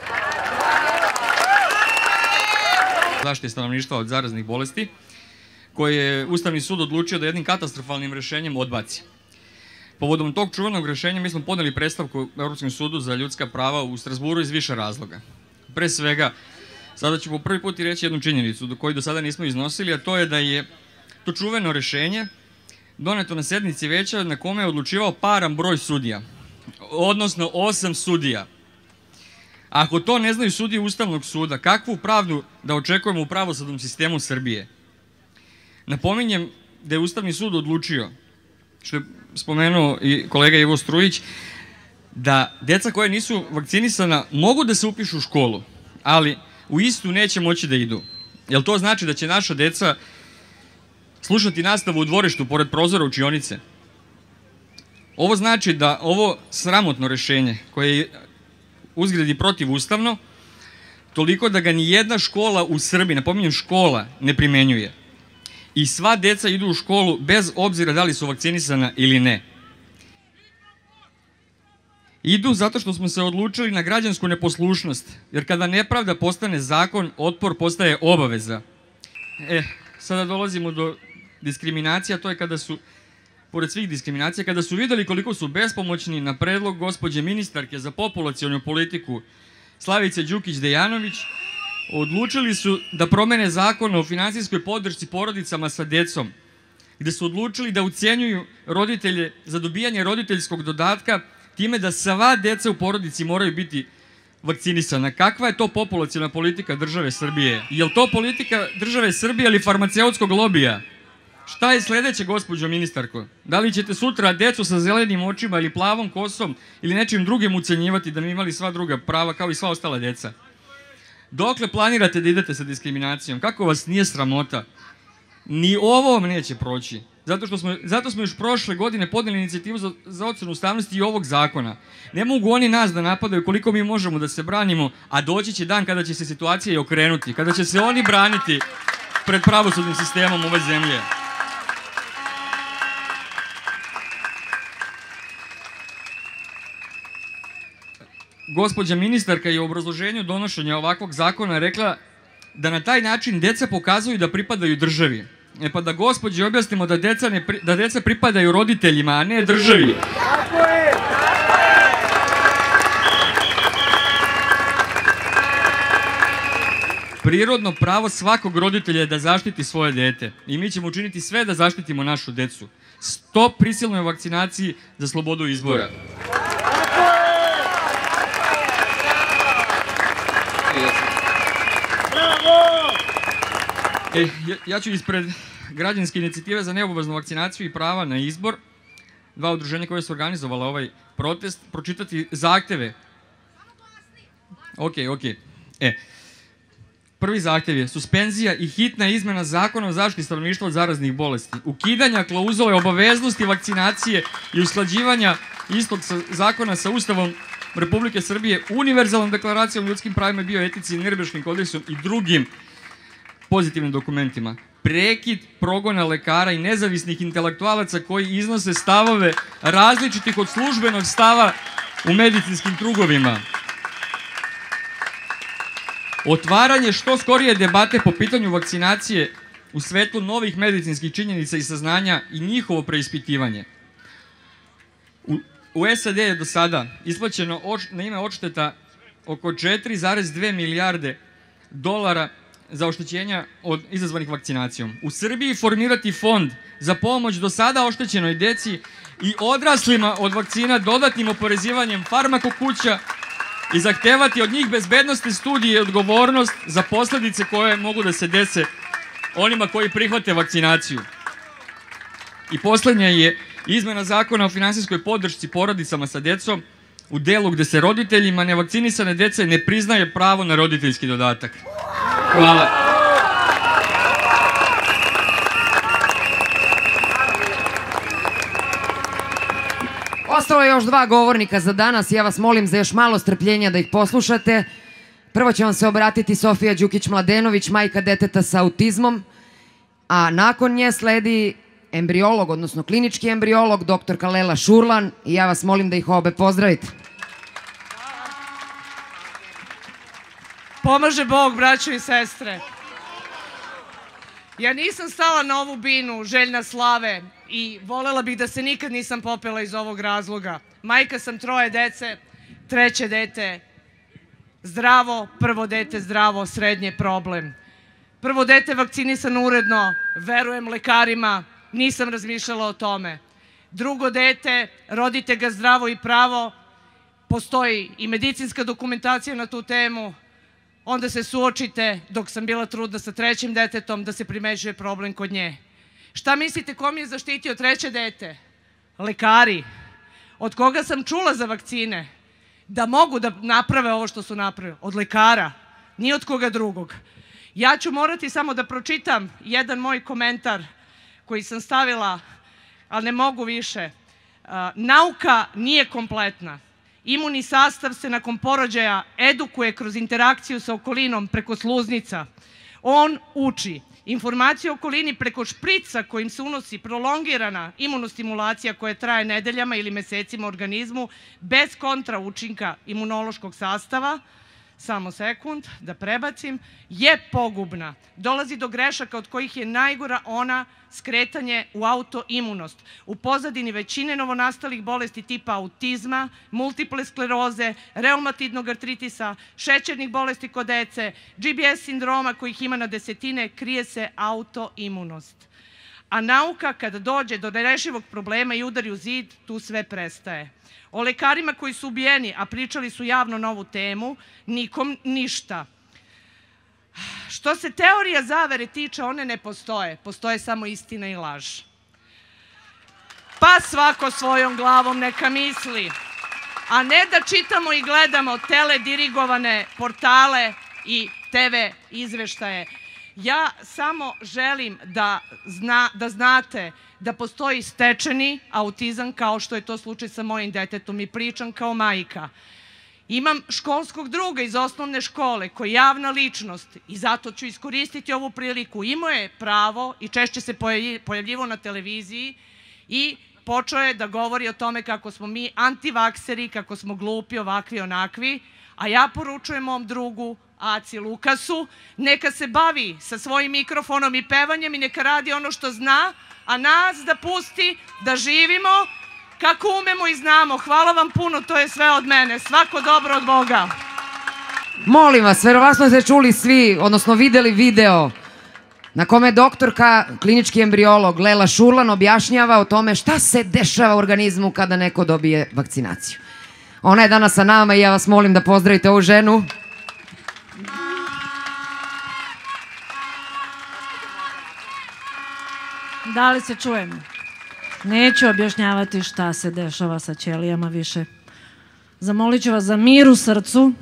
Zaštite stanovništva od zaraznih bolesti, koje je Ustavni sud odlučio da jednim katastrofalnim rešenjem odbaci. Povodom tog čuvenog rešenja mi smo podneli predstavku Europskom sudu za ljudska prava u Strasburu iz više razloga. Pre svega, sada ću po prvi put i reći jednu činjenicu do koju do sada nismo iznosili, a to je da je to čuveno rešenje doneto na sednici veća na kome je odlučivao paran broj sudija, odnosno osam sudija. Ako to ne znaju sudije Ustavnog suda, kakvu pravdu da očekujemo u pravosudnom sistemu Srbije? Napominjem da je Ustavni sud odlučio, što je spomenuo i kolega Ivo Strujić, da deca koja nisu vakcinisana mogu da se upišu u školu, ali u istu neće moći da idu. Jel to znači da će naša deca slušati nastavu u dvorištu pored prozora učionice? Ovo znači da ovo sramotno rešenje, koje je uzgred i protivustavno, toliko da ga ni jedna škola u Srbiji, napominjem škola, ne primenjuje. I sva deca idu u školu bez obzira da li su vakcinisana ili ne. Idu zato što smo se odlučili na građansku neposlušnost, jer kada nepravda postane zakon, otpor postaje obaveza. E, sada dolazimo do diskriminacija, to je kada su, pored svih diskriminacija, kada su videli koliko su bespomoćni na predlog gospođe ministarke za populacionu politiku Slavice Đukić-Dejanović, odlučili su da promene zakon o finansijskoj podršci porodicama sa decom, gde su odlučili da ucenjuju roditelje za dobijanje roditeljskog dodatka time da sva deca u porodici moraju biti vakcinisana. Kakva je to populaciona politika države Srbije? Je li to politika države Srbije ili farmaceutskog lobija? Šta je sledeće, gospođo ministarko? Da li ćete sutra decu sa zelenim očima ili plavom kosom ili nečim drugim ucenjivati da bi imali sva druga prava kao i sva ostala deca? Dokle planirate da idete sa diskriminacijom? Kako vas nije sramota? Ni ovo vam neće proći. Zato što smo, zato smo još prošle godine podneli inicijativu za, za ocenu ustavnosti i ovog zakona. Ne mogu oni nas da napadaju koliko mi možemo da se branimo, a doći će dan kada će se situacija i okrenuti, kada će se oni braniti pred pravosudnim sistemom ove zemlje. Gospođa ministarka je u obrazloženju donošenja ovakvog zakona rekla da na taj način deca pokazuju da pripadaju državi. E pa da gospođi objasnimo da deca, ne, da deca pripadaju roditeljima, a ne državi. Tako je! Prirodno pravo svakog roditelja je da zaštiti svoje dete i mi ćemo učiniti sve da zaštitimo našu decu. Stop prisilnoj vakcinaciji za slobodu izbora. E, ja, ja ću ispred građanske inicijative za neobaveznu vakcinaciju i prava na izbor, dva udruženja koje su organizovala ovaj protest, pročitati zahteve. Ok, ok. E, prvi zahtev je suspenzija i hitna izmena zakona o zaštiti stanovništva od zaraznih bolesti, ukidanja klauzule obaveznosti vakcinacije i usklađivanja istog zakona sa Ustavom Republike Srbije, univerzalnom deklaracijom o ljudskim pravima i bioetici, Nirnberškim kodeksom i drugim pozitivnim dokumentima. Prekid progona lekara i nezavisnih intelektualaca koji iznose stavove različitih od službenog stava u medicinskim krugovima. Otvaranje što skorije debate po pitanju vakcinacije u svetlu novih medicinskih činjenica i saznanja i njihovo preispitivanje. U, u S A D je do sada isplaćeno oč, na ime odšteta oko četiri zarez dve milijarde dolara za oštećenja od izazvanih vakcinacijom. U Srbiji formirati fond za pomoć do sada oštećenoj deci i odraslima od vakcina dodatnim oporezivanjem farmakokuća i zahtevati od njih bezbednostne studije i odgovornost za posledice koje mogu da se dese onima koji prihvate vakcinaciju. I poslednje je izmena zakona o finansijskoj podršci porodicama sa decom u delu gde se roditeljima nevakcinisane dece ne priznaje pravo na roditeljski dodatak. Hvala. Ostalo je još dva govornika za danas. Ja vas molim za još malo strpljenja da ih poslušate. Prvo će vam se obratiti Sofija Đukić-Mladenović, majka deteta sa autizmom, a nakon nje sledi embriolog, odnosno klinički embriolog, doktorka Lela Šurlan, i ja vas molim da ih obe pozdravite. Pomaže Bog, braćo i sestre. Ja nisam stala na ovu binu željna slave i volela bih da se nikad nisam popela iz ovog razloga. Majka sam troje dece, treće dete zdravo, prvo dete zdravo, srednje problem. Prvo dete vakcinisano uredno, verujem lekarima, nisam razmišljala o tome. Drugo dete, rodite ga zdravo i pravo, postoji i medicinska dokumentacija na tu temu. Onda se suočite, dok sam bila trudna sa trećim detetom, da se primećuje problem kod nje. Šta mislite, ko mi je zaštitio treće dete? Lekari. Od koga sam čula za vakcine? Da mogu da naprave ovo što su napravili? Od lekara, ni od koga drugog. Ja ću morati samo da pročitam jedan moj komentar koji sam stavila, ali ne mogu više. Nauka nije kompletna. Imunni sastav se nakon porođaja edukuje kroz interakciju sa okolinom preko sluznica. On uči. Informacija o okolini preko šprica kojim se unosi prolongirana imunostimulacija koja traje nedeljama ili mesecima u organizmu bez kontra učinka imunološkog sastava, samo sekund da prebacim, je pogubna. Dolazi do grešaka od kojih je najgora ona skretanje u autoimunost. U pozadini većine novonastalih bolesti tipa autizma, multiple skleroze, reumatidnog artritisa, šećernih bolesti kod dece, G B S sindroma kojih ima na desetine, krije se autoimunost. A nauka kada dođe do nerešivog problema i udari u zid, tu sve prestaje. O lekarima koji su ubijeni, a pričali su javno na ovu temu, nikom ništa. Što se teorija zavere tiče, one ne postoje. Postoje samo istina i laž. Pa svako svojom glavom neka misli. A ne da čitamo i gledamo teledirigovane portale i te ve izveštaje. Ja samo želim da, zna, da znate da postoji stečeni autizam kao što je to slučaj sa mojim detetom i pričam kao majka. Imam školskog druga iz osnovne škole koji je javna ličnost i zato ću iskoristiti ovu priliku. Imao je pravo i češće se pojavljivo na televiziji i počeo je da govori o tome kako smo mi antivakseri, kako smo glupi, ovakvi, onakvi, a ja poručujem mom drugu, Aci Lukasu, neka se bavi sa svojim mikrofonom i pevanjem i neka radi ono što zna, a nas da pusti da živimo kako umemo i znamo. Hvala vam puno, to je sve od mene. Svako dobro od Boga. Molim vas, verovatno ste čuli svi, odnosno videli video na kome doktorka, klinički embriolog Lela Šurlan objašnjava o tome šta se dešava u organizmu kada neko dobije vakcinaciju. Ona je danas sa nama i ja vas molim da pozdravite ovu ženu. Da li se čujemo? Neću objašnjavati šta se dešava sa ćelijama više. Zamolit ću vas za mir u srcu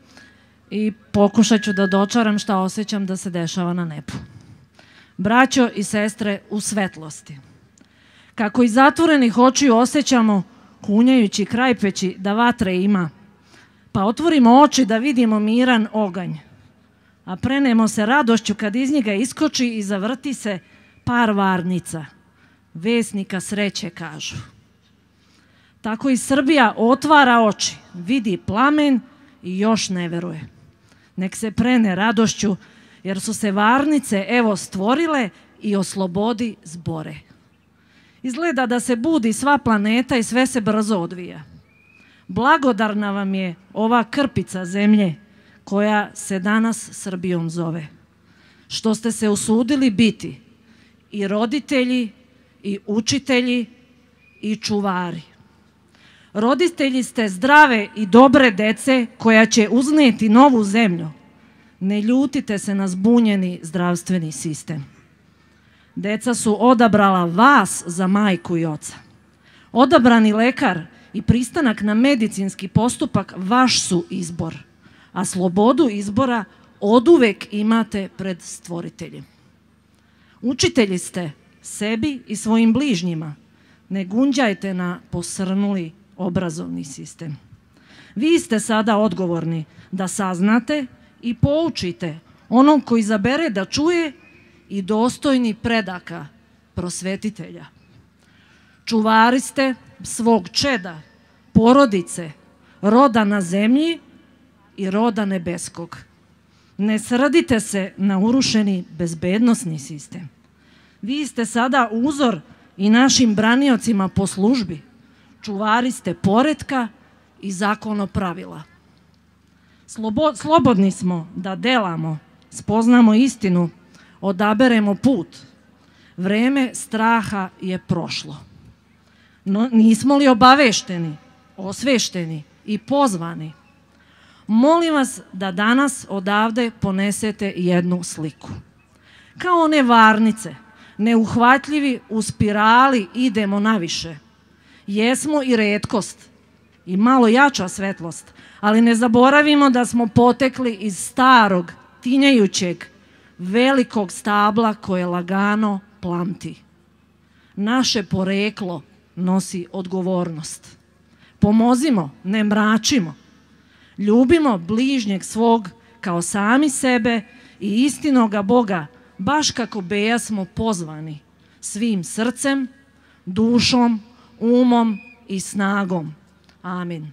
i pokušat ću da dočaram šta osjećam da se dešava na nebu. Braćo i sestre u svetlosti, kako iz zatvorenih očiju osjećamo, kunjajući, krajpeći da vatre ima, pa otvorimo oči da vidimo miran oganj, a prenemo se radošću kad iz njega iskoči i zavrti se par varnica, vesnika sreće kažu. Tako i Srbija otvara oči, vidi plamen i još ne veruje. Nek se prene radošću, jer su se varnice evo stvorile i o slobodi zbore. Izgleda da se budi sva planeta i sve se brzo odvija. Blagodarna vam je ova krpica zemlje koja se danas Srbijom zove. Što ste se usudili biti i roditelji, i učitelji, i čuvari. Roditelji ste zdrave i dobre dece koja će uzneti novu zemlju. Ne ljutite se na zbunjeni zdravstveni sistem. Deca su odabrala vas za majku i oca. Odabrani lekar i pristanak na medicinski postupak vaš su izbor, a slobodu izbora oduvek imate pred stvoriteljem. Učitelji ste sebi i svojim bližnjima. Ne gunđajte na posrnuli obrazovni sistem. Vi ste sada odgovorni da saznate i poučite onog koji izabere da čuje i dostojni predaka, prosvetitelja. Čuvari ste svog čeda, porodice, roda na zemlji i roda nebeskog. Ne srdite se na urušeni bezbednosni sistem. Vi ste sada uzor i našim braniocima po službi. Čuvari ste poretka i zakonopravila. Slobo, slobodni smo da delamo, spoznamo istinu, odaberemo put. Vreme straha je prošlo. No, nismo li obavešteni, osvešteni i pozvani? Molim vas da danas odavde ponesete jednu sliku. Kao one varnice, neuhvatljivi u spirali idemo naviše. Jesmo i retkost i malo jača svetlost, ali ne zaboravimo da smo potekli iz starog, tinjajućeg, velikog stabla koje lagano plamti. Naše poreklo nosi odgovornost. Pomozimo, ne mračimo. Ljubimo bližnjeg svog kao sami sebe i istinoga Boga, baš kako beja smo pozvani, svim srcem, dušom, umom i snagom. Amin.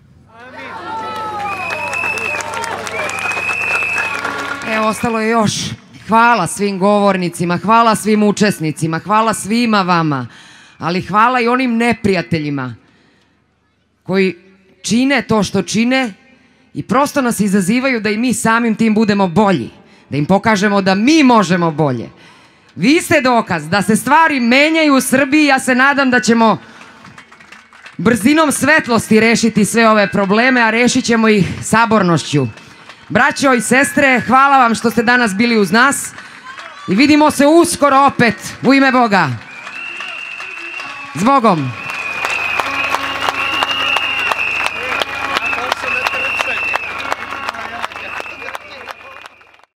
Evo, ostalo je još. Hvala svim govornicima, hvala svim učesnicima, hvala svima vama, ali hvala i onim neprijateljima koji čine to što čine i prosto nas izazivaju da i mi samim tim budemo bolji, da im pokažemo da mi možemo bolje. Vi ste dokaz da se stvari menjaju u Srbiji, ja se nadam da ćemo brzinom svetlosti rešiti sve ove probleme, a rešit ćemo ih sabornošću. Braćo i sestre, hvala vam što ste danas bili uz nas i vidimo se uskoro opet u ime Boga. S Bogom!